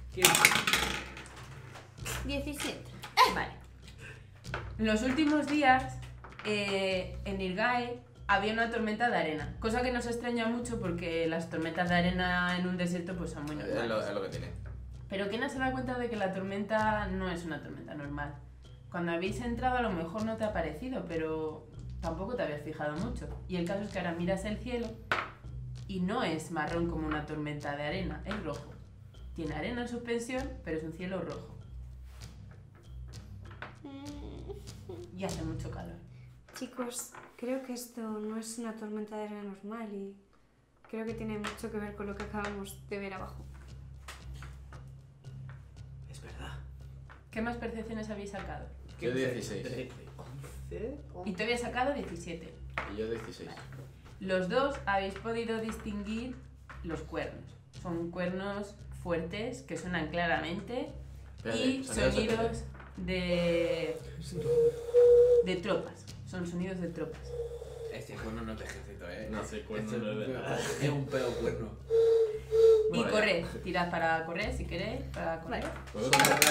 17. Vale. En los últimos días, en Irgae había una tormenta de arena. Cosa que nos extraña mucho porque las tormentas de arena en un desierto pues son muy Es normales. lo que tiene. Pero Kena se da cuenta de que la tormenta no es una tormenta normal. Cuando habéis entrado a lo mejor no te ha parecido, pero tampoco te habías fijado mucho. Y el caso es que ahora miras el cielo y no es marrón como una tormenta de arena, es rojo. Tiene arena en suspensión, pero es un cielo rojo. Y hace mucho calor. Chicos, creo que esto no es una tormenta de arena normal y creo que tiene mucho que ver con lo que acabamos de ver abajo. Es verdad. ¿Qué más percepciones habéis sacado? Yo 16. 11, Y te había sacado 17. Y yo 16. Los dos habéis podido distinguir los cuernos. Son cuernos fuertes que suenan claramente y sonidos de tropas. Son sonidos de tropas. Este cuerno no es de ejército, No sé cuándo Este lo he dejado. es un pedo cuerno. Y Bueno, corred. Tirad para correr si queréis. Para correr. ¿Puedo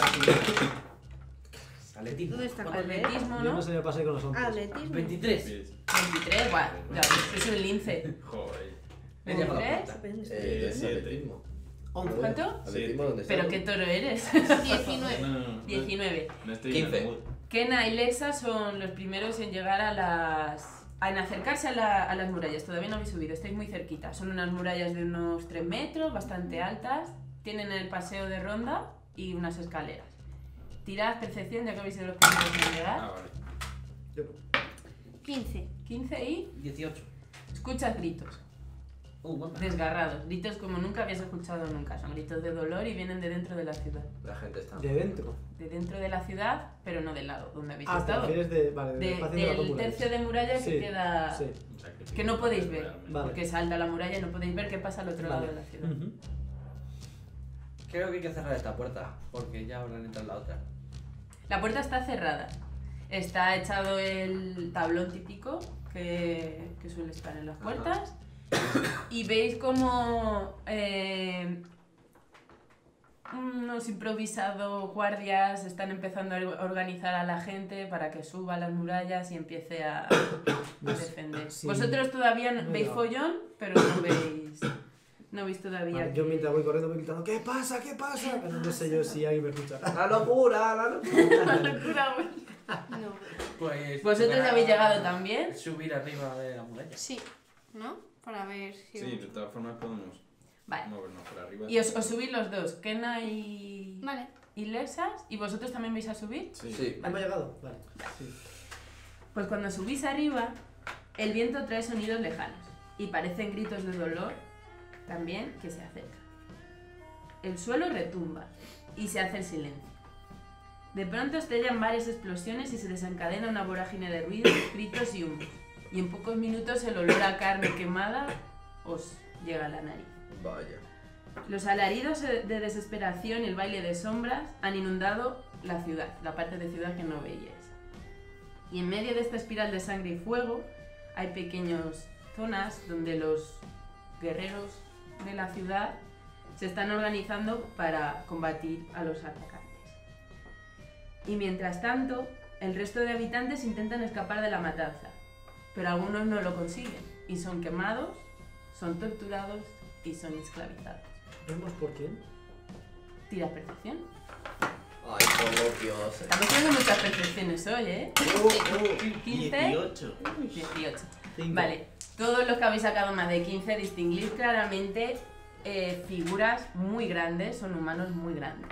Atletismo. ¿Dónde está correr? Atletismo, Yo ¿no? no sé qué pasa con los hombres. Atletismo. 23. 23, guau. Ya, es un lince. Joder. Me llama la 23. puerta. ¿Dónde está? ¿Dónde está 7. atletismo? ¿Cuánto? ¿Atletismo dónde está? Pero qué toro eres. 19. No, 19. no estoy 15. en el mood. Kena y Lexa son los primeros en llegar en acercarse a las murallas. Todavía no habéis subido, estáis muy cerquita. Son unas murallas de unos 3 metros, bastante altas. Tienen el paseo de ronda y unas escaleras. Tirad percepción, ya que habéis sido los primeros en llegar. Vale. Yo- 15. 15 y 18. escuchas gritos. Guapa. Desgarrados. Gritos como nunca habías escuchado nunca. Son gritos de dolor y vienen de dentro de la ciudad. La gente está... De dentro. De dentro de la ciudad, pero no del lado donde habéis Ah, te estado. refieres de... Vale, del espacio de la Del cúpula. tercio de muralla que Sí, queda... sí. Un sacrificio Que no podéis ver, realmente. Vale. porque salta la muralla y no podéis ver qué pasa al otro lado Vale. de la ciudad. Ujú. Creo que hay que cerrar esta puerta, porque ya habrán entrado en la otra. La puerta está cerrada. Está echado el tablón típico que suele estar en las puertas. Y veis como unos improvisados guardias están empezando a organizar a la gente para que suba a las murallas y empiece a defender. sí. Vosotros todavía No veis he follón, pero no veis todavía. Vale, yo mientras voy corriendo voy gritando ¿qué pasa? ¿Qué pasa? Pero no sé yo si alguien me escucha. ¡La locura! ¡La locura! No. Pues. ¿Vosotros tocará ya habéis llegado también? Subir arriba de la muralla. Sí, ¿no? Para ver si... Sí, de todas formas podemos Vale. movernos por arriba. Y os subís los dos, Kena y Vale. Lexas. ¿Y vosotros también vais a subir? Sí. ¿Hemos llegado? Vale. Sí. Pues cuando subís arriba, el viento trae sonidos lejanos y parecen gritos de dolor también que se acercan. El suelo retumba y se hace el silencio. De pronto estallan varias explosiones y se desencadena una vorágine de ruidos, gritos y humos. Y en pocos minutos el olor a carne quemada os llega a la nariz. Vaya. Los alaridos de desesperación y el baile de sombras han inundado la ciudad, la parte de ciudad que no veíais. Y en medio de esta espiral de sangre y fuego hay pequeñas zonas donde los guerreros de la ciudad se están organizando para combatir a los atacantes. Y mientras tanto, el resto de habitantes intentan escapar de la matanza, pero algunos no lo consiguen y son quemados, son torturados y son esclavizados. ¿Vemos por quién? Tira percepción. Ay, coloquios. Estamos teniendo muchas percepciones hoy, ¿eh? 15, 18. 18. Cinco. Vale, todos los que habéis sacado más de 15 distinguís claramente figuras muy grandes, son humanos muy grandes.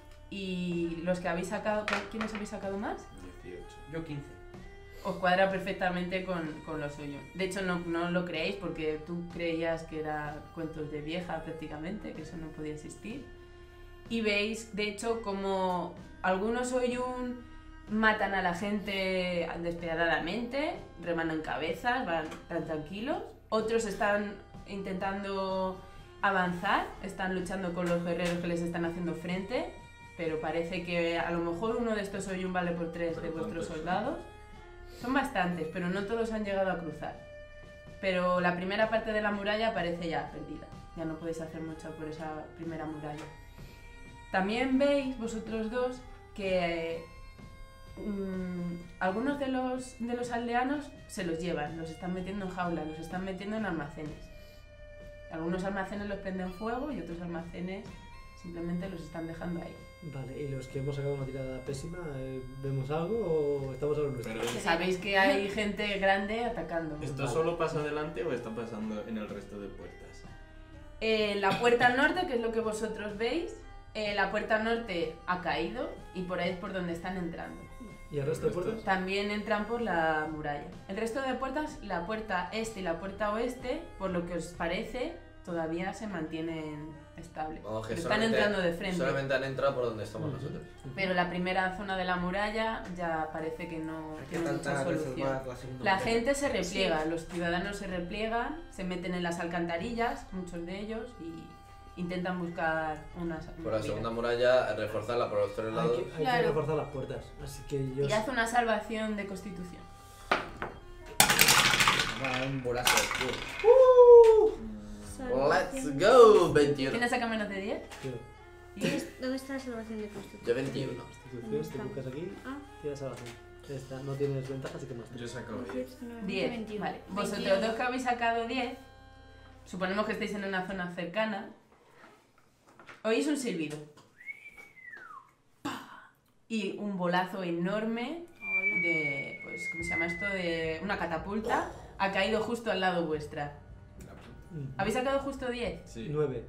Y los que habéis sacado, ¿quiénes habéis sacado más? 18. Yo 15. Os cuadra perfectamente con lo suyo. De hecho, no lo creéis porque tú creías que era cuentos de vieja prácticamente, que eso no podía existir. Y veis, de hecho, como algunos Oyun matan a la gente despiadadamente, remanan cabezas, van tan tranquilos. Otros están intentando avanzar, están luchando con los guerreros que les están haciendo frente, pero parece que a lo mejor uno de estos Oyun vale por 3 de Pero vuestros ¿cuántos? soldados. Son bastantes, pero no todos han llegado a cruzar. Pero la primera parte de la muralla parece ya perdida. Ya no podéis hacer mucho por esa primera muralla. También veis vosotros dos que algunos de los aldeanos se los llevan, los están metiendo en jaulas, los están metiendo en almacenes. Algunos almacenes los prenden fuego y otros almacenes simplemente los están dejando ahí. Vale, ¿y los que hemos sacado una tirada pésima, vemos algo o estamos a lo nuestro? Pero Sabéis que hay gente grande atacando. ¿esto solo pasa adelante o está pasando en el resto de puertas? La puerta norte, que es lo que vosotros veis, la puerta norte ha caído y por ahí es por donde están entrando. ¿Y el resto de puertas? También entran por la muralla. El resto de puertas, la puerta este y la puerta oeste, por lo que os parece, todavía se mantienen estables. Vamos, que Pero están solamente- entrando de frente. Solamente han entrado por donde estamos nosotros. Pero la primera zona de la muralla ya parece que no Hay que tiene mucha tratar de solución. reservar la segunda La muralla. gente se repliega, los ciudadanos se repliegan, se meten en las alcantarillas, muchos de ellos, y intentan buscar unas... Por la segunda muralla, reforzarla por los tres Hay lados. que, hay que Claro. reforzar las puertas, así que yo... Y haz una salvación de constitución. Va a dar un bolazo de culo. Let's go, 21. ¿Quién saca menos de 10? Tío, ¿Dónde está la salvación de construcción? Yo 21. Constituciones, te buscas aquí, Ah, tiras salvación. Esta, no tienes ventaja, así que más. Yo he sacado 10. 10. Vale. Vosotros 21. dos que habéis sacado 10, suponemos que estáis en una zona cercana, oís un silbido. Y un bolazo enorme de, pues, ¿cómo se llama esto? De una catapulta ha caído justo al lado vuestra. ¿Habéis sacado justo 10? Sí. 9.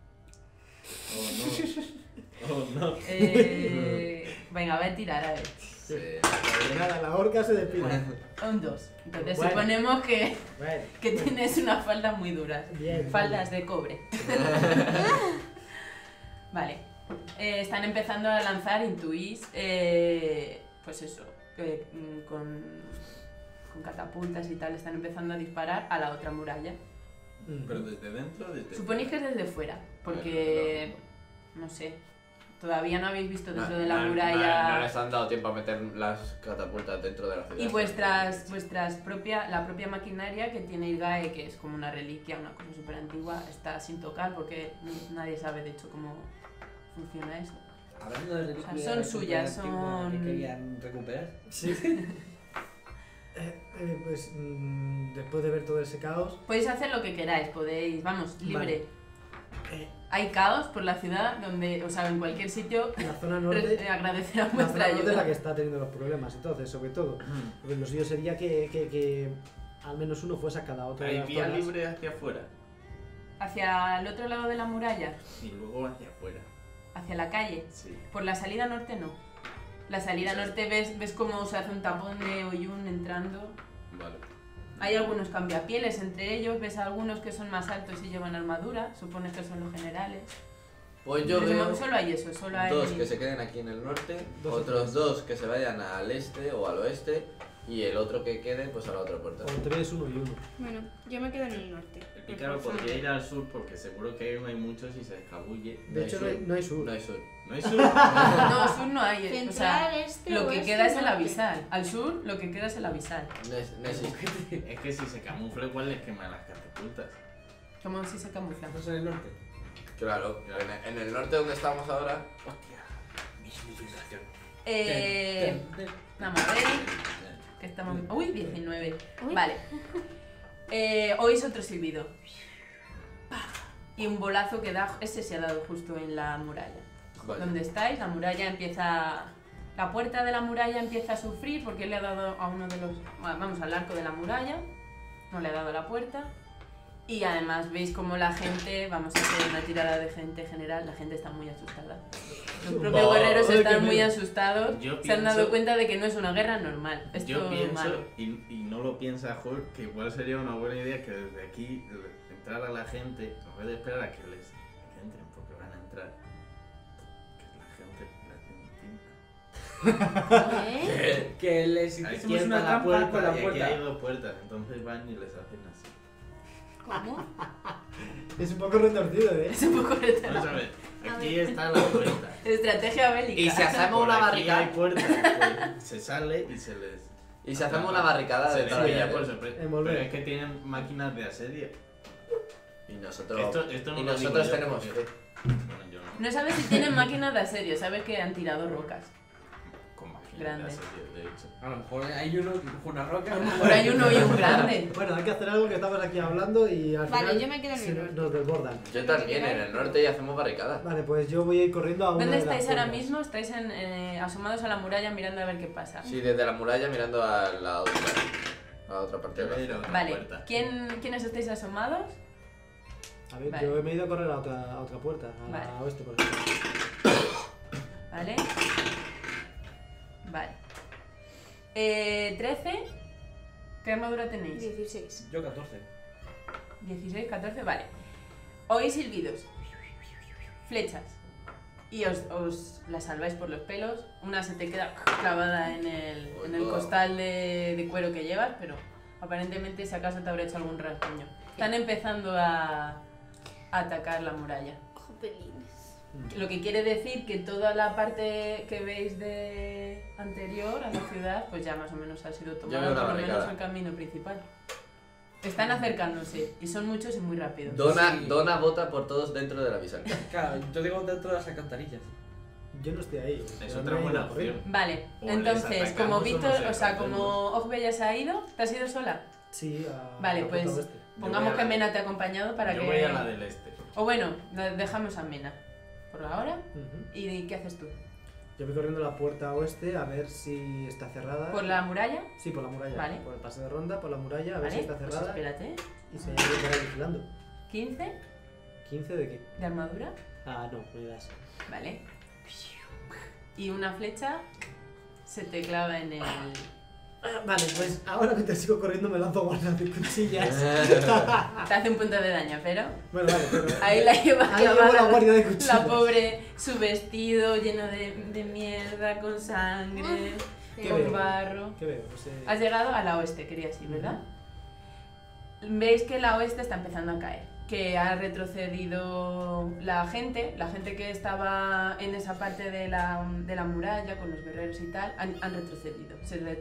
Oh no. Venga, voy a tirar, a ver. Sí. Nada, la horca se despide. Un 2. Entonces Bueno. suponemos que Bueno, tienes unas faldas muy duras. bien. Faldas de cobre. Vale. Están empezando a lanzar, intuís, pues eso, con catapultas y tal, están empezando a disparar a la otra muralla. Pero desde dentro o desde Suponéis que es desde fuera, porque, no sé, todavía no habéis visto dentro de la No muralla. les han dado tiempo a meter las catapultas dentro de la ciudad. Y la propia maquinaria que tiene Ilgae, que es como una reliquia, una cosa súper antigua, está sin tocar porque nadie sabe de hecho cómo funciona eso. Hablando de reliquias son suyas, antigua que son- querían recuperar. Sí. Pues después de ver todo ese caos, Podéis hacer lo que queráis, podéis, vamos, libre. Eh. Hay caos por la ciudad donde, o sea, en cualquier sitio, la zona norte, agradecerán la vuestra zona norte es la ayuda. que está teniendo los problemas. Entonces, sobre todo, pues lo suyo sería que al menos uno fuese a cada otra de Hay las vía zonas. libre hacia afuera Hacia el otro lado de la muralla, y luego hacia afuera. hacia la calle. Sí. Por la salida norte no. La salida norte ves cómo se hace un tapón de Oyun entrando. Vale. Hay algunos cambiapieles entre ellos, ves a algunos que son más altos y llevan armadura, supones que son los generales. Pues yo Pero veo solo hay eso, solo hay... dos que se queden aquí en el norte, Dos otros dos que se vayan al este o al oeste y el otro que quede pues a la otra puerta. O 3, 1 y 1. Bueno, yo me quedo en el norte. El pícaro podría ir al sur porque seguro que ahí no hay muchos y se escabulle. De hecho, no hay sur. No hay sur. ¿No hay sur? No, sur no hay, o sea, Central, este, lo que oeste, queda es el norte. abisal. Al sur, lo que queda es el abisal. No existe. Es que si se camufla igual les queman las catapultas. Como si se camufla. ¿Estás en el norte? Claro, en el norte donde estamos ahora, Hostia, mi infiltración. Vamos a ver. Que estamos... Uy, 19. Uy. Vale. Oís otro silbido. Y un bolazo que da... Ese se ha dado justo en la muralla. Vale. Donde estáis, la muralla empieza... La puerta de la muralla empieza a sufrir porque le ha dado a uno de los... Vamos, al arco de la muralla. No le ha dado a la puerta. Y además veis como la gente... Vamos a hacer una tirada de gente general. La gente está muy asustada. Los propios guerreros Ay, qué están muy miedo. asustados. Yo Se han dado pienso- cuenta de que no es una guerra normal. Esto Yo es pienso, malo. y no lo piensa Jorge, que igual sería una buena idea que desde aquí entrar a la gente, en vez de esperar a que entren, porque van a entrar, que la gente la ¿Eh? Que les Aquí hicimos está una la trampa puerta con la y aquí hay puerta. 2 puertas, entonces van y les hacen así. ¿Cómo? Es un poco retorcido, ¿eh? Es un poco retorcido. Vamos a ver, A aquí ver. está la puerta. Estrategia bélica. Y si hacemos Por una aquí hay barricada. puerta, pues se sale y se les... Y si hacemos una barricada se de les toda la pilla vida. por sorpresa. Envolver. Pero es que tienen máquinas de asedio. Y nosotros, Esto no y lo digo nosotros yo, tenemos porque- fe. Bueno, yo no. No sabes si tienen máquinas de asedio, sabes que han tirado rocas. Con máquinas Grande. de asedio, de hecho. A lo mejor hay uno que coge una roca. A lo mejor hay uno y un grande. Bueno, hay que hacer algo que estamos aquí hablando y al Vale, final yo me quedo en se el nos- norte. nos desbordan. Yo también, en el norte y hacemos barricadas. Vale, pues yo voy a ir corriendo a una ¿Dónde de las estáis ahora puertas. mismo? Estáis asomados a la muralla mirando a ver qué pasa. Sí, desde la muralla mirando a la otra parte de la Pero ciudad. otra Vale, puerta. ¿quiénes estáis asomados? A ver, Vale. yo me he ido a correr a otra puerta, a Vale. la oeste, por ejemplo. ¿Vale? Vale. 13. ¿Qué armadura tenéis? 16. Yo 14. 16, 14, vale. Oís silbidos. Flechas. Y os las salváis por los pelos. Una se te queda clavada en el costal de cuero que llevas, pero aparentemente si acaso te habrá hecho algún rasguño. Están empezando a atacar la muralla. Jopelines. Lo que quiere decir que toda la parte que veis de anterior a la ciudad, pues ya más o menos ha sido Yo tomada, veo una por lo menos barricada. el camino principal. Están acercándose y son muchos y muy rápidos. Sí. Dona vota por todos dentro de la bisagra. Claro, yo digo dentro de las alcantarillas. Yo no estoy ahí. Es yo otra me he ido buena a correr. opción. Vale, O les entonces, atacamos como o nos Víctor, o sea, escondemos. como Ogbe ya se ha ido, ¿te has ido sola? Sí, a Vale, la puerta pues oeste. pongamos voy a que la- Mena te ha acompañado para Yo que... voy a la del este. O bueno, dejamos a Mena por ahora. Ujú. ¿Y qué haces tú? Yo voy corriendo a la puerta oeste a ver si está cerrada. ¿Por la muralla? Sí, por la muralla. Vale. Por el pase de ronda, por la muralla, a ver Vale, si está pues cerrada. espérate. Y si hay alguien por ahí vigilando. 15 ¿15 de qué? de armadura. Ah, no, me das. Vale. Y una flecha se te clava en el... Vale, pues ahora mientras sigo corriendo me lanzo guardas de cuchillas. Te hace un punto de daño, pero... Bueno, vale, pero. Ahí la lleva Ahí llevo la clavada. guardia de cuchillas. La pobre, su vestido lleno de mierda, con sangre, ¿Qué con veo? barro. ¿Qué veo? Pues, Has llegado a la oeste, querías ir, ¿verdad? Veis que la oeste está empezando a caer, que ha retrocedido la gente que estaba en esa parte de la muralla con los guerreros y tal, han retrocedido,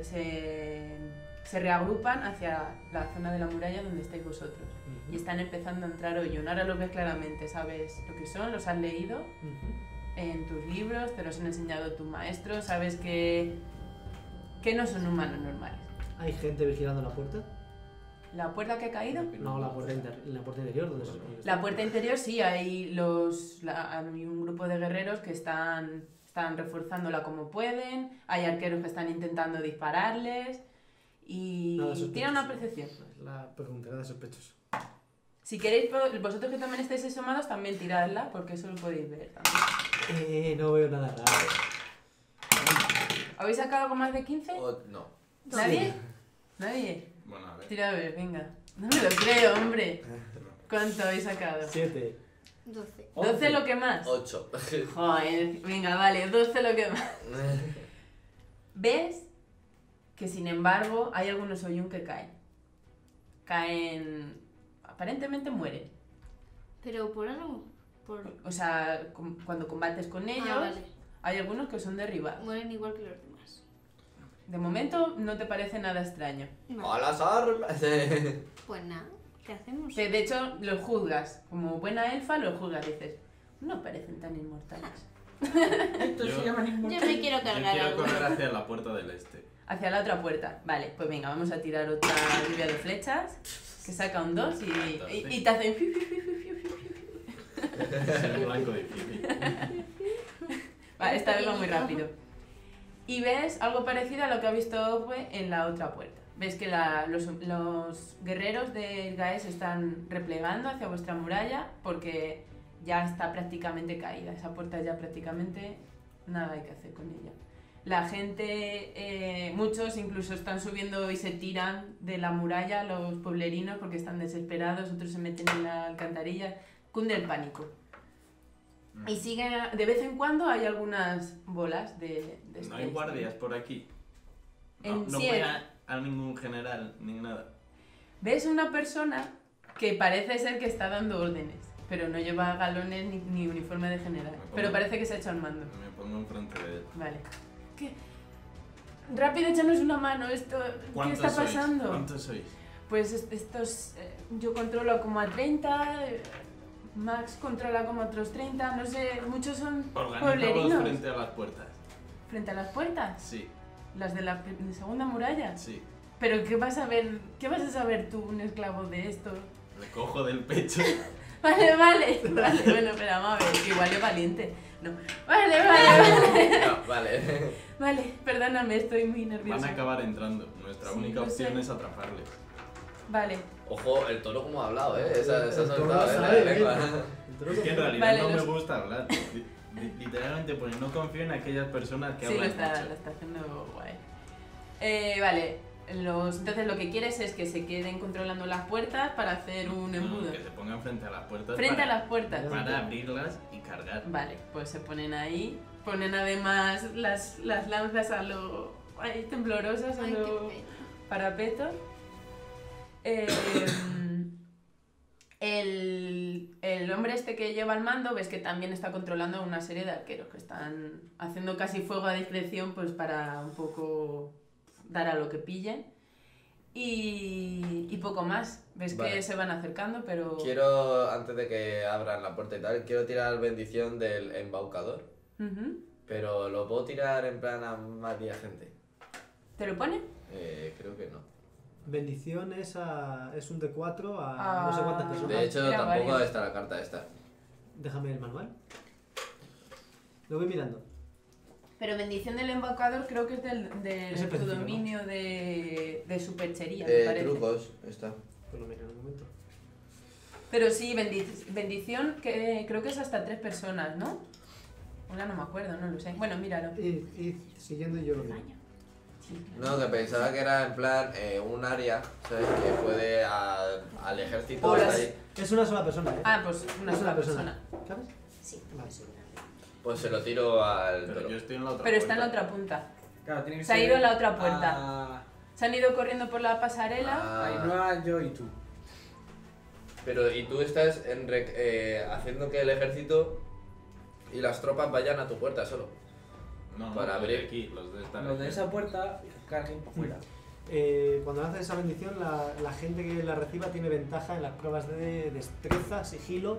se reagrupan hacia la zona de la muralla donde estáis vosotros y están empezando a entrar Oyun. Ahora lo ves claramente, sabes lo que son, los has leído en tus libros, te los han enseñado tus maestros, sabes que no son humanos normales. ¿Hay gente vigilando la puerta? ¿La puerta que ha caído? No, la puerta, la puerta interior, donde se La puerta interior sí, hay hay un grupo de guerreros que están reforzándola como pueden, hay arqueros que están intentando dispararles y Nada sospechoso. tienen una percepción. Es la pregunta, nada sospechoso. Si queréis, vosotros que también estáis asomados, también tiradla porque eso lo podéis ver también. No veo nada raro. ¿Habéis sacado algo más de 15? No. ¿Nadie? ¿Nadie? Bueno, a ver. Tira a ver, venga. No me lo creo, hombre. ¿Cuánto habéis sacado? 7. 12. 12 lo que más. 8. Joder, venga, vale, 12 lo que más. ¿Ves? Que sin embargo hay algunos Oyun que caen. Caen... Aparentemente mueren. Pero por algo. Por... O sea, cuando combates con ellos, Ah, vale. hay algunos que son derribados. Mueren igual que los demás. De momento no te parece nada extraño. Vale. ¡A las armas! Pues nada, ¿qué hacemos? Que de hecho los juzgas. Como buena elfa los juzgas. Dices, no parecen tan inmortales. Esto Yo- se llama Yo me quiero Yo cargar quiero algo. correr hacia la puerta del este. Hacia la otra puerta. Vale, pues venga, vamos a tirar otra lluvia de flechas. Que saca un 2 y te hacen... Es un blanco difícil. Vale, esta vez va muy rápido. Y ves algo parecido a lo que ha visto Ogwe en la otra puerta. Ves que los guerreros del Gaes están replegando hacia vuestra muralla porque ya está prácticamente caída. Esa puerta ya prácticamente nada hay que hacer con ella. La gente, muchos incluso están subiendo y se tiran de la muralla, los pueblerinos, porque están desesperados, otros se meten en la alcantarilla. Cunde el pánico. Y sigue, de vez en cuando hay algunas bolas de No hay guardias por aquí. No, En no sí, voy a ningún general ni nada. Ves una persona que parece ser que está dando órdenes, pero no lleva galones ni uniforme de general. Pero parece que se ha hecho al mando. Me pongo enfrente de él. Vale. ¿Qué? Rápido, échanos una mano. Esto, ¿qué está sois? pasando? ¿Cuántos sois? Pues estos, yo controlo como a 30, Max controla como a otros 30, no sé, muchos son Organizados pueblerinos. frente a las puertas. ¿Frente a las puertas? Sí, ¿Las de la segunda muralla? sí. ¿Pero qué vas a ver, qué vas a saber tú, un esclavo de esto? Le cojo del pecho. Vale, bueno, espera, vamos a ver, que igual es valiente. No, vale. No, vale. Vale, perdóname, estoy muy nerviosa. Van a acabar entrando. Nuestra Sí, única lo opción sé. es atraparles. Vale, Ojo, el toro como ha hablado, Esa El ha toro soltado, sabe, la lengua. El toro Es que en sabe. realidad Vale, no los- me gusta hablar. Literalmente, porque no confío en aquellas personas que sí, lo hablan está mucho. haciendo guay. Vale, entonces lo que quieres es que se queden controlando las puertas para hacer un embudo. Que se pongan frente a las puertas. Frente a para, las puertas. para abrirlas y cargar. Vale, pues se ponen ahí. Ponen además las lanzas a lo... Ay, temblorosas a Ay, qué lo pena. parapetos. El hombre este que lleva el mando, ves que también está controlando a una serie de arqueros que están haciendo casi fuego a discreción pues para un poco dar a lo que pillen. Y poco más. Ves Vale. que se van acercando, pero... Quiero, antes de que abran la puerta y tal, quiero tirar bendición del embaucador. Ujú. Pero lo puedo tirar en plan a más de gente. ¿Te lo pone? Creo que no. Bendición es un D4 a no sé cuántas personas. De hecho, Era tampoco varios. está la carta esta. Déjame el manual. Lo voy mirando. Pero bendición del embaucador creo que es del Es específico, ¿no? dominio de superchería, me parece. Trucos, está. Pues lo miro en un momento. Pero sí, bendición que creo que es hasta 3 personas, ¿no? Una no me acuerdo, no lo sé. Bueno, míralo. Y siguiendo yo lo miro. Sí. No, que pensaba que era en plan un área, ¿sabes? Que puede al ejército O de las- ahí. Es una sola persona, ¿eh? Ah, pues una Es sola persona. ¿Sabes? Sí, Vale. Pues se lo tiro al Pero toro. yo estoy en la otra Pero está en la puerta. otra punta. Claro, tiene que Se ha ser ido a la otra puerta. a Se han ido corriendo por la pasarela. Ah, Ainhoa, yo y tú. pero y tú estás haciendo que el ejército y las tropas vayan a tu puerta solo. No, para los de abrir. aquí, los de esta Los de región. esa puerta carguen para afuera. Cuando haces esa bendición, la gente que la reciba tiene ventaja en las pruebas de destreza, sigilo,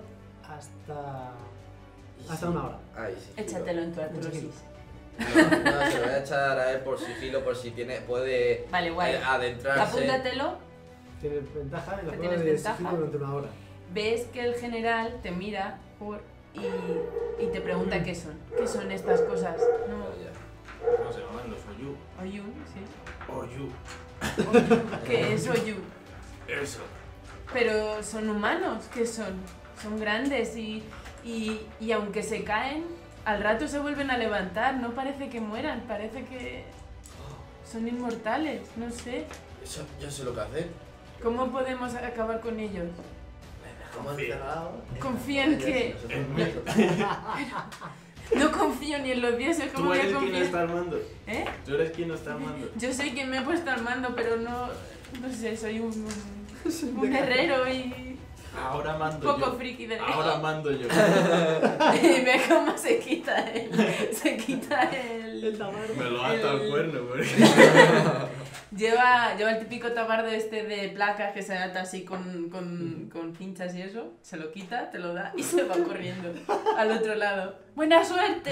hasta una hora. Ay, sí. Échatelo en tu artrosis. No, se lo voy a echar a él por sigilo, por si puede Vale, guay. adentrarse. Apúntatelo. Tienes ventaja en la ¿Que prueba tienes de ventaja? sigilo durante una hora. Ves que el general te mira y te pregunta qué son. ¿Qué son estas cosas? No. Vaya. ¿Cómo se llaman? Los Oyu. Oyun, sí. Oyu. ¿Qué es Oyun? Eso. Pero son humanos, ¿qué son? Son grandes y aunque se caen, al rato se vuelven a levantar. No parece que mueran, parece que son inmortales, no sé. Eso, yo sé lo que hacer. ¿Cómo podemos acabar con ellos? Como encerrado. Confía en que... En mí. No confío ni en los dioses, ¿cómo Tú voy a eres quien confiar? está armando. ¿Eh? Tú eres quien está armando. Yo soy quien me he puesto al mando, pero no sé, soy un guerrero y Ahora mando poco yo. friki de... Ahora mando yo. Y ve cómo se quita el El tabarro. Me lo ato al El- cuerno, porque... Lleva el típico tabardo este de placas que se ata así con cinchas y eso. Se lo quita, te lo da y se va corriendo al otro lado. ¡Buena suerte!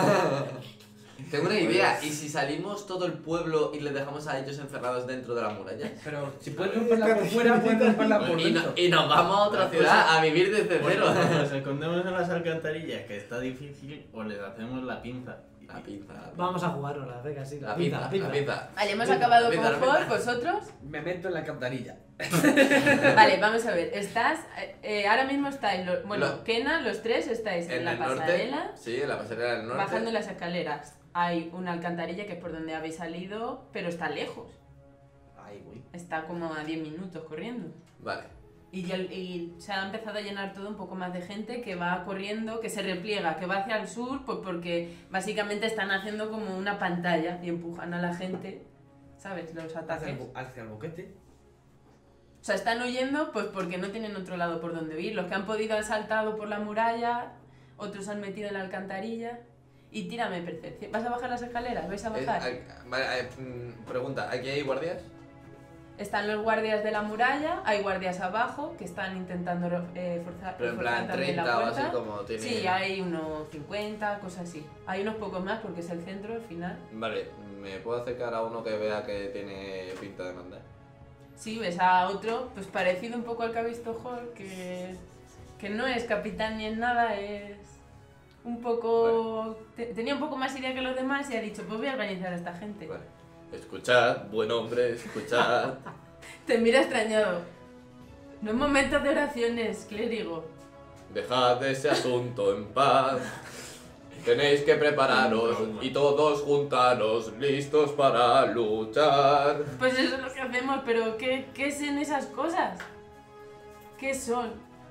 Tengo una idea, ¿y si salimos todo el pueblo y les dejamos a ellos encerrados dentro de la muralla? Pero si puedes romperla por fuera, puedes romperla por dentro. Y nos vamos a otra ciudad a vivir desde Bueno, cero. nos escondemos en las alcantarillas, que está difícil, o les hacemos la pinza. La pinza. Vamos a jugarnos, venga, sí. La pinza. Vale, hemos Pinza, acabado pinza, con pinza. Hall, ¿vosotros? Me meto en la alcantarilla. Vale, vamos a ver. Estás. Ahora mismo estáis. Bueno, Lo- Kena, los tres estáis en la el pasarela. norte. Sí, en la pasarela del norte. Bajando las escaleras. Hay una alcantarilla que es por donde habéis salido, pero está lejos. Ahí voy. Está como a 10 minutos corriendo. Vale. Y se ha empezado a llenar todo un poco más de gente que va corriendo, que se repliega, que va hacia el sur, pues porque básicamente están haciendo como una pantalla y empujan a la gente, ¿sabes? Los ataques. Hacia el boquete. O sea, están huyendo pues porque no tienen otro lado por donde huir. Los que han podido han saltado por la muralla, otros han metido en la alcantarilla. Y tírame percepción. ¿Vas a bajar las escaleras? ¿Vais a bajar? Pregunta, ¿aquí hay guardias? Están los guardias de la muralla, hay guardias abajo que están intentando forzar Pero en plan también 30 la o puerta. así como tiene... Sí, hay unos 50, cosas así. Hay unos pocos más porque es el centro al final. Vale, ¿me puedo acercar a uno que vea que tiene pinta de mandar? Sí, ves a otro, pues parecido un poco al que ha visto Hall, que no es capitán ni es nada, es un poco... Tenía un poco más idea que los demás y ha dicho, pues voy a organizar a esta gente. Vale. Escuchad, buen hombre, escuchad. Te mira extrañado. No es momento de oraciones, clérigo. Dejad ese asunto en paz. Tenéis que prepararos y todos juntaros, listos para luchar. Pues eso es lo que hacemos, pero ¿qué son esas cosas? ¿Qué son?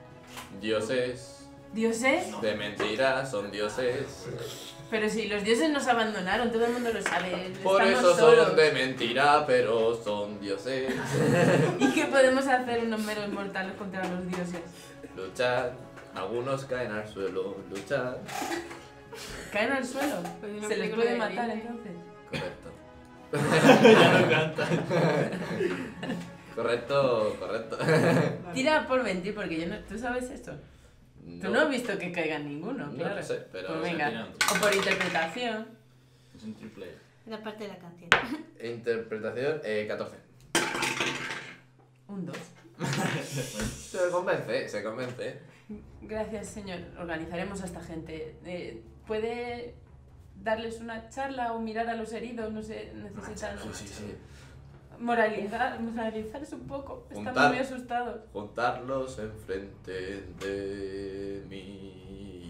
Dioses ¿Dioses? de mentira, son dioses. Pero si los dioses nos abandonaron, todo el mundo lo sabe. Por Estamos eso solos. son de mentira, pero son dioses. ¿Y qué podemos hacer unos meros mortales contra los dioses? Luchad, algunos caen al suelo, luchad. ¿Caen al suelo? Pues una ¿Se les película puede de matar Disney. entonces? Correcto. Ya no canta. Correcto. Tira por mentir, porque yo no... ¿Tú sabes esto? Tú no has visto que caigan ninguno, No claro. lo sé, pero Pues se venga. tiran. O por interpretación. Es un triple. La parte de la canción. Interpretación, 14. Un 2. Se convence. Gracias, señor. Organizaremos a esta gente. ¿Puede darles una charla o mirar a los heridos? No sé, necesitan Sí. moralizarse un poco. Estamos Juntar. muy asustados. Juntarlos enfrente de mí.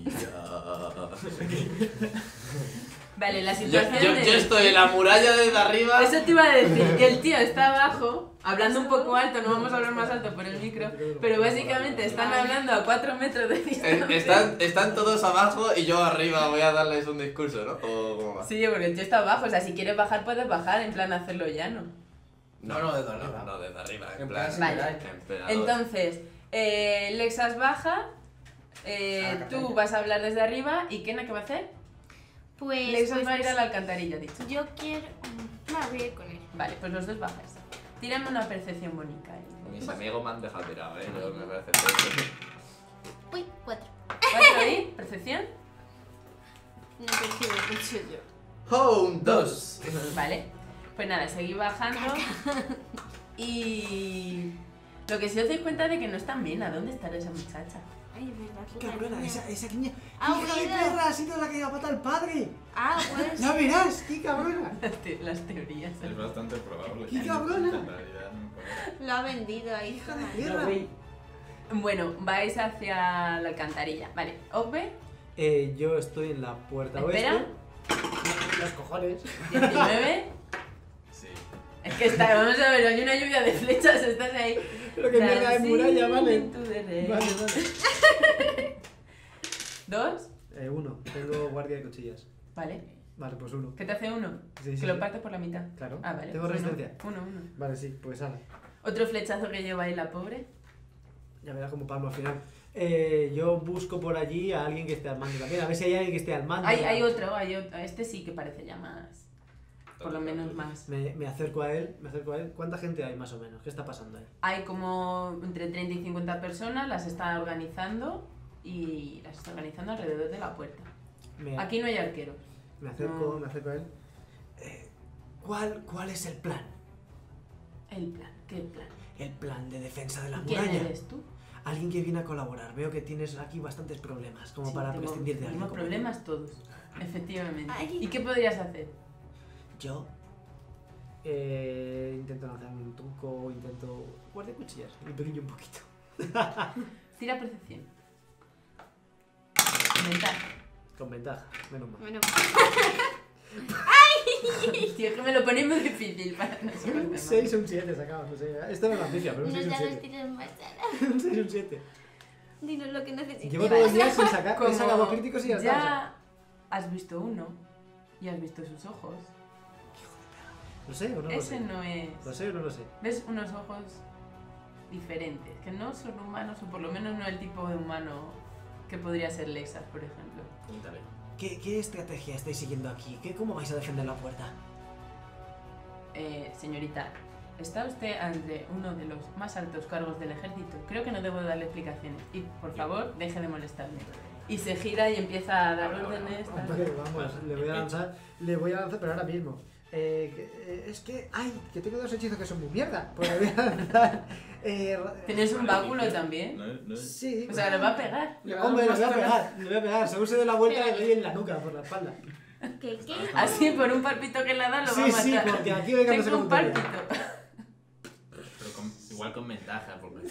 Vale, la Yo situación es... estoy en la muralla desde arriba. Eso te iba a decir, que el tío está abajo, hablando un poco alto, no vamos a hablar más alto por el micro, pero básicamente están hablando a 4 metros de distancia. Están todos abajo y yo arriba voy a darles un discurso, ¿no? ¿O cómo va? Sí, porque el tío está abajo, o sea, si quieres bajar puedes bajar, en plan hacerlo llano. No, desde arriba. No, desde arriba, en En plan. plan, Vale. emperador. Entonces, Lexas baja, tú vas a hablar desde arriba, ¿y Kena qué va a hacer? Pues, Lexas pues, va a ir a la alcantarilla, dicho. yo quiero... voy a ir con él. Vale, pues los dos bajas. Tírame una percepción bonita. Mis amigos me han dejado tirado, yo me parece perfecto. Uy, 4. 4 ahí, percepción. No percibo mucho yo. Home 2. Vale, pues nada, seguí bajando y lo que sí os dais cuenta de que no están bien, ¿a dónde estará esa muchacha? Ay, es verdad. ¡Qué cabrona! Esa niña. Ah, ¡Hija de mira. perra! Ha sido la que ha matado al padre. Ah, pues... ¡Ya verás! ¡Qué cabrona! Las teorías. Es bastante probable. ¡Qué cabrona! En realidad, no. Lo ha vendido ahí. ¡Hija de madre. perra! Bueno, vais hacia la alcantarilla. Vale, Ogbe, Yo estoy en la puerta espera, oeste. Los cojones. 19. Sí. Es que está, vamos a ver, hay una lluvia de flechas, estás ahí. Pero que mierda de muralla, vale. Vale, Vale. 2. 1. Tengo guardia de cuchillas. Vale. Vale, pues 1. ¿Qué te hace 1? Sí, Que sí, lo sí. partes por la mitad. Claro. Ah, vale. Tengo resistencia. 1. Vale, sí, pues ala. Otro flechazo que lleva ahí la pobre. Ya verás como palmo al final. Yo busco por allí a alguien que esté al mando también. A ver si hay alguien que esté al mando. Hay otro. Este sí que parece ya más. por lo menos más. Me acerco a él. ¿Cuánta gente hay más o menos? ¿Qué está pasando ahí? Hay como entre 30 y 50 personas, las está organizando y las está organizando alrededor de la puerta. Me, Aquí no hay arqueros. me acerco a él. ¿Cuál es el plan? El plan, ¿qué plan? El plan de defensa de la ¿Quién muralla. eres tú? Alguien que viene a colaborar. Veo que tienes aquí bastantes problemas, como para prescindir de alguien. Tenemos como problemas todos, efectivamente. Ay. ¿Y qué podrías hacer? yo. Intento lanzar un truco, intento guardar cuchillas y brillo un poquito. Tira percepción. Ventaja. Con ventaja, menos mal. Bueno, Tío, es que me lo ponéis muy difícil para no ser Un 6 o un 7 sacamos, no sé. Esto no es la ambicia, pero un nos 6 o un da los 7. tiros más cara. Un 6 o un 7. Dinos lo que necesitas. Llevo todo el día sin sacar. Como He sacado críticos y ya está. ya has visto uno y has visto sus ojos. ¿Lo sé o no lo Ese sé? no es... ¿Lo sé o no lo sé? Ves unos ojos diferentes, que no son humanos, o por lo menos no el tipo de humano que podría ser Lexas, por ejemplo. Pregúntale. ¿Qué estrategia estáis siguiendo aquí? ¿Cómo vais a defender la puerta? Señorita, está usted ante uno de los más altos cargos del ejército. Creo que no debo darle explicaciones. Y, por favor, deje de molestarme. Y se gira y empieza a dar órdenes. tal. Hombre, vamos, le voy a lanzar, pero ahora mismo. Es que, que tengo 2 hechizos que son muy mierda. Pues le voy a lanzar. ¿Tienes un báculo también? No, Sí. O sea, lo va a pegar. Hombre, le voy a pegar. Según se dé la vuelta, le doy en la nuca, por la espalda. ¿Qué? Así, por un palpito que le ha dado, lo va a Sí, matar. porque aquí venga no se Tengo un contaría. palpito. Pero igual con ventaja, porque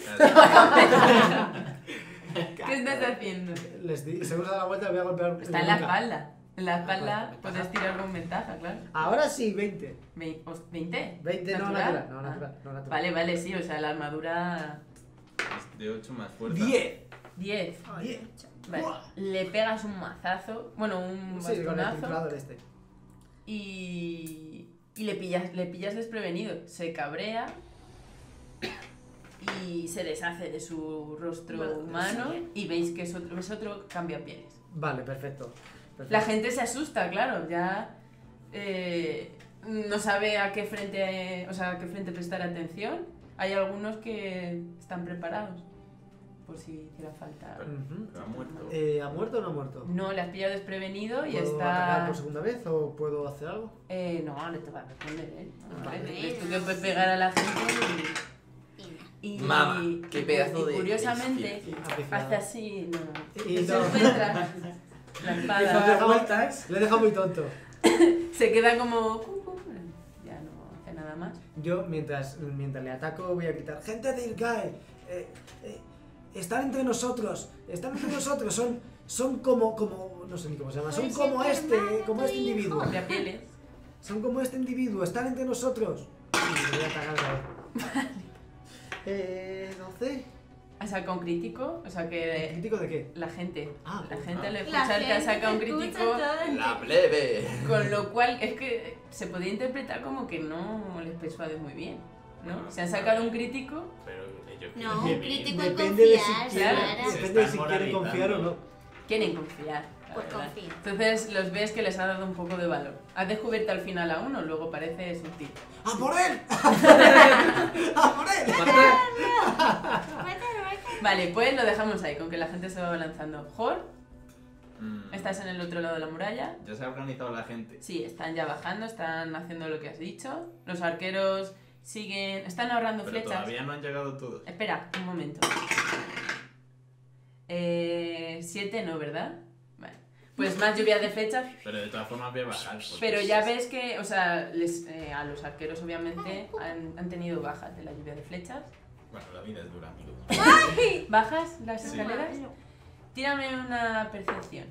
¿Qué estás haciendo? Según se da la vuelta, le voy a golpear. Está en la nuca. espalda. En la espalda Vale, puedes tirar con ventaja, claro. Ahora sí, 20. ¿20? 20 no natural. No natural. Vale, vale, sí, o sea, la armadura... es de 8 más fuerza. 10. 10. 10. Vale. Le pegas un mazazo, bueno, un Sí, con el bastonazo inflador este. y le pillas desprevenido. Se cabrea y se deshace de su rostro Vale, humano sí. y veis que es otro cambia pieles. Vale, perfecto. La gente se asusta, claro, ya no sabe a qué frente, a qué frente prestar atención. Hay algunos que están preparados por si hiciera falta. Ujú. Pero ha muerto. ¿Ha muerto o no ha muerto? No, le has pillado desprevenido y ¿Puedo está... atacar por segunda vez o puedo hacer algo? No, le te va a responder, ¿eh? Vale. Ves tú que puedes pegar a la gente y... Mama, qué pedazo de curiosamente, Apreciado. hace así, no. Y Se no. encuentra la Le he espada. dejado- vueltas. Le he dejado muy tonto. Se queda como... Ya no hace nada más. Yo, mientras le ataco, voy a gritar: ¡Gente de Ilgae! Están entre nosotros. Son como. No sé ni cómo se llama. Son Puede ser como tu este hermano, tu individuo. Cambia pieles. Son como este individuo. Están entre nosotros. Y le voy a atacar otra vez. 12. Ha sacado un crítico, o sea que ¿Crítico de qué? la gente Ah, le La escucha que ha gente sacado un te escucha crítico, todo el La plebe. con lo cual es que se podía interpretar como que no les persuade muy bien, ¿no? Bueno, Se han sacado un crítico, Pero ellos No, quieren un vivir. crítico en Depende de si confiar, quiere, claro. Se depende de están si quiere confiar o no. moralizando. quieren confiar. la Pues verdad. confía. Entonces los ves que les ha dado un poco de valor. Has descubierto al final a uno, luego parece sutil. ¡A por él! ¡A por él! Mátalo. Vale, pues lo dejamos ahí, con que la gente se va lanzando. Jor, Mm, estás en el otro lado de la muralla. Ya se ha organizado la gente. Sí, están ya bajando, están haciendo lo que has dicho. Los arqueros siguen... Están ahorrando Pero flechas. todavía no han llegado todos. Espera, un momento. 7 no, ¿verdad? Vale. Pues más lluvia de flechas. Pero de todas formas voy a bajar. porque Pero ya ves que, o sea, a los arqueros obviamente han tenido bajas de la lluvia de flechas. Bueno, la vida es dura, amigos. ¿Bajas las Sí. escaleras? Tírame una percepción.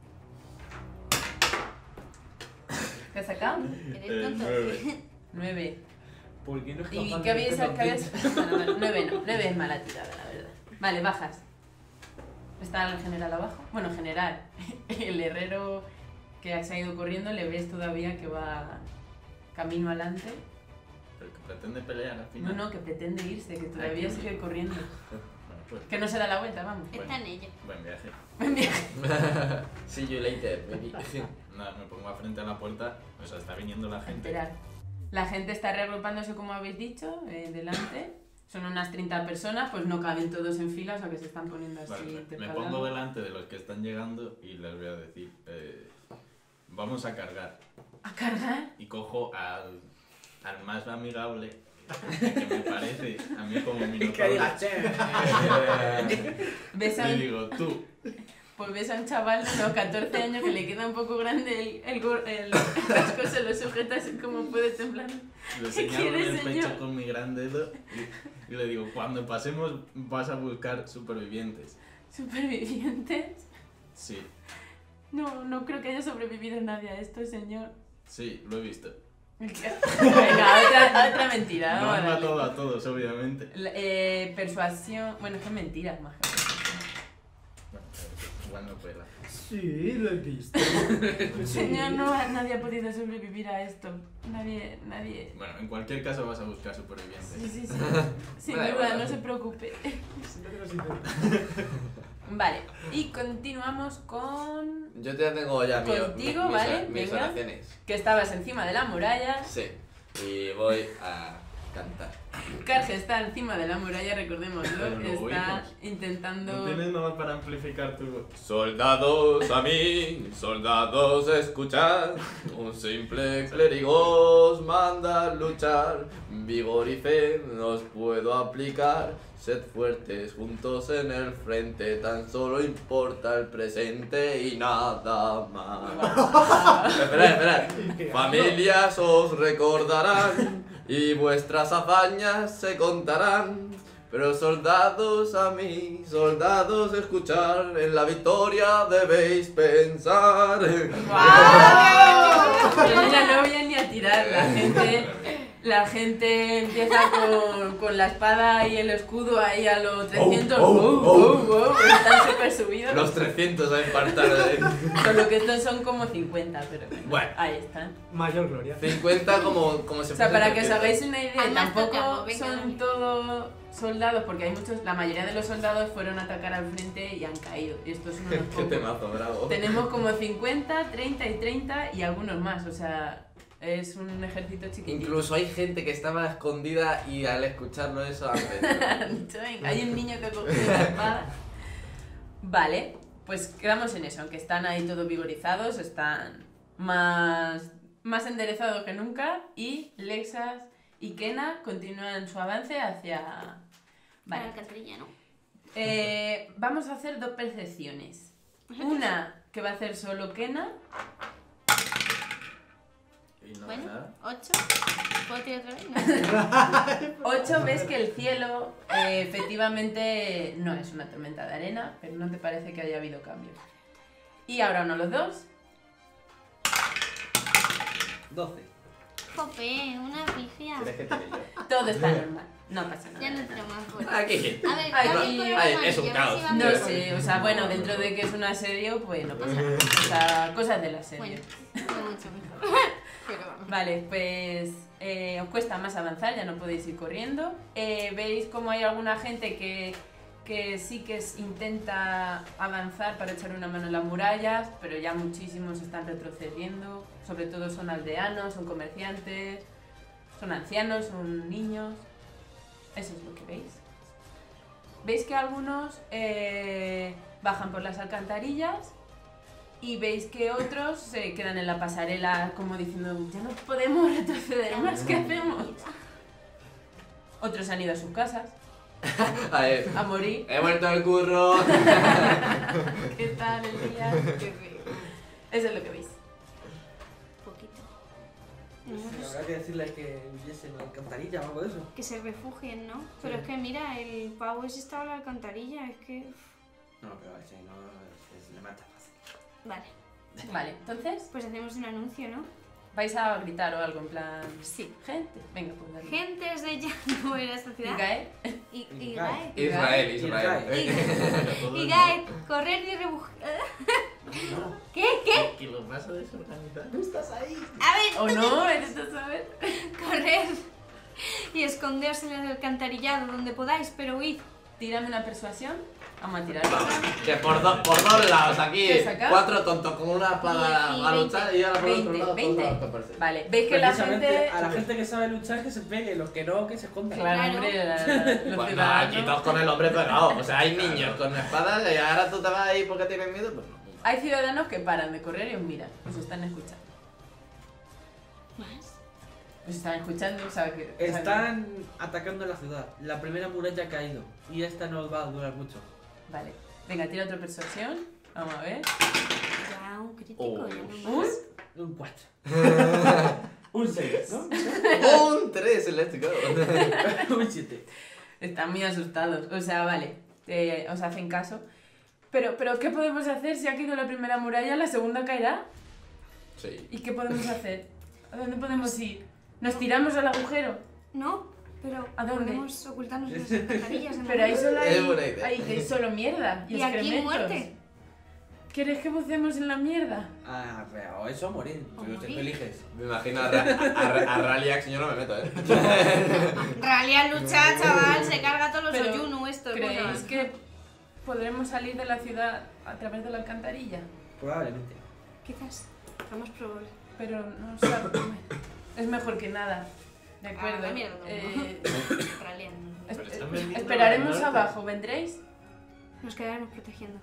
¿Qué has sacado? Eres tonto. 9. ¿Por qué no es ¿Y capaz qué de habéis meterlo sacado? dentro? Bueno, 9 no, 9 es mala tirada, la verdad. Vale, bajas. Está el general abajo. Bueno, general. El herrero que se ha ido corriendo le ves todavía que va camino adelante. Pero que pretende pelear al No, final. no, que pretende irse, que todavía Ay, qué sigue corriendo. Bueno, pues, Que no se da la vuelta, vamos. Está en ello. buen viaje. See you later, baby. nada, me pongo frente a la puerta, o sea, está viniendo la gente. Esperar. La gente está reagrupándose, como habéis dicho, delante. Son unas 30 personas, pues no caben todos en fila, o sea que se están poniendo así. Vale, me intercalados. pongo delante de los que están llegando y les voy a decir, vamos a cargar. ¿A cargar? Y cojo al más amigable, que me parece a mí como mi Que diga, che. ¿Ves a Le un, digo, tú, pues ves a un chaval de unos 14 años que le queda un poco grande el casco, se lo sujeta así como puede temblar. le señalo en quieres, el pecho señor? con mi gran dedo y le digo, cuando pasemos vas a buscar supervivientes. ¿Supervivientes? Sí, No creo que haya sobrevivido nadie a esto, señor. sí, lo he visto. Venga, otra mentira. No vamos han a darle. matado a todos, obviamente. Persuasión. Bueno, es que mentiras, más. Igual no pela. Sí, lo he visto. Señor, nadie ha podido sobrevivir a esto. Nadie. Bueno, en cualquier caso vas a buscar supervivientes. Sí. Sin Vale, duda, vale. no se preocupe. Siento que no se intenta. Vale, y continuamos con. Yo ya tengo ya Contigo, ¿vale? mis Venga. oraciones. Que estabas encima de la muralla. Sí. Y voy a cantar. Karge está encima de la muralla, recordémoslo. Pero lo Está oímos. intentando. No tienes nada para amplificar tu voz. Soldados a mí, soldados escuchad, un simple clérigo os manda luchar, vigor y fe nos puedo aplicar, sed fuertes juntos en el frente, tan solo importa el presente y nada más. Esperad. Familias os recordarán y vuestras hazañas se contarán. Pero soldados a mí, soldados escuchar, en la victoria debéis pensar. ¡Guau! Yo ya no voy a ni a tirar. La gente empieza con la espada y el escudo ahí a los 300. Están súper subidos. Los 300 a espartar. Con lo que estos son como 50, pero Bueno. ahí están. Mayor gloria. 50 como se O sea, fuesen para que os 300. hagáis una idea, Además, tampoco tocamos, venga, son dale. todos soldados, porque hay muchos, la mayoría de los soldados fueron a atacar al frente y han caído. Y estos son unos Qué pocos. temazo, bravo. Tenemos como 50, 30 y 30 y algunos más, o sea, es un ejército chiquitito. Incluso hay gente que estaba escondida y al escucharlo eso han dicho, Venga, hay un niño que ha cogido la espada. Vale, pues quedamos en eso, aunque están ahí todos vigorizados, están más enderezados que nunca y Lexas y Kena continúan su avance hacia... Para Vale. la alcantarilla, ¿no? Vamos a hacer dos percepciones. Una que va a hacer solo Kena. Y no Bueno, nada. 8. ¿Puedo tirar otra vez? No. 8 ves que el cielo efectivamente no es una tormenta de arena, pero no te parece que haya habido cambios. Y ahora uno los dos. 12. Jope, una pifia. ¿Quieres que tire yo? Todo está normal, no pasa Ya nada. no tiro más fuerte. Aquí. A ver, Ay, dame y- color ay, amarillo, es un a ver caos. si va No mejor. sé, o sea, bueno, dentro de que es un asedio, pues no pasa nada. O sea, cosas del asedio. Bueno, no mucho mejor. Pero vamos. Vale, pues os cuesta más avanzar, ya no podéis ir corriendo. Veis como hay alguna gente que sí que intenta avanzar para echar una mano en las murallas, pero ya muchísimos están retrocediendo. Sobre todo son aldeanos, son comerciantes, son ancianos, son niños. Eso es lo que veis. Veis que algunos bajan por las alcantarillas y veis que otros se quedan en la pasarela como diciendo, ya no podemos retroceder más, ¿qué hacemos? Otros han ido a sus casas A ver, a morir. he vuelto al curro. ¿Qué tal el día? Eso es lo que veis. Poquito. Pues habrá que decirles que huyesen a la alcantarilla o algo de eso. Que se refugien, ¿no? Pero es que mira, el pavo ese estaba en la alcantarilla, es que... No, pero ese no le mata fácil. Vale, Vale, entonces, pues hacemos un anuncio, ¿no? vais a gritar o algo en plan... Sí. Gente, venga, pues dale. Gentes de Llano esta ¿Y ciudad. Gael? Y Gael. Gael. Israel. Todo Y el Gael, correr y refugiar. ¿Qué? ¿Qué? Que lo vas a desorganizar. A ver, ¿O no? ¿Eres a saber? correr y escondeos en el alcantarillado donde podáis, pero huid Tírame una persuasión. Vamos a tirar. Que por dos lados, aquí ¿Qué saca? 4 tontos con una espada a luchar y ahora por otro 20, lado 20. todos los que Vale, veis que la Precisamente, gente... a la gente que sabe luchar que se pegue, los que no, que se escondan. Claro, Claro. hombre, los Bueno, ciudadanos... aquí todos con el hombre pegado. O sea, hay niños con espadas y ahora tú te vas ahí porque tienes miedo. Pues no. Hay ciudadanos que paran de correr y os miran, os están escuchando. ¿Más? Os están escuchando, ¿sabes qué? Están atacando la ciudad. La primera muralla ha caído. Y esta no va a durar mucho. Vale. Venga, tira otra persuasión. Vamos a ver. Ya, un crítico, Oh. ya no ¿Un? más. Un 4. Un 6, ¿no? Un 3 eléctrico. Un 7. Están muy asustados. O sea, vale. Os hacen caso. Pero, ¿qué podemos hacer si ha caído la primera muralla? ¿La segunda caerá? Sí. ¿Y qué podemos hacer? ¿A dónde podemos ir? ¿Nos tiramos al agujero? No, pero ¿A dónde? podemos ocultarnos en las alcantarillas. en Pero la ahí solo Es buena idea. hay solo mierda y, Y aquí excrementos. muerte. ¿Quieres que bucemos en la mierda? Ah, o eso o morir. O Tú te morir. eliges. Me imagino a Raliax, yo no me meto, Realia lucha, chaval, se carga todos los Pero, Oyunu esto. ¿Creéis que podremos salir de la ciudad a través de la alcantarilla? Probablemente. Quizás, lo más probable. Pero no sabe comer. Es mejor que nada. De acuerdo. Ah, mierda, no. Realia, no. es- Pero están vendiendo esperaremos al norte. abajo, ¿vendréis? Nos quedaremos protegiendo.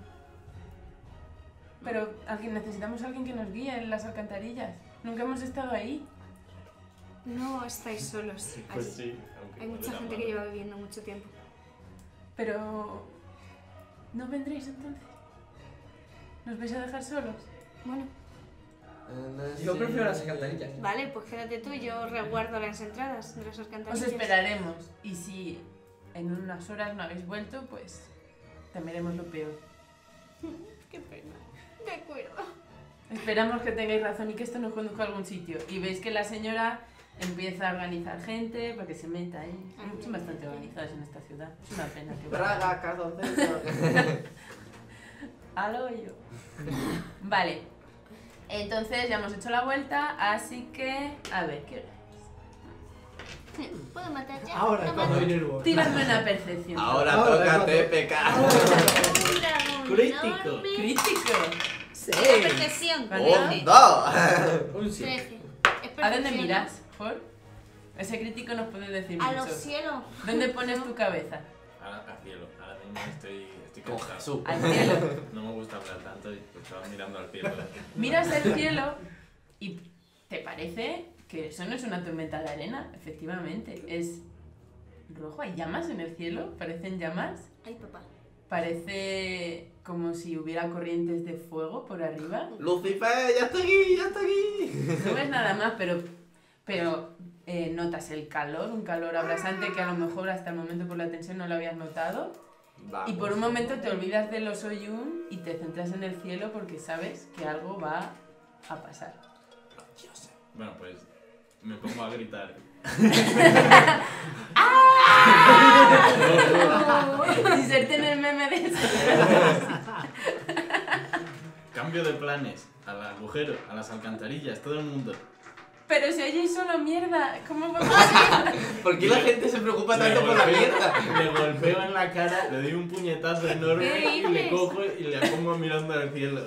Pero necesitamos a alguien que nos guíe en las alcantarillas. Nunca hemos estado ahí. No estáis solos. Pues allí. sí, aunque Hay igual mucha era gente malo. que lleva viviendo mucho tiempo. Pero... ¿no vendréis entonces? ¿Nos vais a dejar solos? Bueno, Yo prefiero las alcantarillas. vale, pues quédate tú y yo resguardo las entradas de las Os alcantarillas. esperaremos. Y si en unas horas no habéis vuelto, pues temeremos lo peor. Qué pena. De acuerdo. Esperamos que tengáis razón y que esto nos conduzca a algún sitio. Y veis que la señora empieza a organizar gente para que se meta ahí. Son bastante organizados en esta ciudad. Es una pena que Braga, calzoncillo. al hoyo. Vale. Entonces ya hemos hecho la vuelta, así que... A ver, ¿qué hora es? ¿Puedo matar ya? Ahora, No cuando mato. viene el boss. Tiradme una percepción. Ahora Ahora, toca cuando- TPK. Un Crítico. enorme Crítico. Sí. percepción. Vale. 2. Un 7. 13. Es ¿A dónde percepción, miras, Jor? Ese crítico nos puede decir ¿no? A mucho. los cielos. ¿Dónde pones ¿No? tu cabeza? Ahora al cielo. Ahora mismo estoy Con cansado. Jesús. Al cielo. No me gusta hablar tanto y pues estaba mirando al cielo. Miras el cielo y te parece que eso no es una tormenta de arena, efectivamente. Es rojo, hay llamas en el cielo, parecen llamas. Ay, papá. Parece como si hubiera corrientes de fuego por arriba. Lucifer, ya está aquí, ya está aquí. No ves nada más, pero notas el calor, un calor abrasante que a lo mejor hasta el momento por la tensión no lo habías notado. Y por un momento te olvidas de los Oyun y te centras en el cielo porque sabes que algo va a pasar. Bueno, pues me pongo a gritar. Inserte en el meme de eso. Cambio de planes. Al agujero, a las alcantarillas, todo el mundo. Pero si oyes solo mierda, ¿cómo vamos a...? ¿Por qué la gente se preocupa tanto por la mierda? Le golpeo en la cara, le doy un puñetazo enorme ¿Qué y le dices? cojo y le pongo mirando al cielo.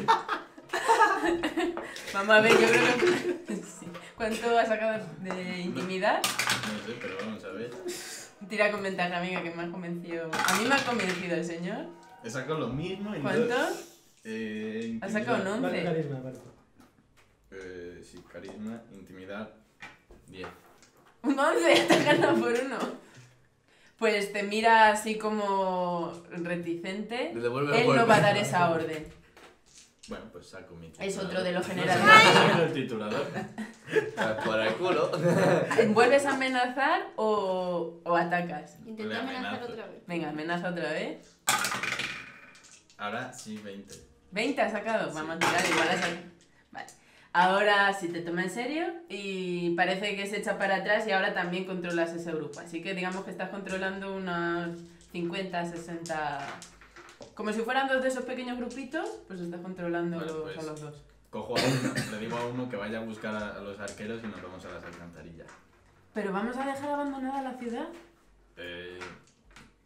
Vamos a ver, yo creo que... Sí. ¿Cuánto has sacado de intimidad? No sé, pero vamos a ver. Tira con ventaja, amiga, que me ha convencido. A mí me ha convencido el señor. He sacado lo mismo en ¿Cuánto? dos. Has sacado un Vale, 11. carisma, vale. Sí, carisma, intimidad, 10. Un 11, te has ganado por uno. Pues te mira así como reticente. Le devuelve el Él no golpe. va a dar esa orden. Bueno, pues saco mi titulador. Es otro de los No generales. sé, el titulador. Por el culo. ¿Vuelves a amenazar o atacas? Intenté Le amenazar amenazo. otra vez. Venga, amenaza otra vez. Ahora sí, 20. 20 has sacado. Vamos a tirar igual a sacar. Vale. Ahora sí te toma en serio y parece que se echa para atrás y ahora también controlas ese grupo. Así que digamos que estás controlando unos 50, 60... Como si fueran dos de esos pequeños grupitos, pues estás controlando Bueno, pues. a los dos. Cojo a uno, le digo a uno que vaya a buscar a los arqueros y nos vamos a las alcantarillas. ¿Pero vamos a dejar abandonada la ciudad? No.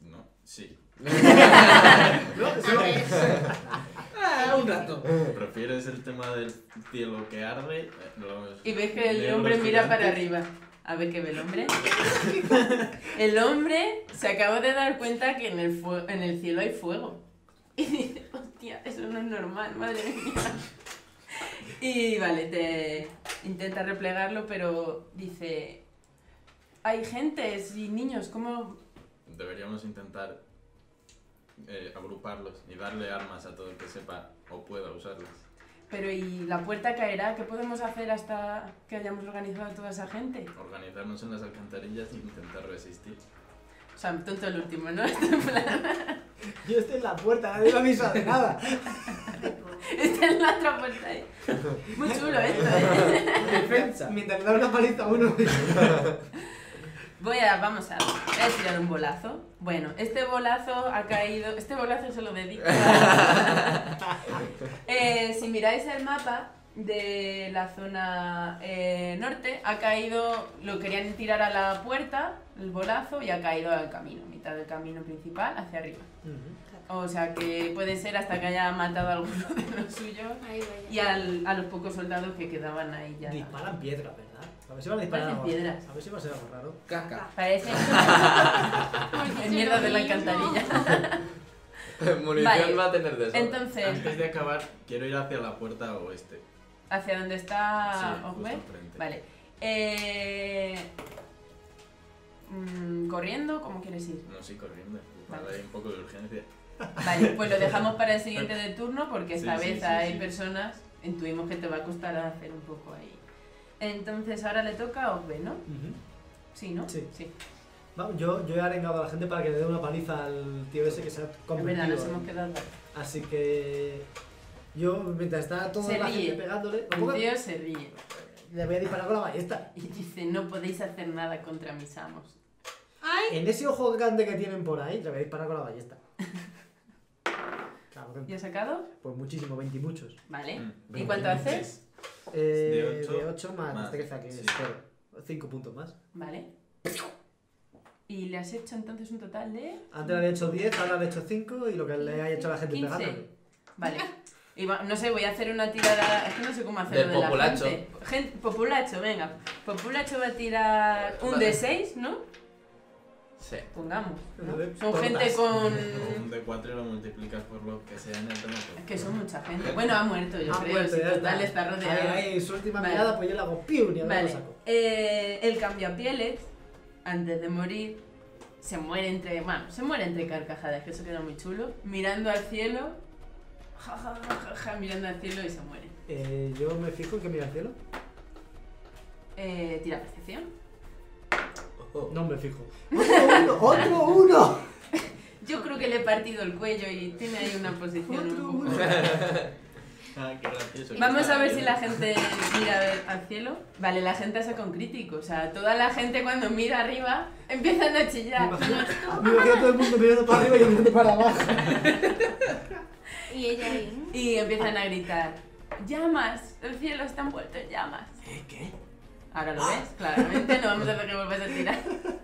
Sí. ¿No? A ver, Un rato. ¿Prefieres el tema del cielo que arde? Y ves que el negros hombre mira gigantes? para arriba. A ver qué ve el hombre. El hombre se acaba de dar cuenta que en el cielo hay fuego. Y dice, hostia, eso no es normal, madre mía. Y vale, te intenta replegarlo, pero dice, hay gentes y niños, ¿cómo? Deberíamos intentar agruparlos y darle armas a todo el que sepa o pueda usarlas. Pero ¿y la puerta caerá? ¿Qué podemos hacer hasta que hayamos organizado a toda esa gente? Organizarnos en las alcantarillas e intentar resistir. O sea, tonto el último, ¿no? Este en plan, Yo estoy en la puerta, nadie me avisa de nada. está en la otra puerta ahí. Muy chulo esto, ¿eh? Defensa. Mientras le da una paliza a uno. Voy a tirar un bolazo. Bueno, este bolazo ha caído... Este bolazo se lo dedico a... si miráis el mapa de la zona norte, ha caído... Lo querían tirar a la puerta, el bolazo, y ha caído al camino, mitad del camino principal, hacia arriba. O sea que puede ser hasta que haya matado a alguno de los suyos ahí y vaya. a los pocos soldados que quedaban ahí ya. Disparan piedra, ¿verdad? A ver si van a disparar Parecen algo. piedras. A ver si va a ser algo raro. Caca. Parece el mierda de la alcantarilla. Munición Vale. va a tener de sobra. Entonces, Antes de acabar, quiero ir hacia la puerta oeste. ¿hacia dónde está Sí, justo Ogbe? enfrente. Vale. ¿Corriendo? ¿Cómo quieres ir? No, sí, corriendo. Vale. Vale, hay un poco de urgencia. Vale, pues lo dejamos para el siguiente de turno porque esta Sí, sí, vez sí, hay sí. personas, intuimos que te va a costar hacer un poco ahí. Entonces ahora le toca a Ogbe, ¿no? Sí, ¿no? Sí. Sí. Vamos, yo he arengado a la gente para que le dé una paliza al tío ese que se ha Es verdad, convertido. nos hemos quedado. Así que yo, mientras está toda Se la ríe. gente pegándole, El tío se ríe le voy a disparar con la ballesta. y dice, no podéis hacer nada contra mis amos. ¡Ay! En ese ojo grande que tienen por ahí, le voy a disparar con la ballesta. Cabrón. ¿Y has sacado? Pues muchísimo, 20 y muchos. Vale. Mm, ¿Y cuánto haces? De ocho 8 más más, destreza, que sí. es 5 puntos más. Vale. ¿Y le has hecho entonces un total de...? Antes le había hecho 10, ahora le he hecho 5 y lo que le haya hecho a la gente 15. pegándole. Vale. Y no sé, voy a hacer una tirada... Es que no sé cómo hacerlo Del de la populacho. gente. Populacho, venga. Populacho va a tirar un Vale. D6, ¿no? Sí. Pongamos, ¿no? De Son tortas. gente con... Un D4 y lo multiplicas por lo que sea en el tema. Es que son mucha gente. Bueno, ha muerto, yo Ha creo. muerto, Si ya total está rodeado. Ahí, su última Vale. mirada, pues yo le hago piu y a ver Vale. lo saco. El cambiapieles, antes de morir, se muere entre carcajadas, que eso queda muy chulo. Mirando al cielo, ja, ja, ja, ja, ja, mirando al cielo y se muere. Yo me fijo en que mira al cielo. Tira percepción. No me fijo. ¡Otro uno! Yo creo que le he partido el cuello y tiene ahí una posición un Otro poco... uno. Ah, qué gracioso. Vamos a ver si la gente mira al cielo. Vale, la gente saca un crítico. O sea, toda la gente cuando mira arriba empiezan a Me chillar. imagino a todo el mundo mirando para arriba y yo mirando para abajo. Y ella ahí. Y empiezan a gritar, llamas, el cielo está envuelto en llamas. ¿Qué? Ahora lo ves, claramente, no vamos a hacer que vuelvas a tirar.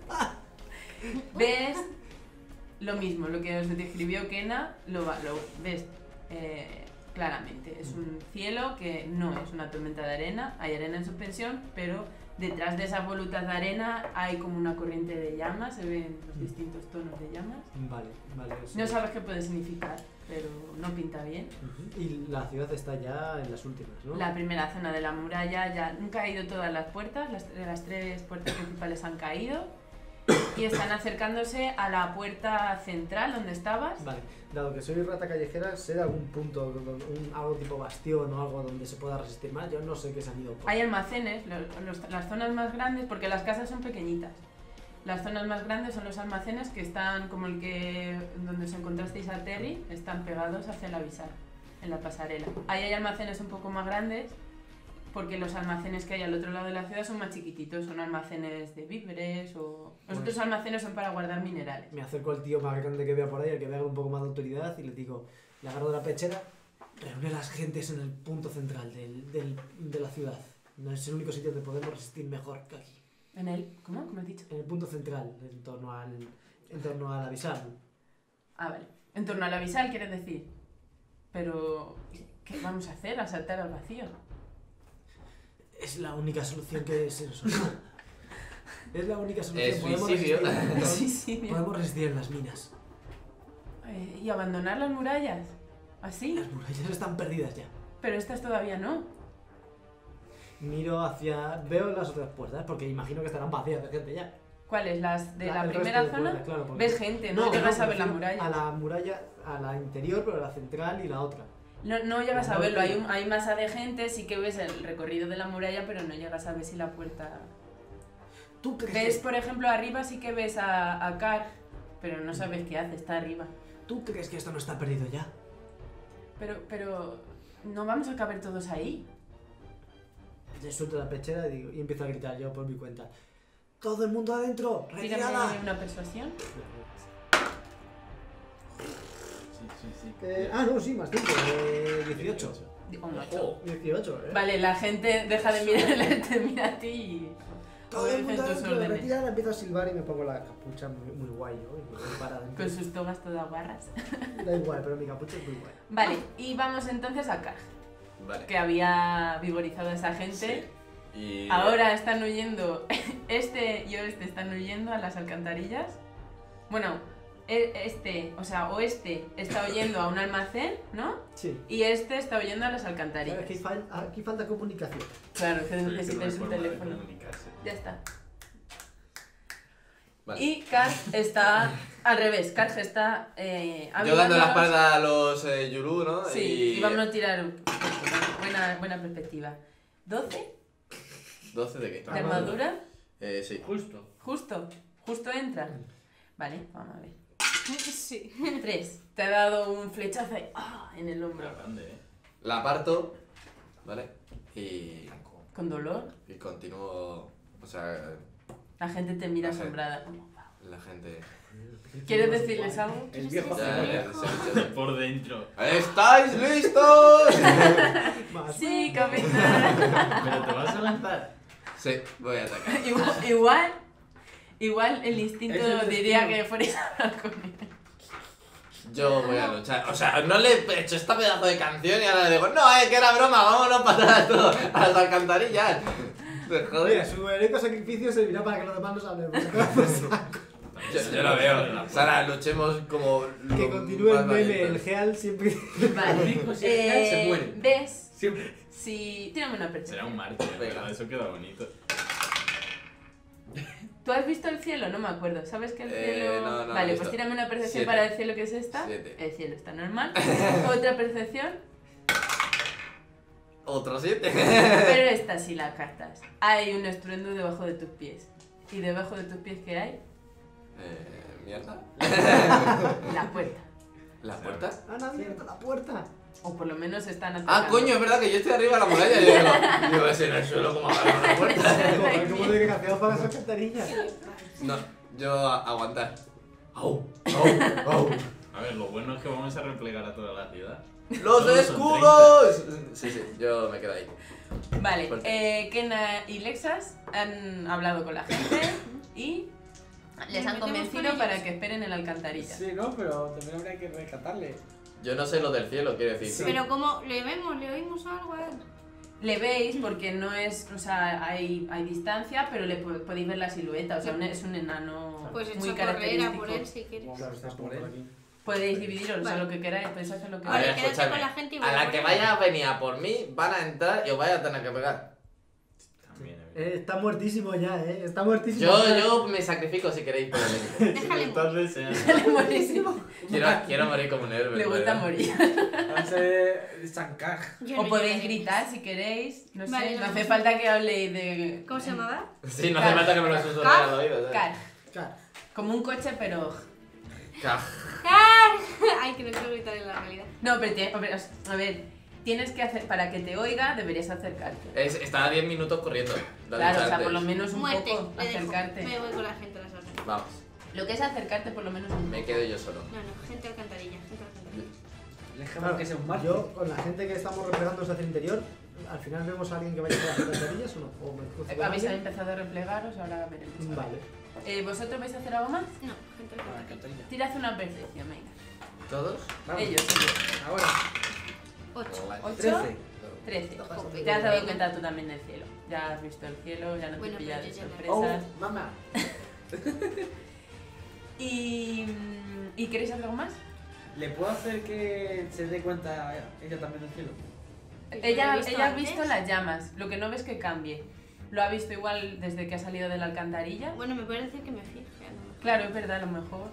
¿Ves? Lo mismo, lo que os describió Kena, lo ves claramente. Es un cielo que no es una tormenta de arena, hay arena en suspensión, pero detrás de esas volutas de arena hay como una corriente de llamas, se ven los distintos tonos de llamas. Vale, vale. sí. No sabes qué puede significar, pero no pinta bien. Ujú. Y la ciudad está ya en las últimas, ¿no? La primera zona de la muralla ya han caído todas las puertas, las 3 puertas principales han caído y están acercándose a la puerta central donde estabas. Vale, dado que soy rata callejera, sé de algún punto, algo tipo bastión o algo donde se pueda resistir más. Yo no sé qué se han ido por. Hay almacenes, las zonas más grandes, porque las casas son pequeñitas. Las zonas más grandes son los almacenes que están como el que donde os encontrasteis a Terry, están pegados hacia la Visar, en la pasarela. Ahí hay almacenes un poco más grandes, porque los almacenes que hay al otro lado de la ciudad son más chiquititos, son almacenes de víveres o... Los otros almacenes son para guardar minerales. Me acerco al tío más grande que vea por ahí, al que vea un poco más de autoridad, y le digo, le agarro de la pechera, reúne a las gentes en el punto central de la ciudad. No es el único sitio donde podemos resistir mejor que aquí. ¿En el? ¿Cómo? ¿Cómo has dicho? En el punto central, en torno al avisar. Ah, vale. En torno al abisal, quieres decir. Pero, ¿qué vamos a hacer? ¿A saltar al vacío? Es la única solución que se nos ocurre. Es la única solución. Es suicidio. Podemos resistir en las minas. ¿Y abandonar las murallas? ¿Así? Las murallas están perdidas ya. Pero estas todavía no. Miro hacia... Veo las otras puertas, porque imagino que estarán vacías de gente ya. ¿Cuáles? ¿Las de la El resto primera de zona? puertas, claro, porque- Ves gente, no llegas a ver la me refiero muralla. A la muralla, a la interior, pero a la central y la otra. No llegas a No, verlo, no. hay masa de gente, sí que ves el recorrido de la muralla, pero no llegas a ver si la puerta... ¿Tú crees, Ves, que, por ejemplo, arriba sí que ves a Car, pero no sabes qué hace, está arriba. ¿Tú crees que esto no está perdido ya? Pero no vamos a caber todos ahí. Le suelto la pechera y empiezo a gritar yo por mi cuenta. ¡Todo el mundo adentro! ¡Retirada! Tírame una persuasión. Sí. No, sí, más tiempo. 18. Oh, no. Ojo. 18, Vale, la gente deja de mirarle, te mira a ti y... Todo el mundo obedecen tus adentro, órdenes. retirada. Empiezo a silbar y me pongo la capucha muy guay yo. Y me voy para adentro. Con sus togas todas guarras. Da igual, pero mi capucha es muy guay. Vale, y vamos entonces a Car, Vale. que había vigorizado a esa gente. Sí. Y... Ahora están huyendo, este y oeste están huyendo a las alcantarillas. Bueno, oeste está huyendo a un almacén, ¿no? Sí. Y este está huyendo a las Claro, alcantarillas. aquí falta comunicación. Claro, que Sí, necesitáis un forma de teléfono. comunicarse. Ya está. Vale. Y Karj está al revés, Karj está Yo dando la avivándolos. espalda a los Yulu, ¿no? Sí, y vamos a tirar buena perspectiva. ¿12 ¿12 de qué? de armadura? Sí. Justo entra. Vale, vamos a ver. Sí. 3. Te ha dado un flechazo ahí, en el hombro. Era grande, ¿eh? La aparto, ¿vale? Y Con dolor. continúo... O sea, La gente te mira Ajá. asombrada. la gente... ¿Quieres decirles algo? El viejo Ya, Fidel. ya, Por dentro. ¿Estáis listos? Sí, capitán. ¿Pero te vas a lanzar? Sí, voy a atacar. Igual el instinto Es el diría destino. que fuerais a hablar con él. Yo voy a luchar. O sea, no le he hecho esta pedazo de canción y ahora le digo, no, que era broma, vámonos para atrás a las alcantarillas. Oye, Joder. su heroico sacrificio servirá para que los demás nos hablen. Yo lo veo. Sara, luchemos como... Que lo continúe el más meme, el valientes. Geal siempre... Vale. Rico, si al final se muere. ¿Ves? Siempre. Si... Tírame una Será percepción. un mártir, Venga. ¿verdad? Eso queda bonito. ¿Tú has visto el cielo? No me acuerdo. ¿Sabes que el cielo...? No, no lo he Vale, visto. pues tírame una percepción 7. para el cielo que es esta. 7. El cielo está normal. Otra percepción. Otro 7. Pero esta sí la captas. Hay un estruendo debajo de tus pies. ¿Y debajo de tus pies qué hay? Mierda. La puerta. ¿La puerta? ¡Han abierto la puerta! O por lo menos están Ah, atacando. coño, es verdad que yo estoy arriba de la muralla. Yo digo, ese en el suelo como agarro la puerta. ¿Cómo de que hacemos para las alcantarillas? No, yo aguantar. ¡Au! ¡Au! ¡Au! A ver, lo bueno es que vamos a replegar a toda la ciudad. ¡Los Todos son escudos! Sí, yo me quedo ahí. Vale, Fuerte. Kena y Lexas han hablado con la gente y les han Nos metemos convencido con para ellos. que esperen en la alcantarilla. Sí, no, pero también habría que rescatarle. Yo no sé lo del cielo, quiero decir. Sí. Pero como le vemos, le oímos algo a él. Le veis porque no es, o sea, hay distancia, pero le podéis ver la silueta, o sea, es un enano Pues muy echo a correr a característico. por él si quieres. Claro, estás por él. Podéis dividiros, o sea, Vale. lo que queráis, podéis hacer lo que A Vale, ver, queráis. quédate con escúchame. la gente y voy A a la por que él. vaya a venir a por mí, van a entrar y os vais a tener que pegar. También, ¿eh? Está muertísimo ya, Está muertísimo. Yo me sacrifico si queréis por el equipo. Déjale morir. Entonces, Sale buenísimo. Quiero morir como un héroe. Le gusta ¿verdad? morir. Va a ser Sankar. Yo O no podéis llegaré. gritar si queréis, no sé, Vale, no no. hace falta que habléis de... ¿Cómo se llamaba? Sí, no hace falta que me lo susurren al oído. ¿sabes? Car, Claro. como un coche, pero... Ca- Ay, que no quiero gritar en la realidad. No, pero a ver, tienes que hacer, para que te oiga, deberías acercarte. Está a 10 minutos corriendo. Lo he Claro, dicho o sea, antes. por lo menos un Muerte, poco le dejo. acercarte. Me voy con la gente a las alcantarillas. Vamos, Lo que es acercarte por lo menos un me poco. quedo yo solo. No, gente alcantarilla, gente alcantarilla. Dejemos Claro, que sea un mártir. yo, con la gente que estamos replegándonos hacia el interior, al final vemos a alguien que vaya por las alcantarillas o no. O me cruzo con Habéis alguien. empezado a replegaros, ahora veremos. Vale. ¿Vosotros vais a hacer algo más? No, gente Ah, alcantarilla. alcantarilla. Tirad una percepción, venga. ¿Todos? Vamos. Ellos. Ahora. 8. 8, 13. 13. Joder. Ya has dado cuenta tú también del cielo. Ya has visto el cielo, ya no te Bueno, pillas de pero yo ya Oh, sorpresas. mamá. ¿Y queréis hacer algo más? ¿Le puedo hacer que se dé cuenta ella también del cielo? Ella ha antes. visto las llamas, lo que no ves que cambie. Lo ha visto igual desde que ha salido de la alcantarilla. Bueno, me puede decir que me fije. ¿No? Claro, es verdad, a lo mejor.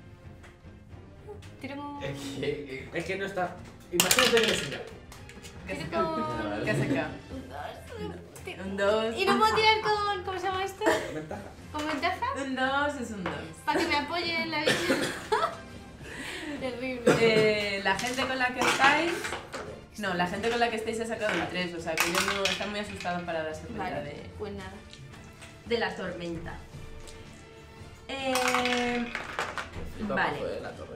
Tiro con... Es que no está. Imagínate que le siga. Tiro con... ¿Qué has sacado? Un 2. ¿Y no puedo tirar con... ¿Cómo se llama esto? Ventaja. ¿Con ventaja? Un 2 es un 2. Para que me apoye en la vida. Terrible. La gente con la que estáis. No, la gente con la que estáis ha sacado un 3, o sea que ellos no están muy asustados para darse cuenta Vale, pues nada. de la tormenta. Flipa Vale. mucho, la torre.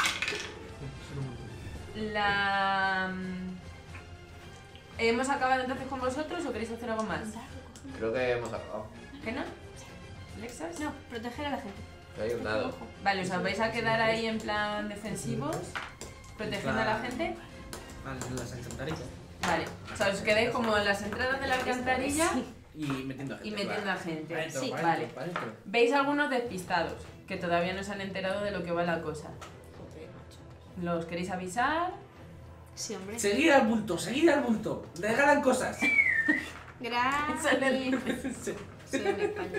¿Hemos acabado entonces con vosotros o queréis hacer algo más? Creo que hemos acabado. ¿Qué no? ¿Alexas? No, proteger a la gente. Hay un dado. Vale, os vais a quedar ahí en plan defensivos, protegiendo a la gente. Vale, las alcantarillas. Vale, o sea, os quedáis como en las entradas de la alcantarilla Y metiendo a gente. y metiendo a gente. Adentro, Sí, para vale. adentro, para adentro. Veis algunos despistados que todavía no se han enterado de lo que va la cosa. ¿Los queréis avisar? Sí, hombre. Seguid al bulto, seguid al bulto. Le regalan cosas. Gracias. Sí, en España.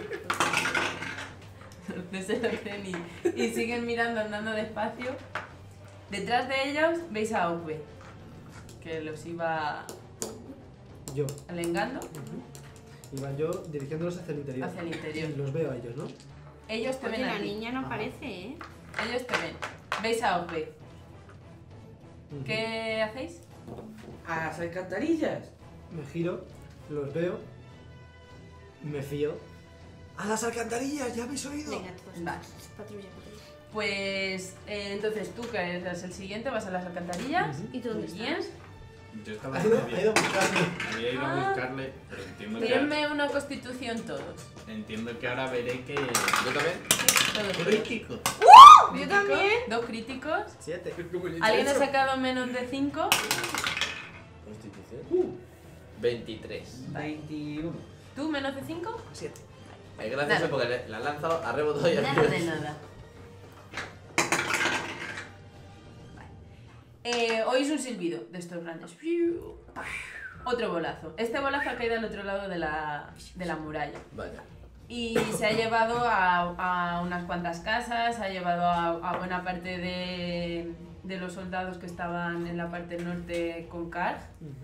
No se lo creen y siguen mirando andando despacio. Detrás de ellos veis a Ogbe, que los iba Yo. alengando Iba yo dirigiéndolos hacia el interior. hacia el interior. Y los veo a ellos, ¿no? Ellos te Oye, ven la a ti. niña no aparece, ¿eh? Ellos te ven. Veis a Ogbe. Ujú. ¿Qué hacéis? A las alcantarillas. Me giro, los veo, me fío. ¡A las alcantarillas! ¿Ya habéis oído? Venga, todos. Vale. Patrulla, patrulla. Pues entonces tú, que eres el siguiente, vas a las alcantarillas. Ujú. ¿Y tú dónde Muy bien. estás? Yo estaba Ha en ido, medio. ha ido a buscarme. Había ido a Ah. buscarle, pero Tírenme una constitución todos. entiendo que ahora veré que... Yo también. Todos. ¡Crítico! Yo también. 2 críticos. 7. ¿Alguien ha sacado menos de 5? Constitución. 23. 21. ¿Tú menos de 5? 7. Es gracioso Nada. porque la han lanzado a rebotado y Nada de nada. Oís un silbido de estos grandes. Otro bolazo. Este bolazo ha caído al otro lado de la muralla. Vaya. Y se ha llevado a unas cuantas casas, ha llevado a buena parte de los soldados que estaban en la parte norte con Karg.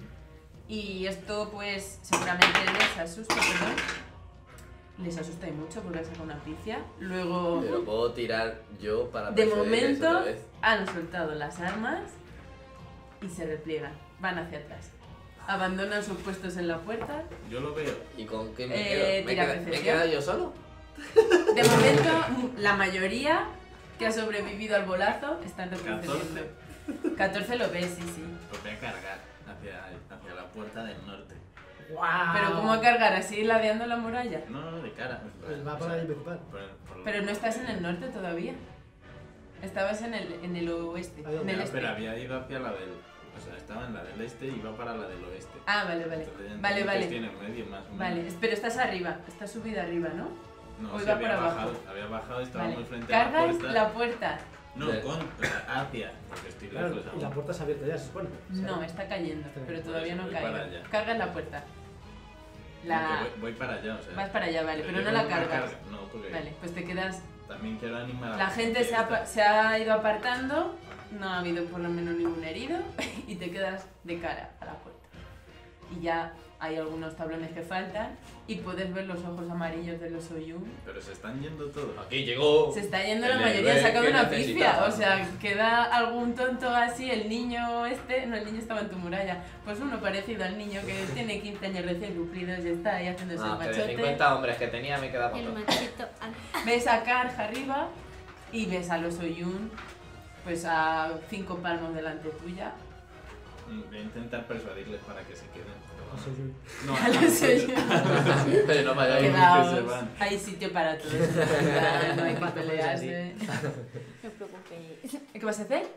Y esto pues seguramente les asusta, perdón. Les asusta y mucho porque han sacado una pifia. Luego, Pero puedo tirar yo para de persuadirles momento, otra vez. han soltado las armas y se repliegan. Van hacia atrás. Abandonan sus puestos en la puerta. Yo lo veo. ¿Y con qué me Eh, quedo? ¿Me, tira ¿Me he percepción. quedado yo solo? De momento, la mayoría que ha sobrevivido al bolazo están retrocediendo. 14 lo ves, sí, sí. Los voy a cargar hacia la puerta del norte. ¡Guau! Pero ¿cómo a cargar así ladeando la muralla? No, de cara. Pues va O por sea, ahí principal. Pero no estás en el norte todavía. Estabas en el oeste. Ahí donde En el va, este. Pero había ido hacia la del... O sea, estaba en la del este y iba para la del oeste. Ah, vale, vale. Entonces, Vale, entonces vale. tiene medio más o menos. Vale, pero estás arriba, estás subida arriba, ¿no? No, o sí, iba había por abajo. bajado, había bajado, estaba Vale. muy frente a la Cargas puerta. la puerta. No, De- con, o sea, hacia, porque estoy Claro, lejos y la aún. puerta se ha abierto ya, se supone. No, está cayendo, Está pero bien. todavía no Por ha eso voy caído. para allá. Cargas la puerta. No, La... que voy para allá, o sea. Vas para allá, vale, pero yo no la creo que cargas. No, porque Vale, pues te quedas... también quiero animar a La gente se está- se ha ido apartando, no ha habido por lo menos ningún herido y te quedas de cara a la puerta. Y ya hay algunos tablones que faltan y puedes ver los ojos amarillos de los Oyun. Pero se están yendo todos. Aquí llegó. Se está yendo la El mayoría, han héroe sacado que una pifia. necesitaba. O sea, queda algún tonto así, el niño este, no, el niño estaba en tu muralla. Pues uno parecido al niño que tiene 15 años recién cumplidos y está ahí haciéndose Ah, el que de machote. 50 hombres que tenía me quedaba El otro. machito. Ves a Karj arriba y ves a los Oyun pues a 5 palmos delante tuya. Voy a intentar persuadirles para que se queden. No sé yo. No, A los Oyun. Pero no vaya a ir. que se Quedaos, van. hay sitio para todos. No hay que pelearse. No os preocupéis. ¿Qué vas a hacer?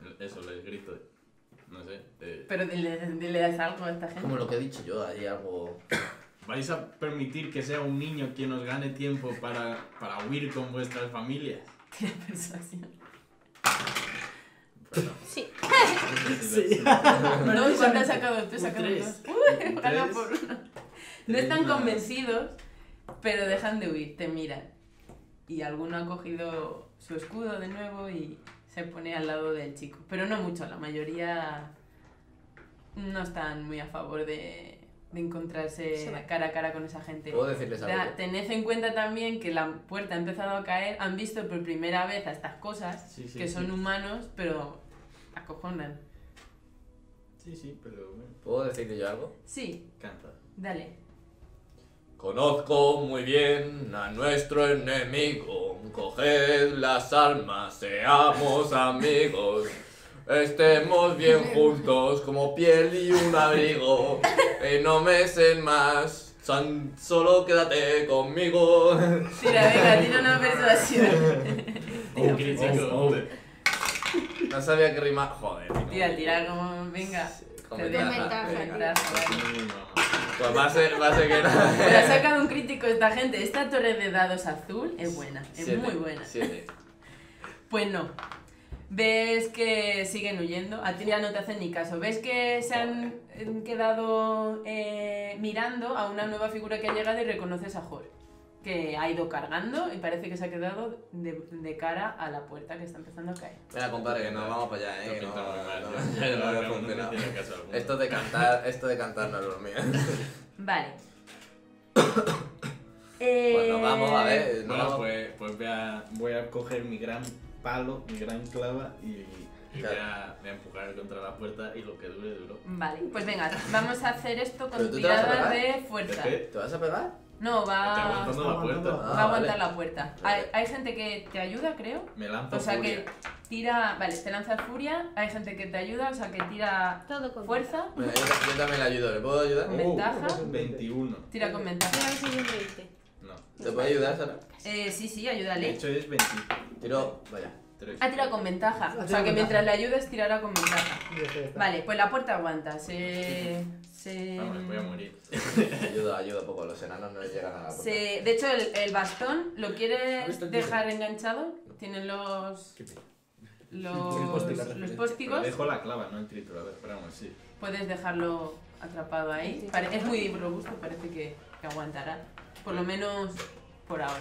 eso, les grito. No sé. Pero dile algo a esta gente. Como lo que he dicho yo, hay algo... ¿Vais a permitir que sea un niño quien os gane tiempo para huir con vuestras familias? Tiene persuasión. Bueno, Sí. Sí. No, ¿cuánto has sacado? Tú has Un sacado 3. 2. Uy, gana por uno. No están convencidos, pero dejan de huir, te miran. Y alguno ha cogido su escudo de nuevo y se pone al lado del chico. Pero no mucho, la mayoría no están muy a favor de encontrarse cara a cara con esa gente. ¿Puedo decirles algo? Tened en cuenta también que la puerta ha empezado a caer, han visto por primera vez a estas cosas, Sí, sí, que son sí. humanos, pero acojonan. Sí, pero bueno. ¿Puedo decirle yo algo? Sí, Canta. dale. Conozco muy bien a nuestro enemigo. Coged las armas, seamos amigos. Estemos bien juntos como piel y un abrigo. Y no me sen más, solo quédate conmigo. Tira, venga, tira una persuasión. Un crítico. No sabía que rimar. Joder. Tira, como, venga. Con Te ventaja. doy ventaja, con tío. ventaja, vale. Muy mamá. Pues va a ser que no. Pero ha sacado un crítico esta gente. Esta torre de dados azul es buena, es 7, muy buena. 7. Pues no. Ves que siguen huyendo, a ti ya no te hacen ni caso. Ves que se han quedado mirando a una nueva figura que ha llegado y reconoces a Jor, que ha ido cargando y parece que se ha quedado de cara a la puerta que está empezando a caer. Mira, compadre, que nos vamos para allá, Esto que pinta muy mal. no Ya ha no funcionado. tiene caso alguno. Esto de cantar no es lo mío. Vale. Pues nos vamos, a ver. nos Bueno, vamos. pues voy a coger mi gran palo, mi gran clava y voy a empujar contra la puerta y lo que dure, duró. Vale, pues venga, vamos a hacer esto ¿Pero con tú te vas a tiradas pegar? de fuerza. ¿De qué? ¿Te vas a pegar? No, Está va, aguantando la puerta. aguantando. va a aguantar vale. la puerta. Vale. Hay gente que te ayuda, creo. Me lanzo O sea furia. que tira, vale, te lanzas furia, hay gente que te ayuda, o sea que tira Todo con fuerza, Venga, yo también le ayudo, ¿le puedo ayudar? Con ventaja. 21. tira con ventaja. Voy a ver si hay un 20. No. ¿Te puedo ayudar, Sara? Sí, De ayúdale. hecho es 23. Tiro, vaya. Ha tirado con ventaja, o sea que mientras le ayudes tirará con ventaja. Vale, pues la puerta aguanta, Vamos, voy a morir. Ayuda poco, los enanos no les llegan a la puerta. de hecho, el bastón lo quieres ¿Dónde está el tío? dejar enganchado, tienen los Pero póstigos, dejo la clava, no el triturador, pero vamos, sí. puedes dejarlo atrapado ahí. Es muy robusto, parece que aguantará, por lo menos por ahora.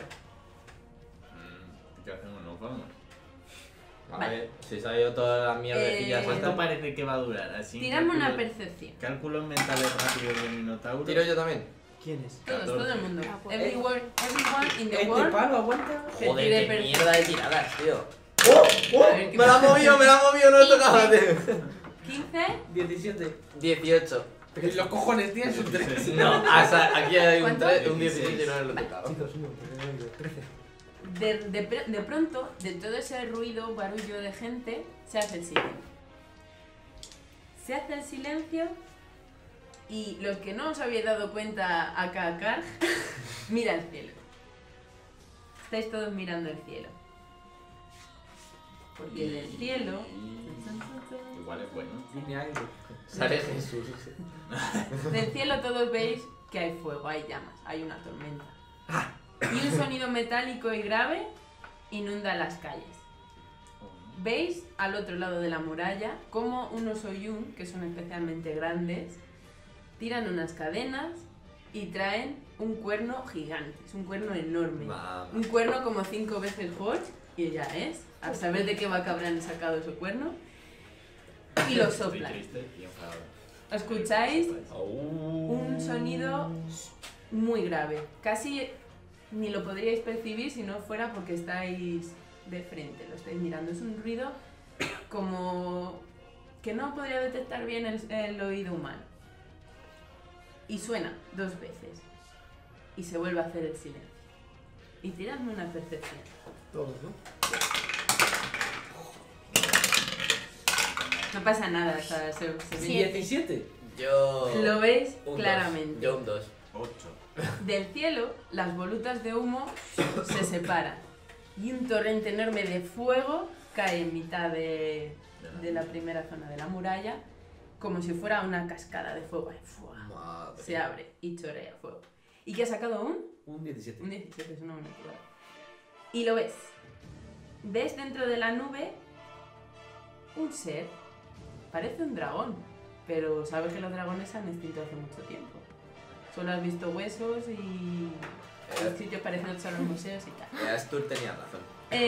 ¿Qué hacemos? ¿Nos vamos? A Vale. ver, si se ha ido toda la mierdecilla ¿Cuánto esta. parece que va a durar? Así Tirame una cálculos- percepción. Cálculos mentales rápidos de Minotauro. ¿Tiro yo también? ¿Quién es? Todos, todo el mundo. Ah, pues. Everyone in the ¿Este world. palo aguanta? que Joder, tire qué per- mierda de tiradas, tío. A ver, ¿qué Me la ha pasa? movido, no he tocado, tío. 15. 17. 18. Los cojones, tío, es un 3. No, aquí hay un ¿Cuánto? 3, un 16 y no lo he tocado. Chicos, uno, 13. De pronto, de todo ese ruido, barullo de gente, se hace el silencio. Se hace el silencio y los que no os habéis dado cuenta acá, mira el cielo. Estáis todos mirando el cielo. Porque del cielo... Igual es bueno. Dime algo. Sale Jesús. Del cielo todos veis que hay fuego, hay llamas, hay una tormenta. Y un sonido metálico y grave inunda las calles. Veis al otro lado de la muralla como unos Oyun, que son especialmente grandes, tiran unas cadenas y traen un cuerno gigante. Es un cuerno enorme. Mamá. Un cuerno como 5 veces Hodge, y ya es. A saber de qué vaca habrán sacado ese cuerno. Y lo Estoy soplan. triste y enfadado. Escucháis Un un sonido muy grave. Casi ni lo podríais percibir si no fuera porque estáis de frente, lo estáis mirando. Es un ruido como que no podría detectar bien el oído humano. Y suena 2 veces. Y se vuelve a hacer el silencio. Y tiradme una percepción. Todos, ¿no? No pasa nada, o sea, se ve. 17. Yo. Lo veis un claramente. dos. Yo un 2. 8. Del cielo, las volutas de humo se separan y un torrente enorme de fuego cae en mitad de la primera zona de la muralla, como si fuera una cascada de fuego. ¡Fua! Madre. Se abre y chorea fuego. ¿Y qué ha sacado Un 17. Un 17, es una buena tirada. Y lo ves. Ves dentro de la nube un ser. Parece un dragón, pero sabes que los dragones se han extinto hace mucho tiempo. Solo has visto huesos y sitios parecidos a los museos y tal. Astur tenía razón.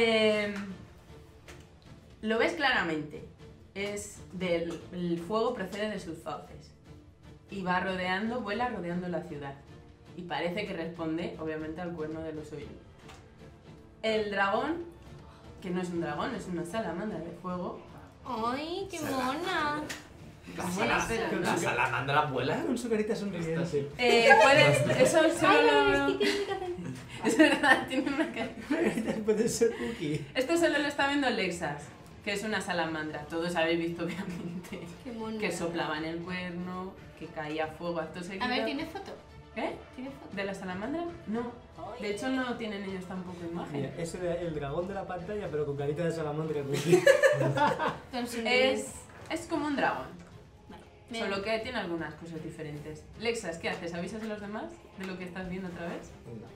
Lo ves claramente. El fuego procede de sus fauces. Y va rodeando, vuela rodeando la ciudad. Y parece que responde, obviamente, al cuerno del oso Yu. El dragón, que no es un dragón, es una salamandra de fuego. ¡Ay, qué mona! ¿La salamandra vuela? Con su carita sonriente. Puedes, eso solo ¡Ay, lo... los stickers de café! Es verdad, tiene una cara. Puede ser cookie. Esto solo lo está viendo Lexas, que es una salamandra. Todos habéis visto, obviamente, ¡Qué mona! que soplaba en el cuerno, que caía fuego acto seguido. A ver, ¿tienes foto? ¿Eh? ¿Tienes foto? ¿De la salamandra? No. De hecho, no tienen ellos tampoco imagen. Mira, es el dragón de la pantalla, pero con carita de salamandra cookie. Con su Es como un dragón, Bien. solo que tiene algunas cosas diferentes. Lexas, ¿qué haces? ¿Avisas a los demás de lo que estás viendo otra vez?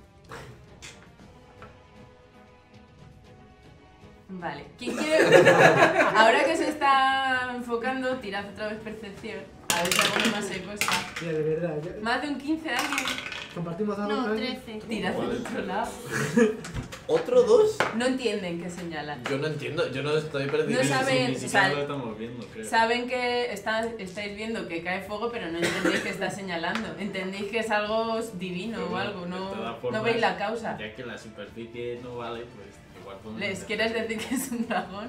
Vale. ¿Quién quiere...? Ahora que se está enfocando, tirad otra vez percepción. A ver si alguno más se cosa. Mira, de verdad. Más de un 15 alguien. ¿Compartimos algo? No, con alguien? 13. Tirad al otro lado. ¿Otro 2? No entienden qué señalan. Yo no entiendo, yo no estoy perdido. No saben, Ni o siquiera sea, lo estamos viendo, creo. saben que estáis viendo que cae fuego, pero no entendéis que está señalando. Entendéis que es algo divino Pero o bueno, algo, de no, todas no formas, veis la causa. Ya que la superficie no vale, pues igual podemos... ¿Les intentar. quieres decir que es un dragón?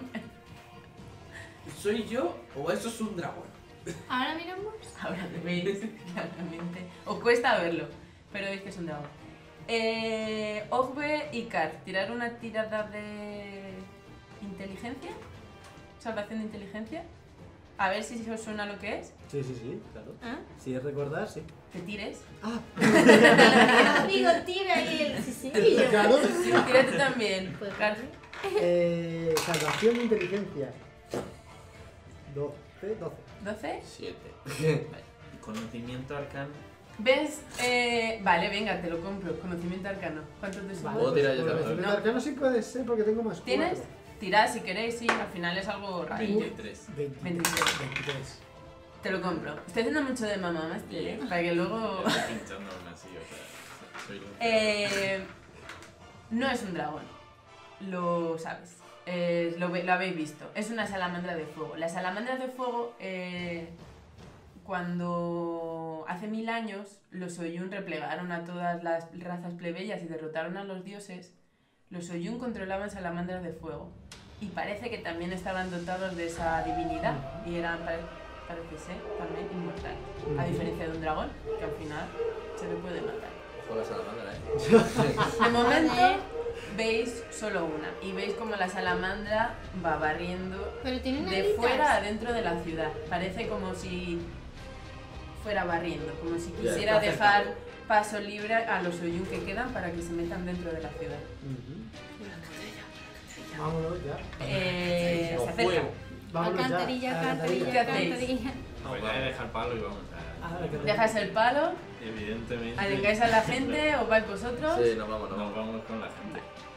¿Soy yo o eso es un dragón? Ahora miramos. Ahora lo veis claramente. Os cuesta verlo, pero veis que es un dragón. Ogbe y Car, tirar una tirada de inteligencia. Salvación de inteligencia. A ver si os suena lo que es. Sí, claro. ¿Ah? Si es recordar, sí. Que tires. Amigo, tira y él. Sí, sí. Claro. Sí, tira tú también. Pues, Car. Salvación de inteligencia. 12. 12. 7. Conocimiento arcano. ¿Ves? Vale, venga, te lo compro. Conocimiento arcano. ¿Cuánto te suma? Puedo tirar yo Pues, también. el arcano sí puede ser porque tengo más 4. ¿Tienes? Tirad si queréis, sí. Al final es algo raro. 23. 23. Te lo compro. Estoy haciendo mucho de mamá, más para que luego... Estoy pinchando aún así, o sea, soy un... No es un dragón. Lo sabes. Lo habéis visto. Es una salamandra de fuego. Las salamandras de fuego, cuando hace 1000 años los Oyun replegaron a todas las razas plebeyas y derrotaron a los dioses, los Oyun controlaban salamandras de fuego. Y parece que también estaban dotados de esa divinidad y eran, parece ser, también inmortales. A diferencia de un dragón, que al final se le puede matar. Ojo la salamandra, De momento veis solo una y veis como la salamandra va barriendo Pero tienen de alitas. fuera a dentro de la ciudad. Parece como si fuera barriendo, como si Ya, quisiera está dejar acercado. paso libre a los Oyun que quedan para que se metan dentro de la ciudad. Vámonos ya. Se O acerca. fuego. Vámonos ya. Alcantarilla, A la ¿Qué alcantarilla, hacéis? alcantarilla. No, voy a dejar palo y vamos a... Ah, la alcantarilla. Dejas el palo, Evidentemente... alengáis a la gente o vais vosotros. Sí, nos vamos, Nos nos vamos. vamos con la gente.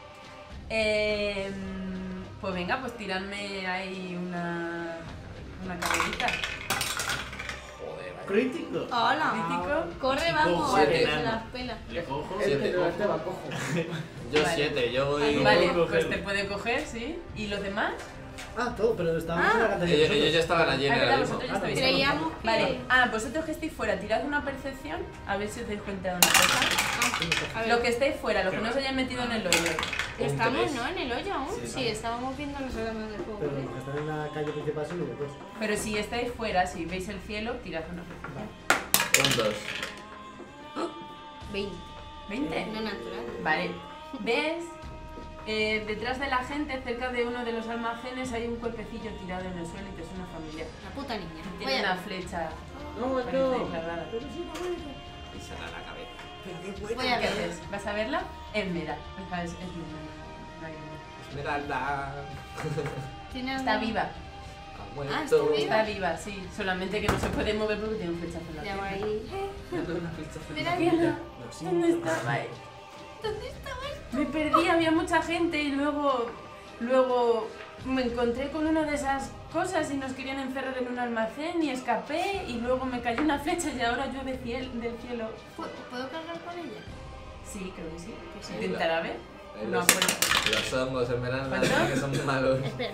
Pues venga, pues tiradme ahí una carrerita. Joder, vaya. Crítico. ¡Hola! Crítico. Corre, vamos. Siete. Se las pela. Le cojo... Siete. cojo. Yo Vale. 7, yo voy... Vale, puedo pues cogerlo. te puede coger, sí. ¿Y los demás? Ah, todo, pero estábamos en la alcantarilla. Ellos ya estaban allí en Ah, el verdad, abismo. vosotros ya estabais. Creíamos que... Vale, vosotros que estáis fuera, tirad una percepción, a ver si os dais cuenta de una cosa. A ver, Lo que estáis fuera, lo que no os hayáis metido en el hoyo. estamos, tres. ¿no? En el hoyo aún. Sí, Sí, estábamos viendo los órganos del fuego. Pero ¿vale? los que están en la calle principal son los dos. Pero si estáis fuera, si veis el cielo, tirad una percepción. Un 2. 20. 20. No natural. Vale. ¿Ves? Detrás de la gente, cerca de uno de los almacenes, hay un cuerpecillo tirado en el suelo y te suena familiar. La puta niña. Tiene Vaya. una flecha. No, parece no. clavada. Y se da la cabeza. Voy a ¿Qué ver. haces? ¿Vas a verla? Esmera. Es Esmera. No hay más. Esmeralda. ¿Tiene Está algún- viva. Ha muerto. Ah, está viva. Está viva, sí. Solamente que no se puede mover porque tiene un flechazo en la Ya va pierna. ahí. Dando una pista. Mira, ¿Qué no? Lo siento. ¿Dónde estaba? ¿dónde estaba? Me perdí, había mucha gente y luego me encontré con una de esas cosas y nos querían encerrar en un almacén y escapé y luego me cayó una flecha y ahora llueve del cielo. ¿Puedo cargar con ella? Sí, creo que sí. Sí, Intentará ver. Ahí No los, acuerdo. los hongos en verano ¿Cuánto? dicen que son malos. Espera.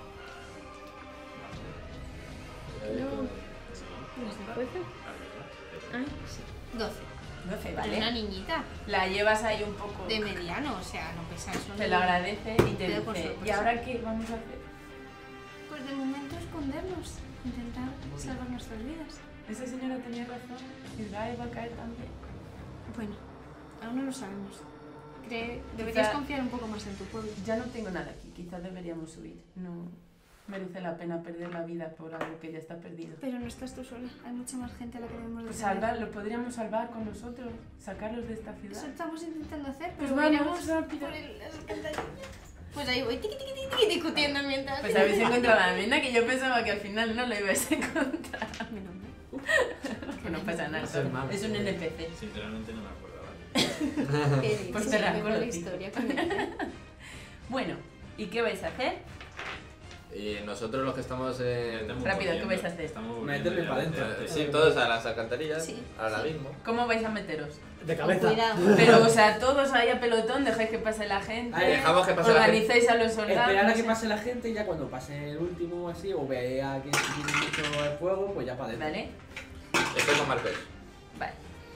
Ay, sí. 12. 12, Una ¿vale? niñita La llevas ahí un poco. de mediano, o sea, no pesa eso. Te lo agradece y te Quedo con dice, ¿y sorpresa. ahora qué vamos a hacer? Pues de momento escondernos, intentar salvar nuestras vidas. Esa señora tenía razón. Israel va a caer también. Bueno, aún no lo sabemos. Deberías confiar un poco más en tu pueblo. Ya no tengo nada aquí, quizás deberíamos huir. No merece la pena perder la vida por algo que ya está perdido. Pero no estás tú sola, hay mucha más gente a la que debemos defender. Salvarlos, podríamos salvar con nosotros, sacarlos de esta ciudad. Eso estamos intentando hacer, Pues pero vamos, iremos rápido. por las alcantarillas. Pues ahí voy tiqui, tiqui, tiqui, tiqui, discutiendo mientras. Pues habéis encontrado a la nena que yo pensaba que al final no lo ibais a encontrar. Menos mal. Que no pasa nada, Es el malo. es un NPC. Sinceramente no me acordaba. ¿Qué Pues dices? te rasco Me va la lo tío. historia con él. Bueno, ¿y qué vais a hacer? Y nosotros los que estamos en... Rápido, ¿qué vais a hacer? Meterle para adentro. Sí, todos a las alcantarillas, Sí, ahora sí. mismo. ¿Cómo vais a meteros? De cabeza. Cuidado. Pero, o sea, todos ahí a pelotón, dejáis que pase la gente. Ahí dejamos que pase la gente. organizáis a los soldados. Esperar a no que sé. pase la gente y ya cuando pase el último así, o vea que tiene mucho el fuego, pues ya para adentro. ¿Vale? Estoy con Marcos. Vale.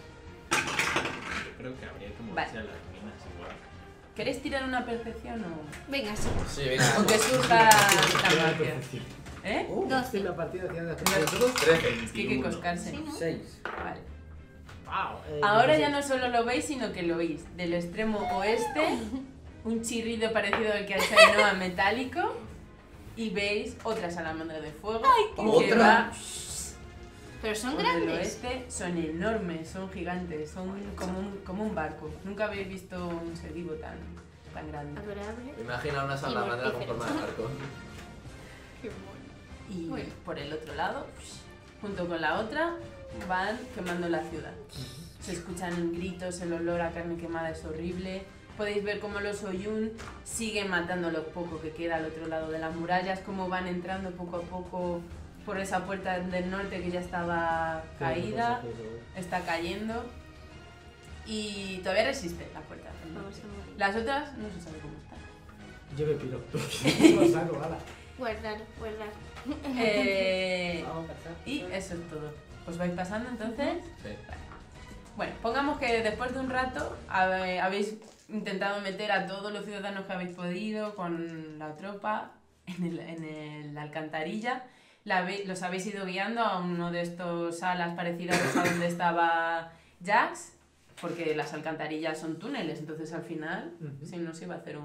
Yo creo que habría que moverse Vale. a las minas igual. ¿Queréis tirar una percepción o...? Venga, sí. Sí, venga. O que surja la La magia? perfección. ¿Eh? 12. La partida hacía de todos. 13. Es que hay que coscarse. Sí, ¿no? 6. Vale. Wow. Ahora ya no solo lo veis, sino que lo oís. Del extremo oeste, un chirrido parecido al que hace Ainhoa metálico. Y veis otra salamandra de fuego. que ¿Otra? va Pero son por el grandes. oeste. Son enormes, son gigantes, son como un barco. Nunca habéis visto un ser vivo tan grande. Adorable. Imagina una salamandra con forma de barco. Qué mono. Y Bueno. por el otro lado, junto con la otra, van quemando la ciudad. Se escuchan gritos, el olor a carne quemada es horrible. Podéis ver cómo los Oyun siguen matando lo poco que queda al otro lado de las murallas, cómo van entrando poco a poco por esa puerta del norte que ya estaba caída, está cayendo y todavía resiste la puerta del Vamos norte. a morir. Las otras no se sabe cómo están. Yo me piro. Lo saco, ala. Guardar. Vamos a pasar. Y eso es todo. ¿Os vais pasando entonces? Sí. Bueno, pongamos que después de un rato habéis intentado meter a todos los ciudadanos que habéis podido con la tropa en la alcantarilla. Los habéis ido guiando a uno de estos salas parecidas a donde estaba Jax, porque las alcantarillas son túneles, entonces al final Ujú. si no se iba a hacer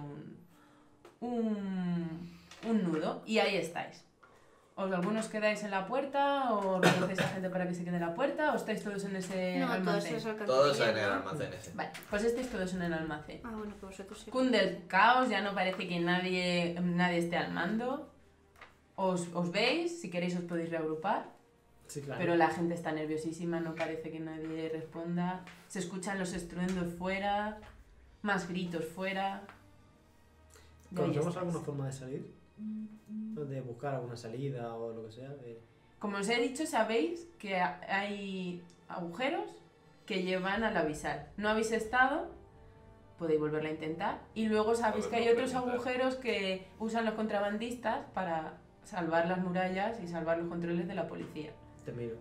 un nudo. Y ahí estáis. ¿Os algunos quedáis en la puerta o reconocéis a gente para que se quede en la puerta o estáis todos en ese No, todos almacén? esos alcantarillas. Todos en el ¿no? almacén ese. Vale, pues estáis todos en el almacén. Ah, bueno, que vosotros sí. Cunde el caos, ya no parece que nadie esté al mando. Os veis, si queréis os podéis reagrupar, Sí, claro. pero la gente está nerviosísima, no parece que nadie responda. Se escuchan los estruendos fuera, más gritos fuera. Y ahí ¿Conocemos estáis. alguna forma de salir? De buscar alguna salida o lo que sea. Como os he dicho, sabéis que hay agujeros que llevan al avisar. No habéis estado, podéis volverla a intentar. Y luego sabéis que hay Podemos otros intentar. agujeros que usan los contrabandistas para salvar las murallas y salvar los controles de la policía. Te miro.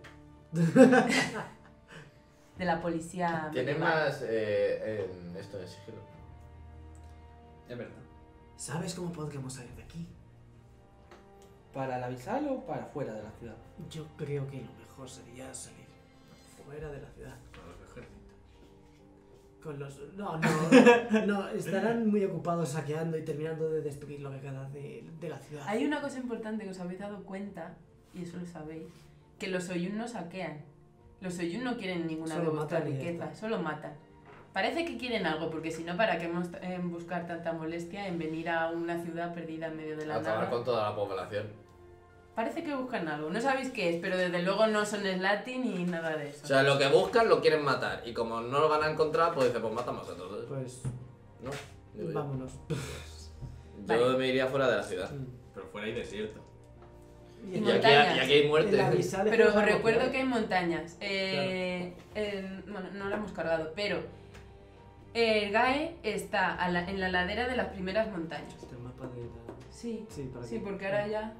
De la policía Tiene medieval. más en esto de sigilo. Es verdad. ¿Sabes cómo podríamos salir de aquí? ¿Para la Visal o para fuera de la ciudad? Yo creo que lo mejor sería salir fuera de la ciudad. Con los ejércitos. Con los... No, estarán muy ocupados saqueando y terminando de destruir lo que queda de la ciudad. Hay una cosa importante que os habéis dado cuenta, y eso lo sabéis, que los Oyun no saquean. Los Oyun no quieren ninguna Solo de vuestras matan y ya riquezas, está. solo matan. Parece que quieren algo, porque si no, ¿para qué buscar tanta molestia en venir a una ciudad perdida en medio de la Acabar nada? con toda la población. Parece que buscan algo. No sabéis qué es, pero desde luego no son Slatin ni nada de O eso. sea, lo que buscan lo quieren matar. Y como no lo van a encontrar, pues dicen, pues matamos a todos. Pues ¿No? Digo yo. vámonos. Yo me iría fuera de la ciudad. Pero fuera hay desierto. Y Y montañas. aquí hay En la muerte. Abyssal es Pero algo recuerdo hay. que hay montañas. Bueno, no lo hemos cargado, pero Gae está en la ladera de las primeras montañas. Este mapa de la... Sí, Sí, por aquí. sí, porque ahora ya...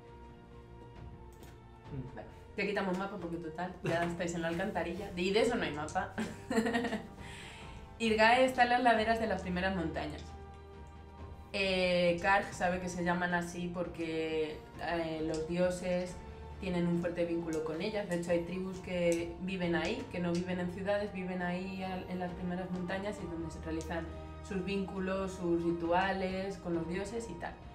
Vale, ya quitamos mapa porque total, ya estáis en la alcantarilla. Y de eso no hay mapa. Irgae está en las laderas de las primeras montañas. Karg sabe que se llaman así porque los dioses tienen un fuerte vínculo con ellas. De hecho, hay tribus que viven ahí, que no viven en ciudades, viven ahí en las primeras montañas y donde se realizan sus vínculos, sus rituales con los dioses y tal.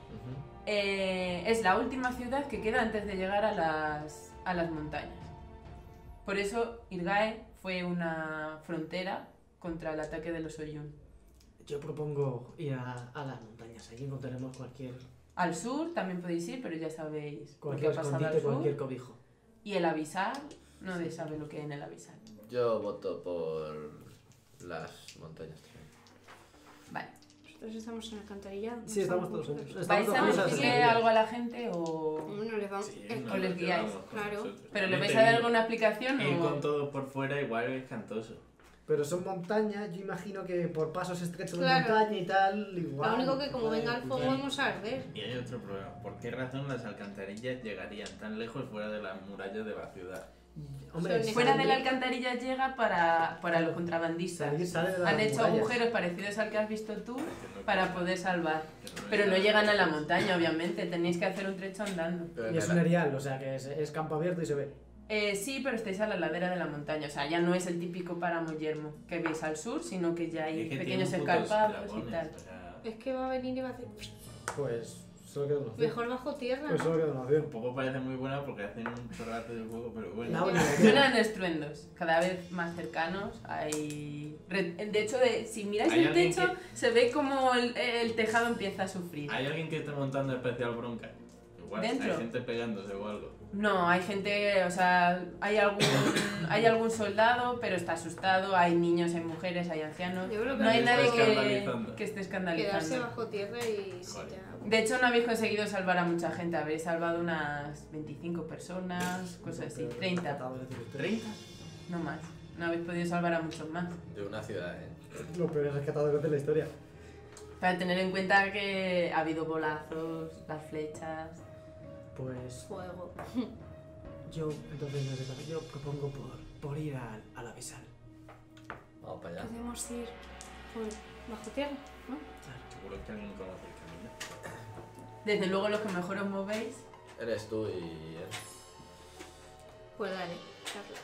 Es la última ciudad que queda antes de llegar a las montañas. Por eso Irgae fue una frontera contra el ataque de los Oyun. Yo propongo ir a las montañas. Allí encontraremos cualquier Al sur también podéis ir, pero ya sabéis lo que cualquier ha pasado al escondite, sur. cualquier cobijo. Y el Abyssal, nadie sabe lo que hay en el Abyssal. Yo voto por las montañas también. Vale. Nosotros estamos en alcantarillado. Sí, estamos todos en eso. ¿Vais a Estamos todos decirle en eso. algo a la gente o...? Bueno, le vamos. O les guiáis, claro. ¿Pero le vais a dar alguna explicación Ir con o...? todo por fuera igual es cantoso. Pero son montañas, yo imagino que por pasos estrechos Claro. de montaña y tal, igual. Lo único que como puede venga el fuego ocurrir. vamos a arder. Y hay otro problema. ¿Por qué razón las alcantarillas llegarían tan lejos fuera de las murallas de la ciudad? Hombre, Son Fuera de la salir- alcantarilla llega para los contrabandistas. sale de las Han hecho murallas. agujeros parecidos al que has visto tú Que no- para poder salvar. que no Pero no es- llegan a la montaña, obviamente. Tenéis que hacer un trecho andando. Pero Y es un erial, o sea que es campo abierto y se ve. Sí, pero estáis a la ladera de la montaña. O sea, ya no es el típico páramo yermo que veis al sur, sino que ya hay Es que pequeños tienen putos escarpados y dragones, tal. o sea, Es que va a venir y va a hacer. Pues solo queda una opción. Mejor bajo tierra. Pues ¿no? solo queda una opción. tampoco parece muy buena porque hacen un chorrato de fuego, pero bueno. La única Suenan estruendos, cada vez más cercanos. De hecho, si miráis Hay el alguien techo, se ve como el tejado empieza a sufrir. ¿Hay alguien que esté montando especial bronca? Igual, ¿Dentro? hay gente pegándose o algo. No, hay gente, o sea, hay algún soldado, pero está asustado. Hay niños, hay mujeres, hay ancianos. Yo creo que No hay Nadie nadie está escandalizando. que esté Quedarse escandalizando. bajo tierra y sí, Vale. ya. De hecho, no habéis conseguido salvar a mucha gente. Habéis salvado unas 25 personas, cosas así. 30, ¿30? no más. No habéis podido salvar a muchos más. De una ciudad, Los peores rescatadores de la historia. Para tener en cuenta que ha habido bolazos, las flechas. Pues Fuego. yo, entonces, en ese caso, yo propongo por ir a la Abyssal. Vamos para allá. Podemos ir por bajo tierra, ¿no? Seguro que alguien conoce el camino. Desde luego, los que mejor os movéis. Eres tú y él. Pues dale, Carla.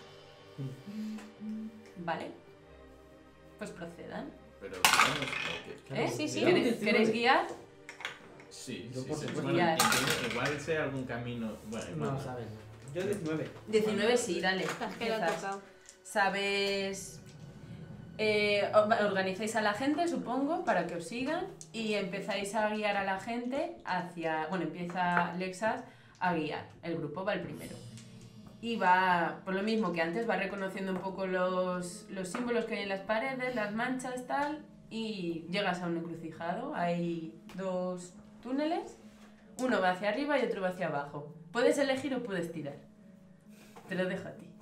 Vale. Pues procedan. Pero vamos, ok. ¿Eh? Sí, sí. ¿Queréis guiar? Sí, Yo sí, por sí. supuesto. Bueno, Ya. igual sea algún camino. Bueno, No igual. saben. Yo 19. 19 sí, dale. Las que le ha empiezas. tocado. Sabes... organizáis a la gente, supongo, para que os sigan y empezáis a guiar a la gente hacia... Bueno, empieza Lexas a guiar. El grupo va el primero. Y va, por lo mismo que antes, va reconociendo un poco los símbolos que hay en las paredes, las manchas, tal, y llegas a un encrucijado. Hay dos túneles, uno va hacia arriba y otro va hacia abajo. Puedes elegir o puedes tirar. Te lo dejo a ti.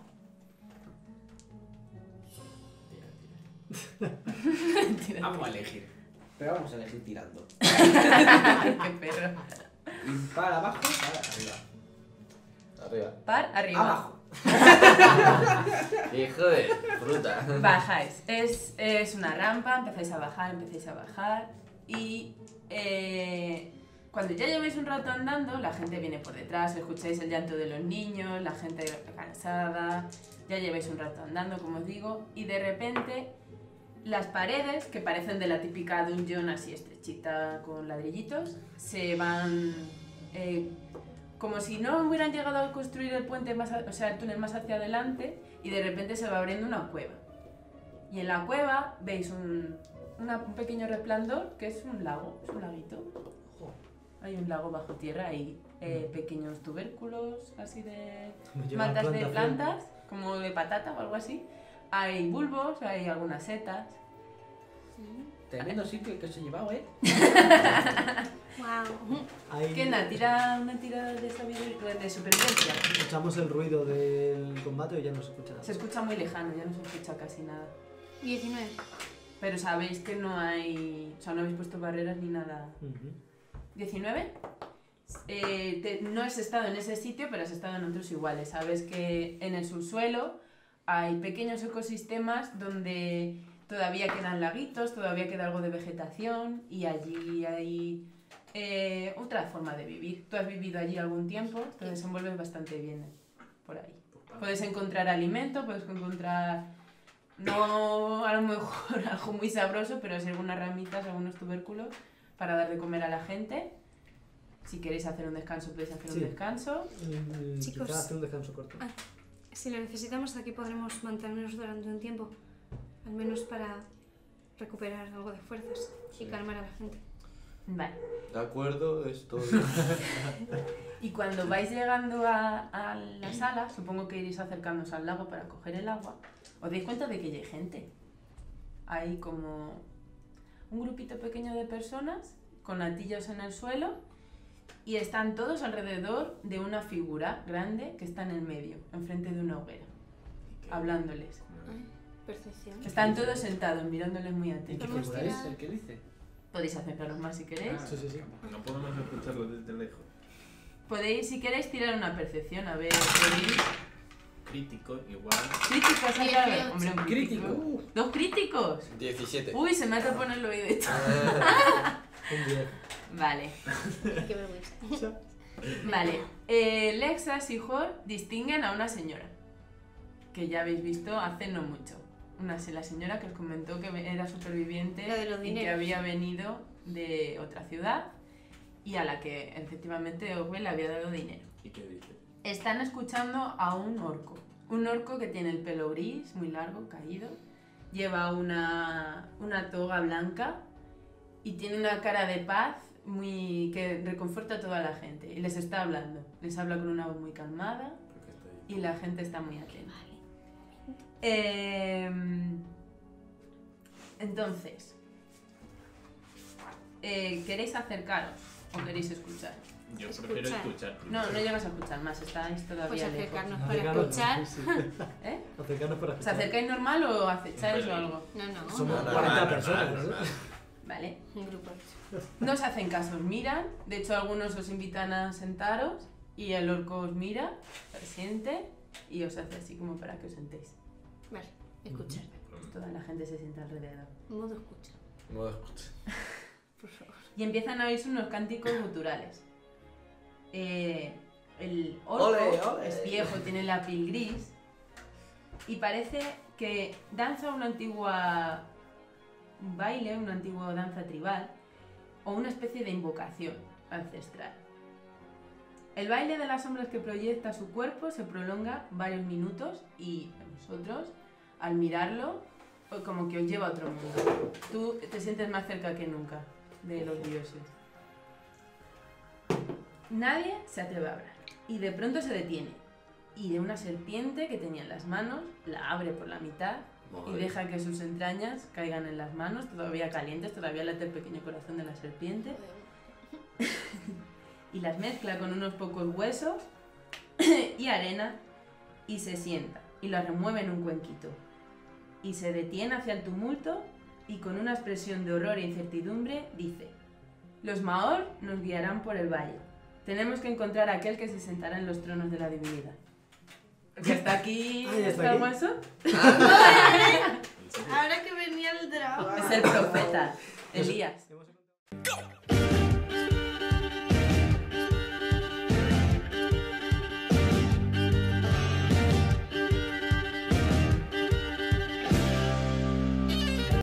Tira. Vamos a elegir. Pero vamos a elegir tirando. Qué perro. Impar abajo, para arriba. Arriba. Par, arriba. Abajo. Hijo de fruta. Bajáis. Es una rampa, empezáis a bajar y cuando ya lleváis un rato andando, la gente viene por detrás, escucháis el llanto de los niños, la gente cansada, ya lleváis un rato andando, como os digo, y de repente las paredes, que parecen de la típica dungeon así estrechita con ladrillitos, se van... como si no hubieran llegado a construir el puente más, o sea, el túnel más hacia adelante y de repente se va abriendo una cueva. Y en la cueva veis un pequeño resplandor que es un lago, es un laguito. Hay un lago bajo tierra, hay pequeños tubérculos así de Me lleva matas de plantación. plantas, como de patata o algo así. Hay bulbos, hay algunas setas. Tremendo sitio que os he llevado, ¿eh? Wow. Ahí Kena, tira una tirada de sabiduría, de supervivencia. escuchamos el ruido del combate y ya no se escucha nada. Se escucha muy lejano, ya no se escucha casi nada. 19. Pero sabéis que no hay... O sea, no habéis puesto barreras ni nada. Ujú. 19. No has estado en ese sitio, pero has estado en otros iguales. Sabes que en el subsuelo hay pequeños ecosistemas donde todavía quedan laguitos, todavía queda algo de vegetación y allí hay otra forma de vivir. Tú has vivido allí algún tiempo, te desenvuelves bastante bien por ahí. Puedes encontrar alimento, puedes encontrar, no a lo mejor algo muy sabroso, pero sí algunas ramitas, algunos tubérculos para dar de comer a la gente. Si queréis hacer un descanso, podéis hacer Sí. un descanso. Chicos. Quizá hacer un descanso corto. Ah. Si lo necesitamos, aquí podremos mantenernos durante un tiempo. Al menos para recuperar algo de fuerzas y calmar a la gente. Vale. De acuerdo, estoy... Y cuando vais llegando a la sala, supongo que iréis acercándoos al lago para coger el agua, os dais cuenta de que ya hay gente. Hay como un grupito pequeño de personas con latillos en el suelo y están todos alrededor de una figura grande que está en el medio, enfrente de una hoguera, hablándoles. Percepción. Están todos sentados, mirándoles muy ¿Y qué atentos. Podemos figura es? tirar- ¿El que dice? Podéis acercaros más si queréis. Sí, sí, sí. No podemos escucharlo desde lejos. Podéis, si queréis, tirar una percepción, a ver, podéis... Crítico, igual. Crítico, has sacado. 18. Hombre, un Crítico. ¡Dos críticos! 17. Uy, se me hace poner el oído hecho. Un 10. Vale, Qué vergüenza. vale. Lexas y Hor distinguen a una señora que ya habéis visto hace no mucho. La señora que os comentó que era superviviente La de los y que dineros. había venido de otra ciudad y a la que efectivamente Ogwe le había dado dinero. ¿Y qué dice? Están escuchando a un orco. Un orco que tiene el pelo gris, muy largo, caído. Lleva una toga blanca y tiene una cara de paz muy que reconforta a toda la gente. Y les está hablando. Les habla con una voz muy calmada ¿Por qué está ahí? y la gente está muy atenta. Entonces, ¿queréis acercaros o queréis escuchar? Yo prefiero Escuchar. escuchar. No, no llegas a escuchar más, estáis todavía Pues lejos. acercarnos para Acercarnos, escuchar. sí, sí. ¿Eh? Acercarnos para ¿Os escuchar. acercáis normal o acecháis o Vale. algo? No, no. Somos No, 40 normal, personas, normal, ¿no? normal. Vale. Un grupo. No os hacen caso, os miran. De hecho, algunos os invitan a sentaros y el orco os mira, se siente y os hace así como para que os sentéis. Vale, escuchar. Toda la gente se sienta alrededor. Modo escucha. Modo escucha. Por favor. Y empiezan a oírse unos cánticos guturales. El orco Ole, ole. es viejo, tiene la piel gris y parece que danza una antigua baile, una antigua danza tribal o una especie de invocación ancestral. El baile de las sombras que proyecta su cuerpo se prolonga varios minutos y vosotros, al mirarlo, como que os lleva a otro mundo. Tú te sientes más cerca que nunca de los dioses. Nadie se atreve a hablar y de pronto se detiene y de una serpiente que tenía en las manos la abre por la mitad y deja que sus entrañas caigan en las manos, todavía calientes, todavía late el pequeño corazón de la serpiente y las mezcla con unos pocos huesos y arena y se sienta y la remueve en un cuenquito y se detiene hacia el tumulto y con una expresión de horror e incertidumbre dice: los Maor nos guiarán por el valle. Tenemos que encontrar a aquel que se sentará en los tronos de la divinidad. ¿Ya está aquí Ah, ya está el aquí. hueso? Ahora que venía el drama. Es el profeta, Elías. Hemos